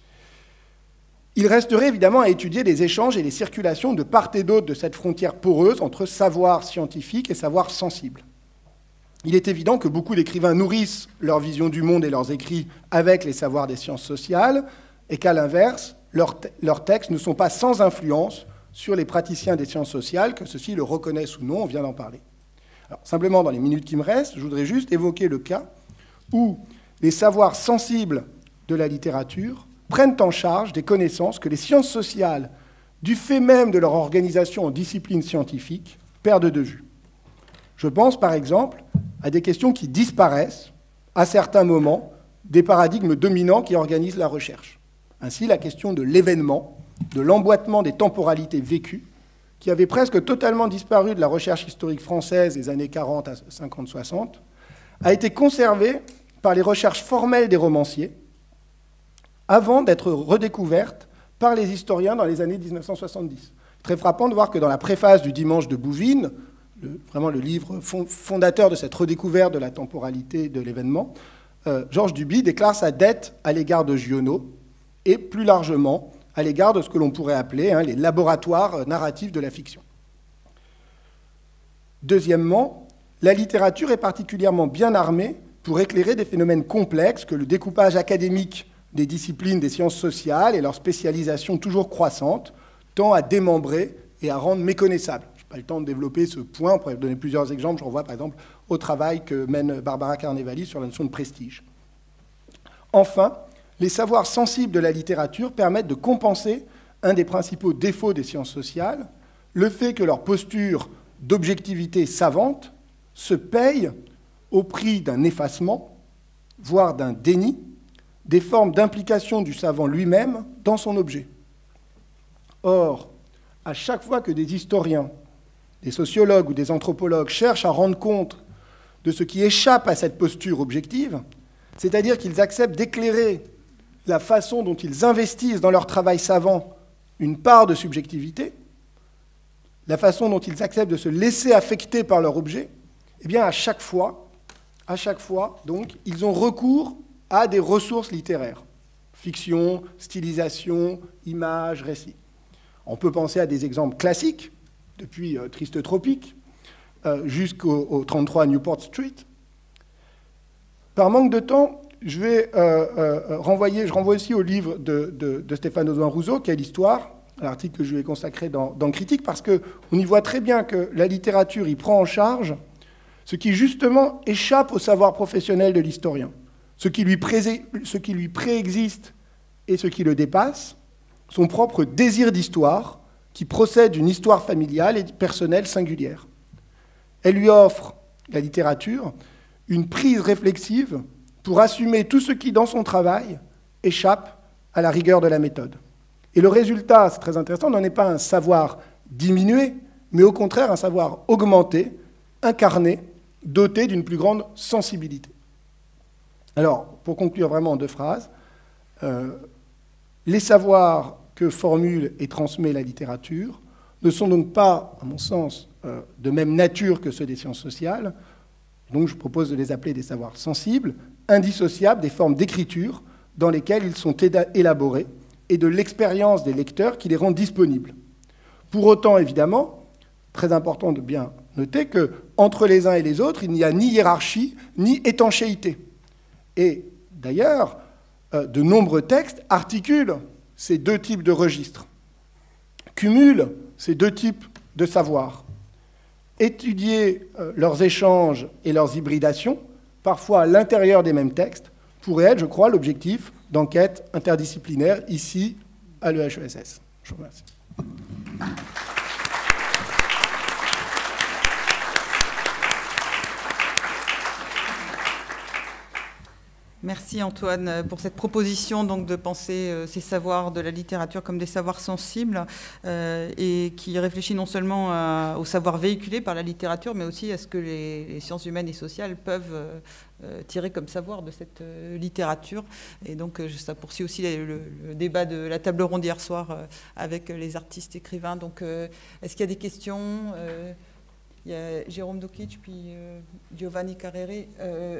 Il resterait évidemment à étudier les échanges et les circulations de part et d'autre de cette frontière poreuse entre savoir scientifique et savoir sensible. Il est évident que beaucoup d'écrivains nourrissent leur vision du monde et leurs écrits avec les savoirs des sciences sociales, et qu'à l'inverse, leurs, leurs textes ne sont pas sans influence sur les praticiens des sciences sociales, que ceux-ci le reconnaissent ou non, on vient d'en parler. Alors, simplement, dans les minutes qui me restent, je voudrais juste évoquer le cas où les savoirs sensibles de la littérature prennent en charge des connaissances que les sciences sociales, du fait même de leur organisation en discipline scientifique, perdent de vue. Je pense, par exemple, à des questions qui disparaissent, à certains moments, des paradigmes dominants qui organisent la recherche. Ainsi, la question de l'événement, de l'emboîtement des temporalités vécues, qui avait presque totalement disparu de la recherche historique française des années quarante à cinquante soixante, a été conservée par les recherches formelles des romanciers, avant d'être redécouverte par les historiens dans les années mille neuf cent soixante-dix. Très frappant de voir que dans la préface du Dimanche de Bouvines, le, vraiment le livre fondateur de cette redécouverte de la temporalité de l'événement, euh, Georges Duby déclare sa dette à l'égard de Giono et plus largement à l'égard de ce que l'on pourrait appeler hein, les laboratoires narratifs de la fiction. Deuxièmement, la littérature est particulièrement bien armée pour éclairer des phénomènes complexes que le découpage académique des disciplines des sciences sociales et leur spécialisation toujours croissante tend à démembrer et à rendre méconnaissables. Je n'ai pas le temps de développer ce point, on pourrait donner plusieurs exemples. Je renvoie par exemple au travail que mène Barbara Carnevali sur la notion de prestige. Enfin, les savoirs sensibles de la littérature permettent de compenser un des principaux défauts des sciences sociales, le fait que leur posture d'objectivité savante se paye au prix d'un effacement, voire d'un déni, des formes d'implication du savant lui-même dans son objet. Or, à chaque fois que des historiens, des sociologues ou des anthropologues cherchent à rendre compte de ce qui échappe à cette posture objective, c'est-à-dire qu'ils acceptent d'éclairer la façon dont ils investissent dans leur travail savant une part de subjectivité, la façon dont ils acceptent de se laisser affecter par leur objet, eh bien, à chaque fois, à chaque fois, donc, ils ont recours à des ressources littéraires, fiction, stylisation, images, récits. On peut penser à des exemples classiques, depuis euh, Triste Tropique euh, jusqu'au trente-trois Newport Street. Par manque de temps, je vais euh, euh, renvoyer, je renvoie aussi au livre de, de, de Stéphane Audouin-Rousseau, Quelle histoire, l'article que je lui ai consacré dans, dans Critique, parce qu'on y voit très bien que la littérature y prend en charge ce qui justement échappe au savoir professionnel de l'historien. Ce qui lui pré- ce qui lui préexiste et ce qui le dépasse, son propre désir d'histoire, qui procède d'une histoire familiale et personnelle singulière. Elle lui offre, la littérature, une prise réflexive pour assumer tout ce qui, dans son travail, échappe à la rigueur de la méthode. Et le résultat, c'est très intéressant, n'en est pas un savoir diminué, mais au contraire un savoir augmenté, incarné, doté d'une plus grande sensibilité. Alors, pour conclure vraiment en deux phrases, euh, les savoirs que formule et transmet la littérature ne sont donc pas, à mon sens, euh, de même nature que ceux des sciences sociales. Donc je propose de les appeler des savoirs sensibles, indissociables des formes d'écriture dans lesquelles ils sont élaborés et de l'expérience des lecteurs qui les rend disponibles. Pour autant, évidemment, très important de bien noter qu'entre les uns et les autres, il n'y a ni hiérarchie, ni étanchéité. Et d'ailleurs, euh, de nombreux textes articulent ces deux types de registres, cumulent ces deux types de savoirs. Étudier euh, leurs échanges et leurs hybridations, parfois à l'intérieur des mêmes textes, pourrait être, je crois, l'objectif d'enquête interdisciplinaire ici à l'E H E S S. Je vous remercie. Merci Antoine pour cette proposition donc, de penser euh, ces savoirs de la littérature comme des savoirs sensibles euh, et qui réfléchit non seulement à, au savoir véhiculé par la littérature, mais aussi à ce que les, les sciences humaines et sociales peuvent euh, euh, tirer comme savoir de cette euh, littérature. Et donc euh, ça poursuit aussi le, le, le débat de la table ronde hier soir euh, avec les artistes écrivains. Donc euh, est-ce qu'il y a des questions euh, Il y a Jérôme Dukic, puis euh, Giovanni Carreri. Euh...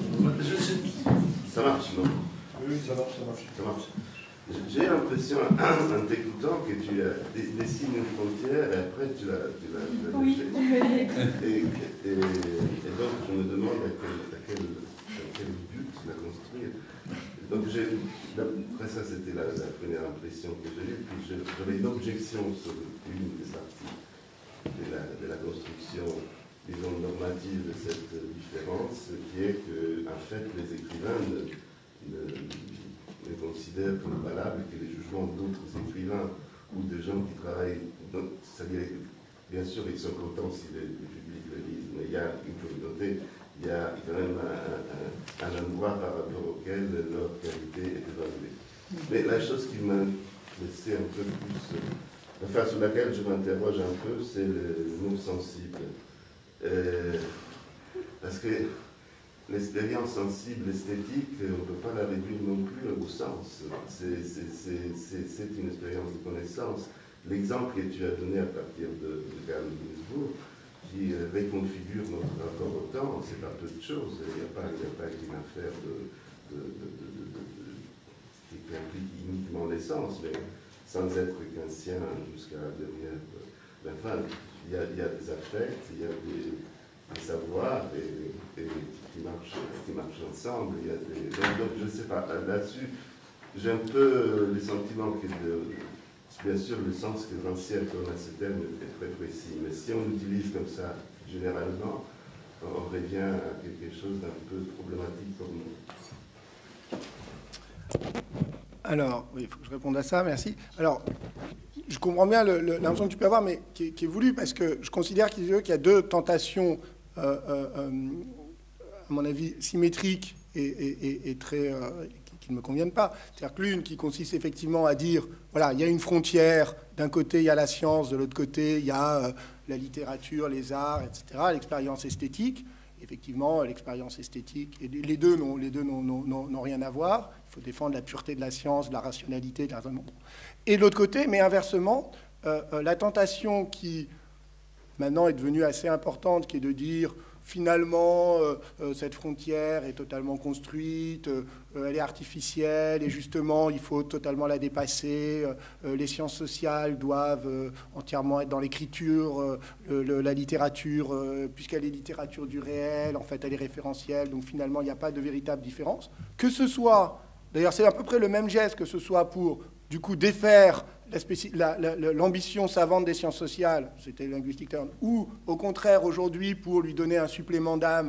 Ça marche, non? Oui, ça marche, ça marche. Ça marche. J'ai l'impression, en t'écoutant, que tu as dessiné une frontière et après tu l'as lâchée. Oui. Et, et, et donc, je me demande à quel, à quel, à quel but la construire. Donc, après ça, c'était la, la première impression que j'ai eue. Puis j'avais une objection sur une des parties de la, de la construction, disons, normative de cette différence, qui est que, en fait, les écrivains ne, ne, ne considèrent comme valables que les jugements d'autres écrivains ou de gens qui travaillent. C'est-à-dire, bien sûr, ils sont contents si le, le public le lise, mais il y a une communauté, il y a quand même un, un, un endroit par rapport auquel leur qualité est évaluée. Mais la chose qui m'a laissé un peu plus. Enfin, sur laquelle je m'interroge un peu, c'est le mot sensible. Euh, parce que l'expérience sensible, esthétique, on ne peut pas la réduire non plus au sens. C'est une expérience de connaissance. L'exemple que tu as donné à partir de, de Karl Ginsburg, qui euh, réconfigure notre rapport au temps, c'est pas peu de choses. Il n'y a pas, il n'y a pas qu'une affaire de, de, de, de, de, de, qui implique uniquement l'essence, mais sans être kantien jusqu'à la dernière, la fin. Il y, a, il y a des affects, il y a des, des savoirs et, et, qui, marchent, qui marchent ensemble. Il y a des, donc, donc, je ne sais pas, là-dessus, j'ai un peu le sentiment que, de, bien sûr, le sens que Rancière donne à ce terme est très précis, mais si on l'utilise comme ça, généralement, on revient à quelque chose d'un peu problématique pour nous. Alors, oui, il faut que je réponde à ça, merci. Alors, je comprends bien l'impression que tu peux avoir, mais qui est, qui est voulue, parce que je considère qu'il y a deux tentations, euh, euh, à mon avis, symétriques et, et, et, et très, euh, qui ne me conviennent pas. C'est-à-dire que l'une qui consiste effectivement à dire, voilà, il y a une frontière, d'un côté il y a la science, de l'autre côté il y a euh, la littérature, les arts, et cetera, l'expérience esthétique. Effectivement, l'expérience esthétique, et les deux n'ont les deux n'ont rien à voir. Il faut défendre la pureté de la science, de la rationalité, de la raisonnement. Et de l'autre côté, mais inversement, euh, euh, la tentation qui maintenant est devenue assez importante, qui est de dire finalement euh, euh, cette frontière est totalement construite, euh, elle est artificielle, et justement il faut totalement la dépasser. Euh, les sciences sociales doivent euh, entièrement être dans l'écriture, euh, le, le, la littérature, euh, puisqu'elle est littérature du réel, en fait elle est référentielle, donc finalement il n'y a pas de véritable différence. Que ce soit, d'ailleurs c'est à peu près le même geste, que ce soit pour du coup défaire l'ambition savante des sciences sociales, c'était linguistique, ou au contraire aujourd'hui pour lui donner un supplément d'âme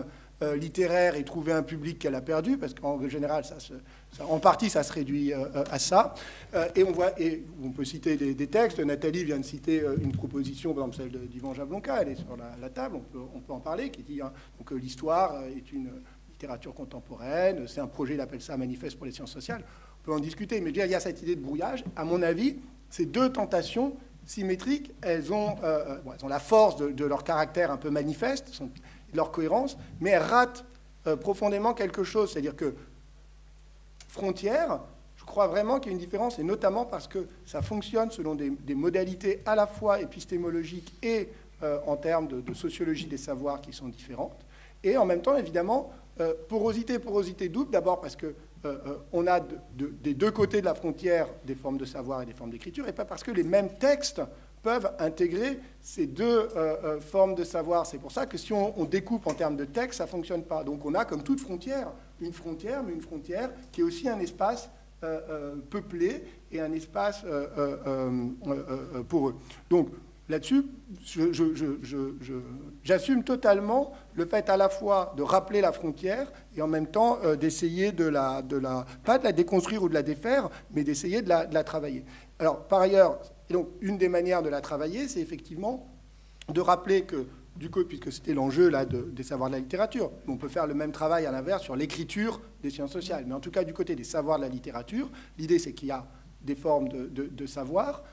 euh, littéraire et trouver un public qu'elle a perdu, parce qu'en général, ça se, ça, en partie, ça se réduit euh, à ça. Euh, et on voit, et on peut citer des, des textes. Nathalie vient de citer euh, une proposition, par exemple celle d'Yvan Jablonka, elle est sur la, la table, on peut, on peut en parler, qui dit hein, donc, euh, l'histoire est une littérature contemporaine, c'est un projet, il appelle ça Manifeste pour les sciences sociales. On peut en discuter, mais déjà, il y a cette idée de brouillage. À mon avis, ces deux tentations symétriques, elles ont, euh, bon, elles ont la force de, de leur caractère un peu manifeste, sont, de leur cohérence, mais elles ratent euh, profondément quelque chose. C'est-à-dire que frontière, je crois vraiment qu'il y a une différence, et notamment parce que ça fonctionne selon des, des modalités à la fois épistémologiques et euh, en termes de, de sociologie des savoirs qui sont différentes. Et en même temps, évidemment, euh, porosité, porosité double, d'abord parce que Euh, euh, on a de, de, des deux côtés de la frontière des formes de savoir et des formes d'écriture, et pas parce que les mêmes textes peuvent intégrer ces deux euh, euh, formes de savoir. C'est pour ça que si on, on découpe en termes de texte, ça ne fonctionne pas. Donc on a, comme toute frontière, une frontière, mais une frontière qui est aussi un espace euh, euh, peuplé et un espace euh, euh, euh, euh, pour eux. Donc là-dessus, je, je, je, je, je, j'assume totalement le fait à la fois de rappeler la frontière et en même temps euh, d'essayer de la, de la, pas de la déconstruire ou de la défaire, mais d'essayer de la, de la travailler. Alors, par ailleurs, et donc, une des manières de la travailler, c'est effectivement de rappeler que, du coup, puisque c'était l'enjeu là, de, des savoirs de la littérature, on peut faire le même travail à l'inverse sur l'écriture des sciences sociales. Mais en tout cas, du côté des savoirs de la littérature, l'idée, c'est qu'il y a des formes de, de, de savoir,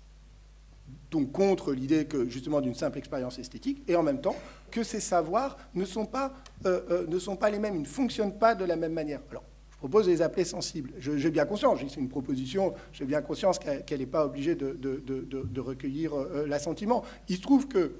donc contre l'idée que justement d'une simple expérience esthétique, et en même temps que ces savoirs ne sont pas, euh, euh, ne sont pas les mêmes, ils ne fonctionnent pas de la même manière. Alors, je propose de les appeler sensibles. Je, j'ai bien conscience, c'est une proposition, j'ai bien conscience qu'elle n'est pas obligée de, de, de, de recueillir euh, l'assentiment. Il se trouve que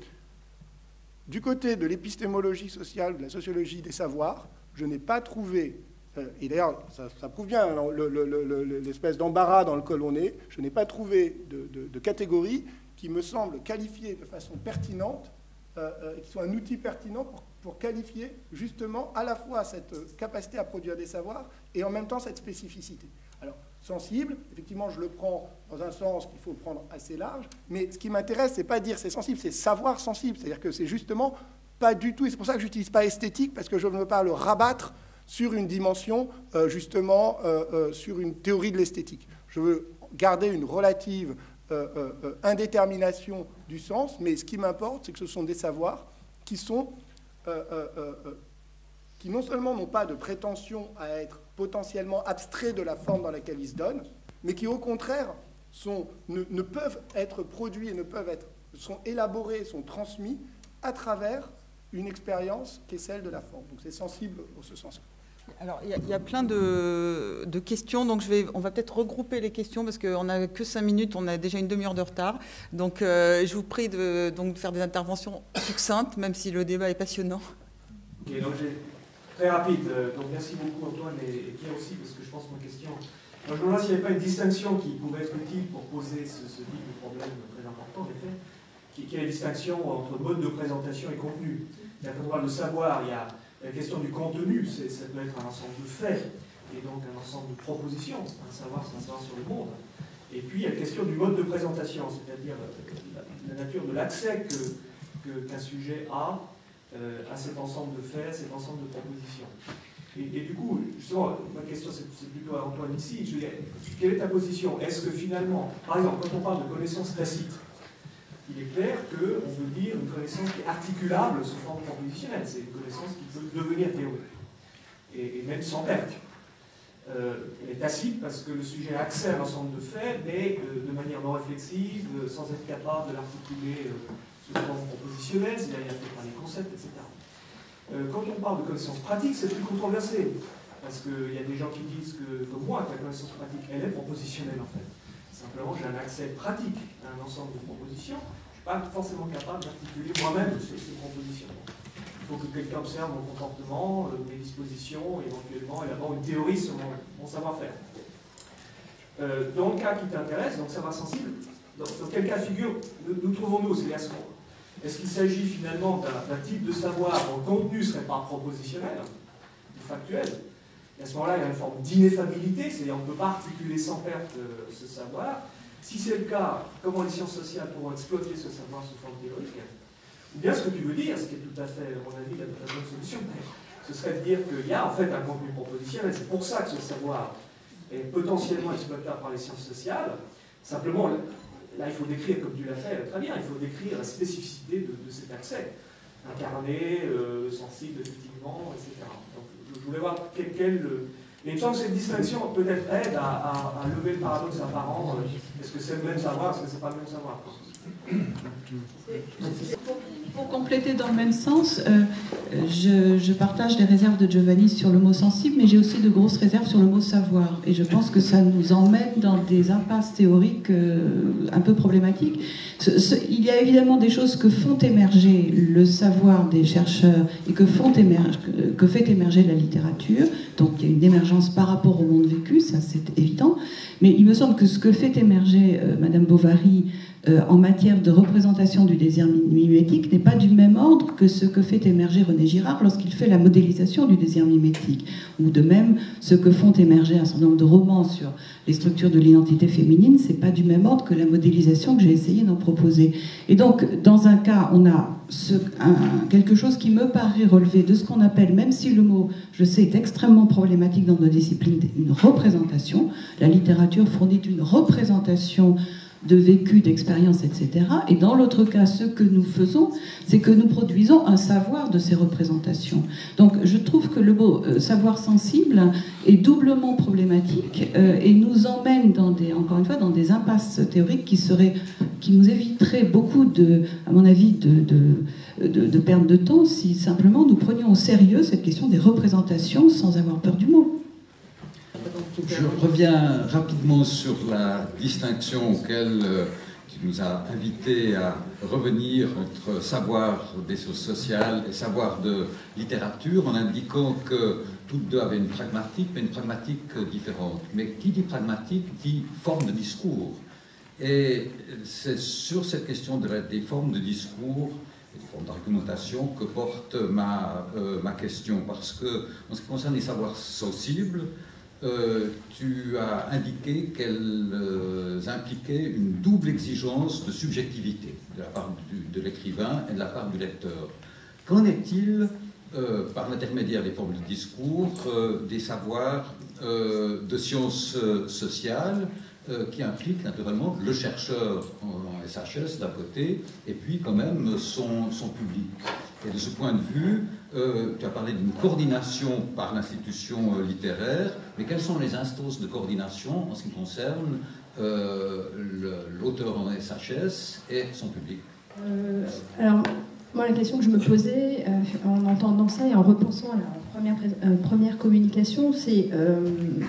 du côté de l'épistémologie sociale, de la sociologie des savoirs, je n'ai pas trouvé, euh, et d'ailleurs ça, ça prouve bien hein, le, le, le, l'espèce d'embarras dans lequel on est, je n'ai pas trouvé de, de, de catégorie qui me semble qualifier de façon pertinente, euh, euh, qui soit un outil pertinent pour, pour qualifier justement à la fois cette capacité à produire des savoirs et en même temps cette spécificité. Alors, sensible, effectivement, je le prends dans un sens qu'il faut prendre assez large, mais ce qui m'intéresse, c'est pas dire c'est sensible, c'est savoir sensible, c'est-à-dire que c'est justement pas du tout, et c'est pour ça que j'utilise pas esthétique, parce que je ne veux pas le rabattre sur une dimension, euh, justement, euh, euh, sur une théorie de l'esthétique. Je veux garder une relative Euh, euh, indétermination du sens, mais ce qui m'importe, c'est que ce sont des savoirs qui sont, euh, euh, euh, qui non seulement n'ont pas de prétention à être potentiellement abstraits de la forme dans laquelle ils se donnent, mais qui au contraire sont, ne, ne peuvent être produits et ne peuvent être, sont élaborés, sont transmis à travers une expérience qui est celle de la forme. Donc c'est sensible en ce sens-là. Alors, il y, y a plein de, de questions, donc je vais, on va peut-être regrouper les questions parce qu'on n'a que cinq minutes, on a déjà une demi-heure de retard. Donc, euh, je vous prie de, donc, de faire des interventions succinctes, même si le débat est passionnant. Ok, donc j'ai très rapide. Donc, merci beaucoup Antoine et, et Pierre aussi, parce que je pense que ma question. Donc, je me demande s'il n'y avait pas une distinction qui pouvait être utile pour poser ce, ce type de problème très important, en effet, qui, qui est la distinction entre mode de présentation et contenu. Quand on parle de savoir, il y a la question du contenu, ça peut être un ensemble de faits, et donc un ensemble de propositions, un savoir, c'est un savoir sur le monde. Et puis il y a la question du mode de présentation, c'est-à-dire la, la nature de l'accès que, que, qu'un sujet a euh, à cet ensemble de faits, à cet ensemble de propositions. Et, et du coup, justement, ma question c'est, c'est plutôt à Antoine ici, je dirais, quelle est ta position? Est-ce que finalement, par exemple, quand on parle de connaissances tacites, il est clair qu'on veut dire une connaissance qui est articulable sous forme propositionnelle. C'est une connaissance qui peut devenir théorique, et, et même sans perte. Euh, elle est tacite parce que le sujet a accès à l'ensemble de faits, mais euh, de manière non réflexive, euh, sans être capable de l'articuler euh, sous forme propositionnelle, c'est-à-dire par les concepts, et cetera. Euh, quand on parle de connaissance pratique, c'est plus controversé, parce qu'il y a des gens qui disent que, comme moi, que la connaissance pratique, elle est propositionnelle en fait. Simplement, j'ai un accès pratique à un ensemble de propositions. Je ne suis pas forcément capable d'articuler moi-même ces, ces propositions. Il faut que quelqu'un observe mon comportement, euh, mes dispositions, et éventuellement élabore une théorie sur mon, mon savoir-faire. Euh, dans le cas qui t'intéresse, donc savoir sensible, dans, dans quel cas de figure nous, nous trouvons-nous? C'est à ce moment. Est-ce qu'il s'agit finalement d'un, d'un type de savoir dont le contenu ne serait pas propositionnel, ou factuel? Et à ce moment-là, il y a une forme d'ineffabilité, c'est-à-dire qu'on ne peut pas articuler sans perte euh, ce savoir. Si c'est le cas, comment les sciences sociales pourront exploiter ce savoir sous forme théorique? Ou bien ce que tu veux dire, ce qui est tout à fait, à mon avis, la, la bonne solution, mais ce ce serait de dire qu'il y a en fait un contenu propositionnel. C'est pour ça que ce savoir est potentiellement exploitable par les sciences sociales. Simplement, là, il faut décrire, comme tu l'as fait très bien, il faut décrire la spécificité de, de cet accès. Incarné, euh, sensible, effectivement, et cetera. Donc, je voulais voir quel... quel et il me semble que cette distinction peut-être aide à, à, à lever le paradoxe apparent. Est-ce que c'est le même savoir, est-ce que c'est pas le même savoir? Pour compléter dans le même sens, euh, je, je partage les réserves de Giovanni sur le mot sensible, mais j'ai aussi de grosses réserves sur le mot savoir. Et je pense que ça nous emmène dans des impasses théoriques euh, un peu problématiques. Ce, ce, il y a évidemment des choses que font émerger le savoir des chercheurs et que, font émerger, que, que fait émerger la littérature. Donc il y a une émergence par rapport au monde vécu, ça c'est évident. Mais il me semble que ce que fait émerger euh, Madame Bovary Euh, en matière de représentation du désir mimétique n'est pas du même ordre que ce que fait émerger René Girard lorsqu'il fait la modélisation du désir mimétique, ou de même ce que font émerger un certain nombre de romans sur les structures de l'identité féminine, c'est pas du même ordre que la modélisation que j'ai essayé d'en proposer. Et donc, dans un cas, on a ce, un, quelque chose qui me paraît relever de ce qu'on appelle, même si le mot, je sais, est extrêmement problématique dans nos disciplines, une représentation. La littérature fournit une représentation de vécu, d'expérience, et cetera. Et dans l'autre cas, ce que nous faisons, c'est que nous produisons un savoir de ces représentations. Donc je trouve que le mot euh, savoir sensible est doublement problématique euh, et nous emmène, dans des, encore une fois, dans des impasses théoriques qui, seraient, qui nous éviteraient beaucoup, de, à mon avis, de, de, de, de perte de temps si simplement nous prenions au sérieux cette question des représentations sans avoir peur du mot. Je reviens rapidement sur la distinction auquel euh, tu nous as invité à revenir entre savoir des choses sociales et savoir de littérature, en indiquant que toutes deux avaient une pragmatique, mais une pragmatique différente. Mais qui dit pragmatique dit forme de discours. Et c'est sur cette question de la, des formes de discours, des formes d'argumentation, que porte ma, euh, ma question. Parce que, en ce qui concerne les savoirs sensibles, Euh, tu as indiqué qu'elles euh, impliquaient une double exigence de subjectivité de la part du, de l'écrivain et de la part du lecteur. Qu'en est-il, euh, par l'intermédiaire des formes de discours, euh, des savoirs euh, de sciences euh, sociales euh, qui impliquent naturellement le chercheur en S H S d'un côté et puis quand même son, son public? Et de ce point de vue, euh, tu as parlé d'une coordination par l'institution euh, littéraire, mais quelles sont les instances de coordination en ce qui concerne euh, l'auteur en S H S et son public? euh, Alors, moi, la question que je me posais euh, en entendant ça et en repensant à la première, euh, première communication, c'est euh,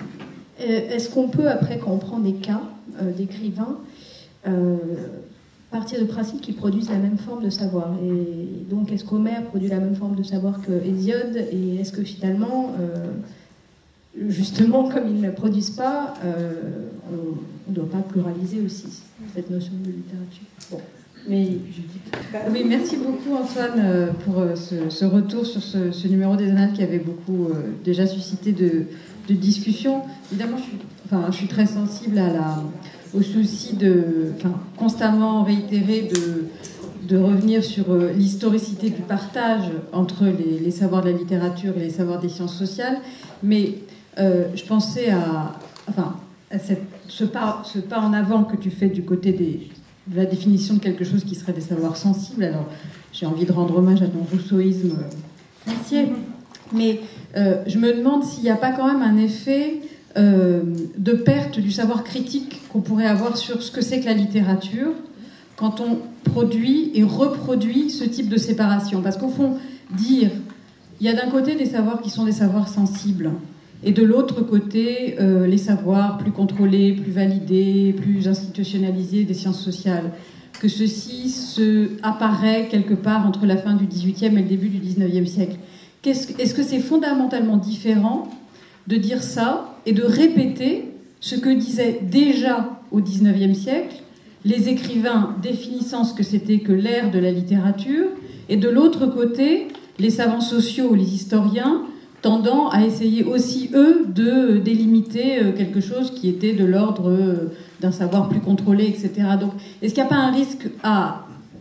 est-ce qu'on peut, après, quand on prend des cas euh, d'écrivains, euh, partir du principe qu'ils produisent la même forme de savoir? Et donc, est-ce qu'Homère produit la même forme de savoir que Hésiode? Et est-ce que finalement, euh, justement, comme ils ne le produisent pas, euh, on ne doit pas pluraliser aussi cette notion de littérature? Bon. Mais, oui, merci beaucoup Antoine pour ce, ce retour sur ce, ce numéro des Annales qui avait beaucoup euh, déjà suscité de, de discussions. Évidemment, je suis, enfin, je suis très sensible à la... au souci de, enfin, constamment réitéré de, de revenir sur euh, l'historicité du partage entre les, les savoirs de la littérature et les savoirs des sciences sociales. Mais euh, je pensais à, enfin, à cette, ce, pas, ce pas en avant que tu fais du côté des, de la définition de quelque chose qui serait des savoirs sensibles. Alors, j'ai envie de rendre hommage à ton rousseauisme foncier. Mais euh, je me demande s'il n'y a pas quand même un effet... Euh, de perte du savoir critique qu'on pourrait avoir sur ce que c'est que la littérature quand on produit et reproduit ce type de séparation. Parce qu'au fond, dire, il y a d'un côté des savoirs qui sont des savoirs sensibles, et de l'autre côté, euh, les savoirs plus contrôlés, plus validés, plus institutionnalisés des sciences sociales, que ceci se apparaît quelque part entre la fin du dix-huitième et le début du dix-neuvième siècle. Qu'est-ce, est-ce que c'est fondamentalement différent de dire ça et de répéter ce que disaient déjà au dix-neuvième siècle les écrivains définissant ce que c'était que l'ère de la littérature, et de l'autre côté, les savants sociaux, les historiens, tendant à essayer aussi, eux, de délimiter quelque chose qui était de l'ordre d'un savoir plus contrôlé, et cetera. Donc, est-ce qu'il n'y a pas un risque à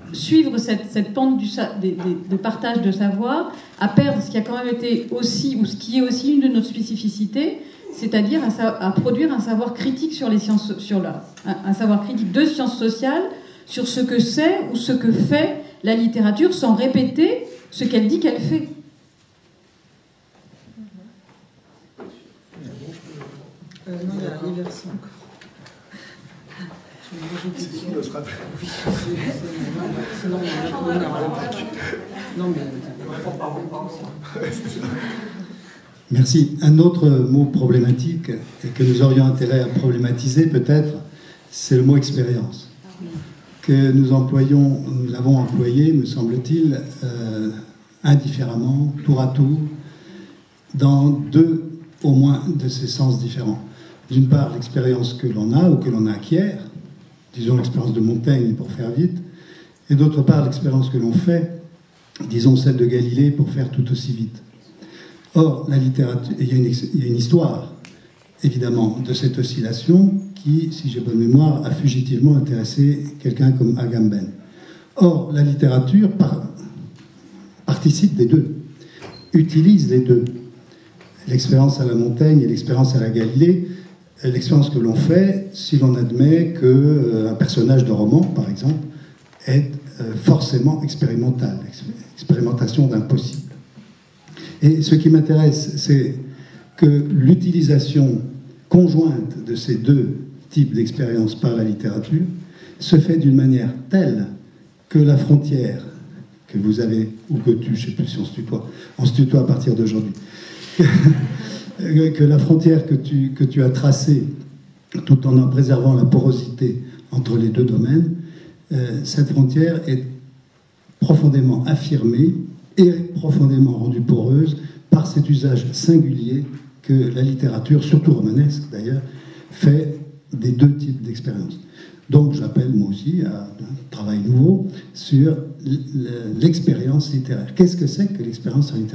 suivre cette, cette pente du, des, des, de partage de savoir, à perdre ce qui a quand même été aussi, ou ce qui est aussi une de nos spécificités, c'est-à-dire à, à produire un savoir critique sur les sciences, sur la, un, un savoir critique de sciences sociales, sur ce que c'est ou ce que fait la littérature, sans répéter ce qu'elle dit qu'elle fait. Euh, non, il y a l'inversion encore. C'est sûr de se rappeler. Oui, c'est non, mais merci. Un autre mot problématique et que nous aurions intérêt à problématiser peut-être, c'est le mot expérience. Que nous employons, nous avons employé, me semble-t-il, euh, indifféremment, tour à tour, dans deux au moins de ces sens différents. D'une part, l'expérience que l'on a ou que l'on acquiert, disons l'expérience de Montaigne pour faire vite, et d'autre part, l'expérience que l'on fait, disons celle de Galilée pour faire tout aussi vite. Or, la littérature, il y a une, il y a une histoire, évidemment, de cette oscillation qui, si j'ai bonne mémoire, a fugitivement intéressé quelqu'un comme Agamben. Or, la littérature par, participe des deux, utilise les deux. L'expérience à la Montaigne et l'expérience à la Galilée, l'expérience que l'on fait si l'on admet qu'un euh, personnage de roman, par exemple, est euh, forcément expérimental, expérimentation d'impossible. Et ce qui m'intéresse, c'est que l'utilisation conjointe de ces deux types d'expériences par la littérature se fait d'une manière telle que la frontière que vous avez, ou que tu, je ne sais plus si on se tutoie, on se tutoie à partir d'aujourd'hui, que la frontière que tu, que tu as tracée, tout en en préservant la porosité entre les deux domaines, euh, cette frontière est profondément affirmée et profondément rendue poreuse par cet usage singulier que la littérature, surtout romanesque d'ailleurs, fait des deux types d'expériences. Donc j'appelle moi aussi à un travail nouveau sur l'expérience littéraire. Qu'est-ce que c'est que l'expérience en littérature ?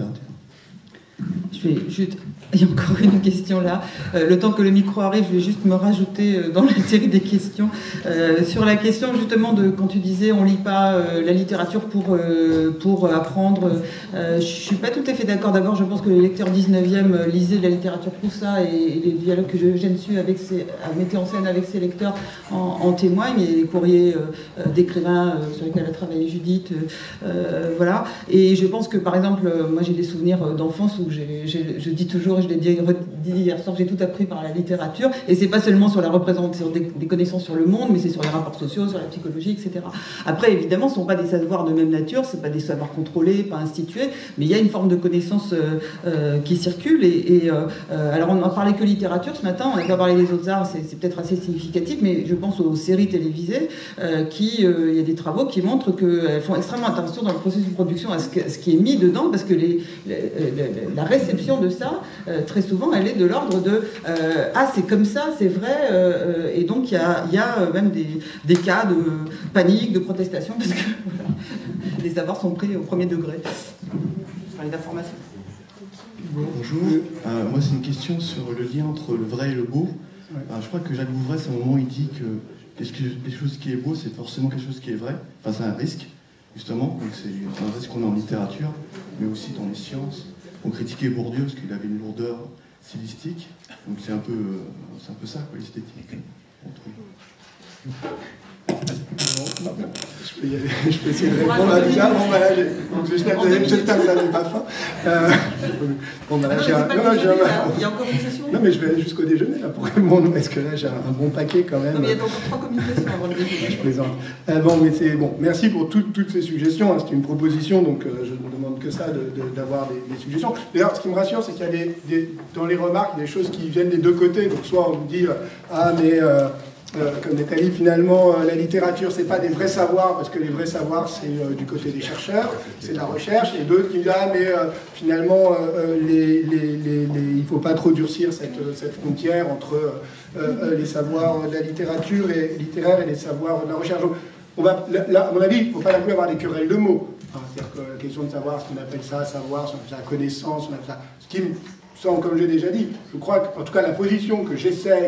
Je vais juste... Il y a encore une question là. Euh, le temps que le micro arrive, je vais juste me rajouter euh, dans la série des questions. Euh, sur la question justement de quand tu disais on lit pas euh, la littérature pour, euh, pour apprendre, euh, je suis pas tout à fait d'accord. D'abord, je pense que les lecteurs dix-neuvième lisaient de la littérature pour ça, et, et les dialogues que Eugène Sue avec ses, mettait en scène avec ses lecteurs en, en témoignent, et les courriers euh, d'écrivains euh, sur lesquels a travaillé Judith. Euh, voilà. Et je pense que par exemple, moi j'ai des souvenirs d'enfance où j'ai, j'ai, je dis toujours, je l'ai dit, dit hier soir, j'ai tout appris par la littérature, et c'est pas seulement sur la représentation des, des connaissances sur le monde, mais c'est sur les rapports sociaux, sur la psychologie, et cetera. Après, évidemment, ce ne sont pas des savoirs de même nature, ce ne sont pas des savoirs contrôlés, pas institués, mais il y a une forme de connaissance euh, euh, qui circule, et, et euh, alors on n'a parlé que littérature ce matin, on n'a pas parlé des autres arts, c'est, c'est peut-être assez significatif, mais je pense aux séries télévisées, euh, qui, euh, il y a des travaux qui montrent qu'elles font extrêmement attention dans le processus de production à ce, que, à ce qui est mis dedans, parce que les, les, les, la réception de ça, euh, très souvent, elle est de l'ordre de euh, ah, c'est comme ça, c'est vrai, euh, et donc il y a, y a même des, des cas de panique, de protestation, parce que voilà, les savoirs sont pris au premier degré par les informations. Bonjour, euh, moi c'est une question sur le lien entre le vrai et le beau. Ouais. Euh, je crois que Jacques Vouvray, à un moment, il dit que quelque chose qui est beau, c'est forcément quelque chose qui est vrai. Enfin, c'est un risque, justement. Donc c'est un risque qu'on a en littérature, mais aussi dans les sciences. On critiquait Bourdieu parce qu'il avait une lourdeur stylistique. Donc c'est un peu, c'est un peu ça, quoi, l'esthétique. Non, non, je peux y aller, je peux essayer de répondre à Lisa. Bon, bah, donc, j'espère que vous n'avez pas faim. Euh, bon, bah, là, j'ai un... Non, non, j'ai un... Il y a encore une session. Non, mais je vais aller jusqu'au déjeuner, là, pour répondre, parce que là, j'ai un bon paquet, quand même. Non, mais il y a encore trois communications avant le déjeuner. Je plaisante. Euh, bon, mais c'est bon. Merci pour tout, toutes ces suggestions. Hein. C'est une proposition, donc euh, je ne demande que ça, de, de, d'avoir des, des suggestions. D'ailleurs, ce qui me rassure, c'est qu'il y a des, des, dans les remarques des choses qui viennent des deux côtés. Donc, soit on me dit, euh, ah, mais... Euh, Euh, comme Nathalie, finalement, euh, la littérature, c'est pas des vrais savoirs, parce que les vrais savoirs, c'est euh, du côté des chercheurs, c'est de la recherche, et d'autres qui disent, ah, mais euh, finalement, euh, les, les, les, les, il faut pas trop durcir cette, cette frontière entre euh, euh, les savoirs de la littérature et, littéraire et les savoirs de la recherche. Donc, on va, là, à mon avis, il ne faut pas non plus avoir des querelles de mots. Enfin, c'est-à-dire que la question de savoir ce qu'on appelle ça, savoir, ce qu'on appelle ça connaissance, on appelle ça, ce qui me semble, comme j'ai déjà dit, je crois qu'en tout cas, la position que j'essaye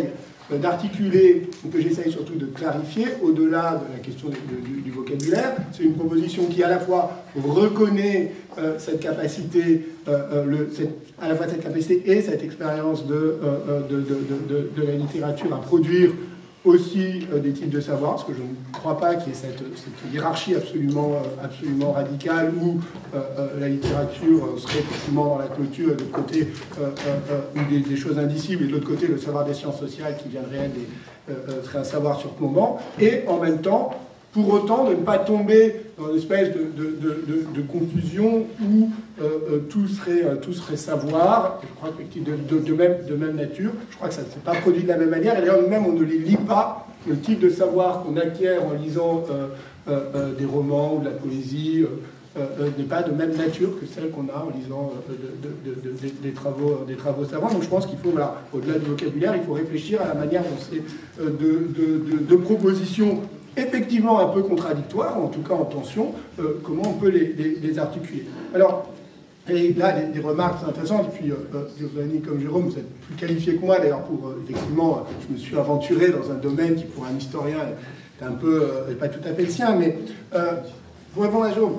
d'articuler, ou que j'essaye surtout de clarifier, au-delà de la question de, de, du, du vocabulaire. C'est une proposition qui à la fois reconnaît euh, cette capacité, euh, euh, le, cette, à la fois cette capacité et cette expérience de, euh, de, de, de, de, de la littérature à produire aussi euh, des types de savoir, parce que je ne crois pas qu'il y ait cette, cette hiérarchie absolument, euh, absolument radicale où euh, euh, la littérature serait effectivement dans la clôture, et de l'autre côté euh, euh, euh, des, des choses indicibles, et de l'autre côté le savoir des sciences sociales qui viendrait des, euh, euh, serait un savoir surplombant, et en même temps, pour autant, de ne pas tomber dans une espèce de, de, de, de, de confusion où euh, euh, tout, serait, euh, tout serait savoir, je crois qu'effectivement de, de, de, même, de même nature. Je crois que ça ne s'est pas produit de la même manière, et d'ailleurs même on ne les lit pas. Le type de savoir qu'on acquiert en lisant euh, euh, euh, des romans ou de la poésie euh, euh, n'est pas de même nature que celle qu'on a en lisant euh, de, de, de, de, des, travaux, des travaux savants. Donc je pense qu'il faut, voilà, au-delà du vocabulaire, il faut réfléchir à la manière dont c'est euh, de, de, de, de propositions effectivement un peu contradictoires, en tout cas en tension, euh, comment on peut les, les, les articuler. Alors, et là, des, des remarques très intéressantes, et puis euh, Giovanni comme Jérôme, vous êtes plus qualifié que moi d'ailleurs pour, euh, effectivement, je me suis aventuré dans un domaine qui pour un historien est un peu, euh, pas tout à fait le sien, mais euh, pour répondre à Jérôme,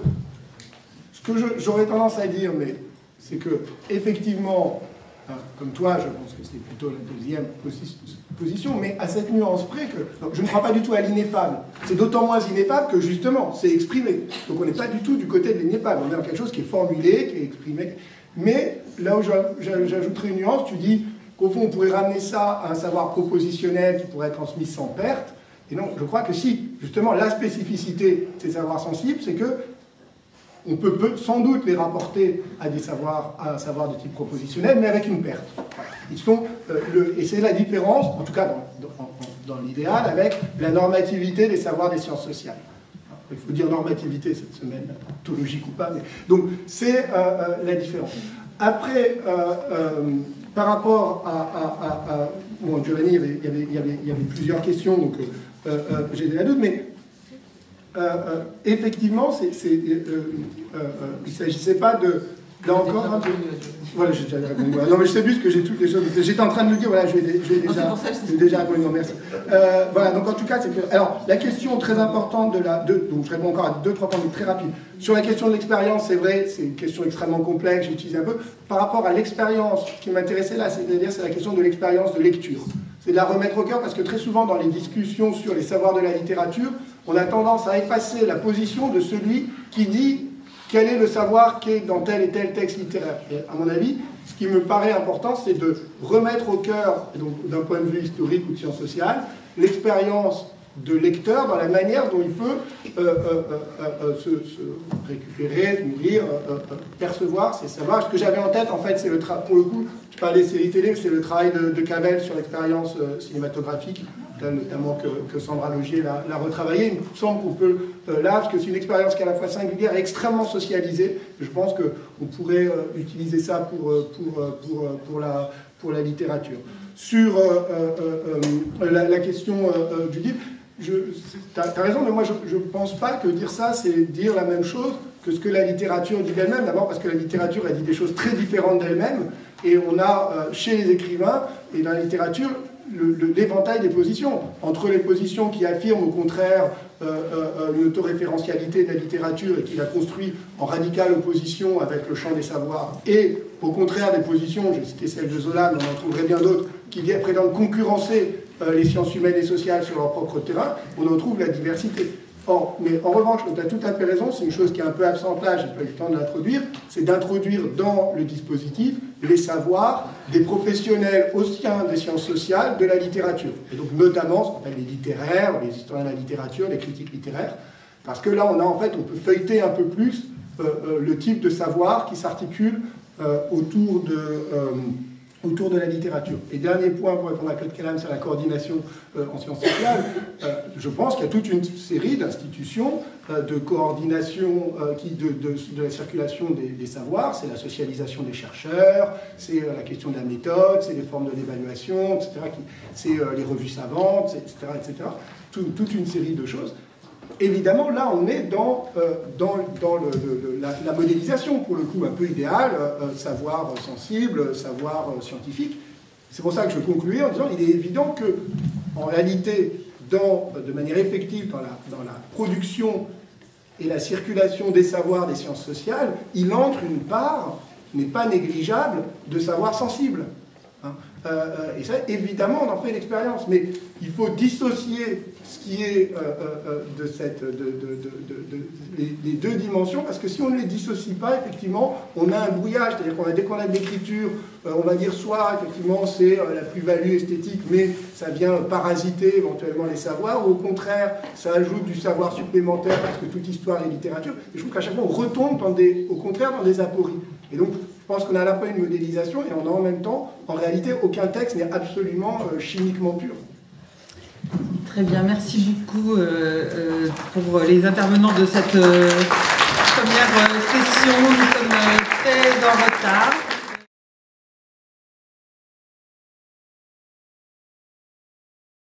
ce que j'aurais tendance à dire, mais c'est que, effectivement, comme toi, je pense que c'est plutôt la deuxième position, mais à cette nuance près que donc, je ne crois pas du tout à l'ineffable. C'est d'autant moins ineffable que justement, c'est exprimé. Donc on n'est pas du tout du côté de l'ineffable. On est dans quelque chose qui est formulé, qui est exprimé. Mais là où j'ajouterai une nuance, tu dis qu'au fond, on pourrait ramener ça à un savoir propositionnel qui pourrait être transmis sans perte. Et non, je crois que si, justement, la spécificité de ces savoirs sensibles, c'est que on peut, peut sans doute les rapporter à des savoirs, à un savoir de type propositionnel, mais avec une perte. Ils sont, euh, le, et c'est la différence, en tout cas dans, dans, dans l'idéal, avec la normativité des savoirs des sciences sociales. Il faut dire normativité cette semaine, tautologique ou pas, mais donc c'est euh, euh, la différence. Après, euh, euh, par rapport à, à, à, à bon, Giovanni, il y, avait, il, y avait, il, y avait, il y avait plusieurs questions, donc euh, euh, j'ai des doutes, mais Euh, euh, effectivement, c'est, c'est, euh, euh, euh, il ne s'agissait pas de... Là encore, un peu... Voilà, j'ai déjà répondu. Voilà. Non, mais je sais plus que j'ai toutes les choses... J'étais en train de le dire, voilà, je vais, je vais déjà, je vais déjà répondre. Non, merci. Euh, voilà, donc en tout cas, c'est que... Alors, la question très importante de la... De, donc, je réponds encore à deux, trois points, mais très rapide. Sur la question de l'expérience, c'est vrai, c'est une question extrêmement complexe, j'ai utilisé un peu. Par rapport à l'expérience, ce qui m'intéressait là, c'est-à-dire, c'est la question de l'expérience de lecture. C'est de la remettre au cœur, parce que très souvent, dans les discussions sur les savoirs de la littérature, on a tendance à effacer la position de celui qui dit quel est le savoir qui est dans tel et tel texte littéraire. Et à mon avis, ce qui me paraît important, c'est de remettre au cœur, donc d'un point de vue historique ou de sciences sociales, l'expérience de lecteur dans la manière dont il peut euh, euh, euh, euh, se, se récupérer, se nourrir, euh, euh, percevoir ces savoirs. Ce que j'avais en tête, en fait, c'est le travail, pour le coup, tu parlais des séries télé, c'est le travail de, de Cavell sur l'expérience euh, cinématographique, notamment que, que Sandra Logier l'a, l'a retravaillé. Il me semble qu'on peut, euh, là, parce que c'est une expérience qui est à la fois singulière et extrêmement socialisée, je pense qu'on pourrait euh, utiliser ça pour, pour, pour, pour, la, pour la littérature. Sur euh, euh, euh, la, la question euh, du livre, tu as raison, mais moi je ne pense pas que dire ça, c'est dire la même chose que ce que la littérature dit d'elle-même. D'abord parce que la littérature, elle dit des choses très différentes d'elle-même, et on a euh, chez les écrivains et dans la littérature le, le, l'éventail des positions, entre les positions qui affirment au contraire euh, euh, une autoréférentialité de la littérature et qui la construit en radicale opposition avec le champ des savoirs, et au contraire des positions, j'ai cité celle de Zola, mais on en trouverait bien d'autres, qui prétendent concurrencer euh, les sciences humaines et sociales sur leur propre terrain, on en trouve la diversité. Or, mais en revanche, tu as tout à fait raison, c'est une chose qui est un peu absente là, j'ai pas eu le temps de l'introduire, c'est d'introduire dans le dispositif les savoirs des professionnels au sein des sciences sociales de la littérature. Et donc notamment ce qu'on appelle les littéraires, les historiens de la littérature, les critiques littéraires, parce que là on a en fait, on peut feuilleter un peu plus euh, euh, le type de savoir qui s'articule euh, autour de... Euh, autour de la littérature. Et dernier point pour répondre à Claude Calame sur la coordination euh, en sciences sociales, euh, je pense qu'il y a toute une série d'institutions euh, de coordination euh, qui, de, de, de la circulation des, des savoirs. C'est la socialisation des chercheurs, c'est euh, la question de la méthode, c'est les formes de l'évaluation, et cetera. C'est euh, les revues savantes, et cetera, et cetera. Tout, toute une série de choses. Évidemment, là, on est dans, euh, dans, dans le, le, la, la modélisation, pour le coup, un peu idéale, euh, savoir sensible, savoir euh, scientifique. C'est pour ça que je concluais en disant qu'il est évident que, en réalité, dans, de manière effective dans la, dans la production et la circulation des savoirs des sciences sociales, il entre une part qui n'est pas négligeable de savoir sensible. Hein. Euh, et ça, évidemment, on en fait l'expérience, mais il faut dissocier ce qui est euh, euh, de cette, de, de, de, de, de les, les deux dimensions, parce que si on ne les dissocie pas, effectivement, on a un brouillage, c'est-à-dire qu'on a, dès qu'on a de l'écriture, euh, on va dire soit, effectivement, c'est euh, la plus-value esthétique, mais ça vient parasiter éventuellement les savoirs, ou au contraire, ça ajoute du savoir supplémentaire, parce que toute histoire est littérature, et je trouve qu'à chaque fois, on retombe, dans des, au contraire, dans des apories. Et donc, je pense qu'on a à la fois une modélisation, et on a en même temps, en réalité, aucun texte n'est absolument euh, chimiquement pur. Très bien, merci beaucoup euh, euh, pour les intervenants de cette euh, première euh, session. Nous sommes euh, très en retard.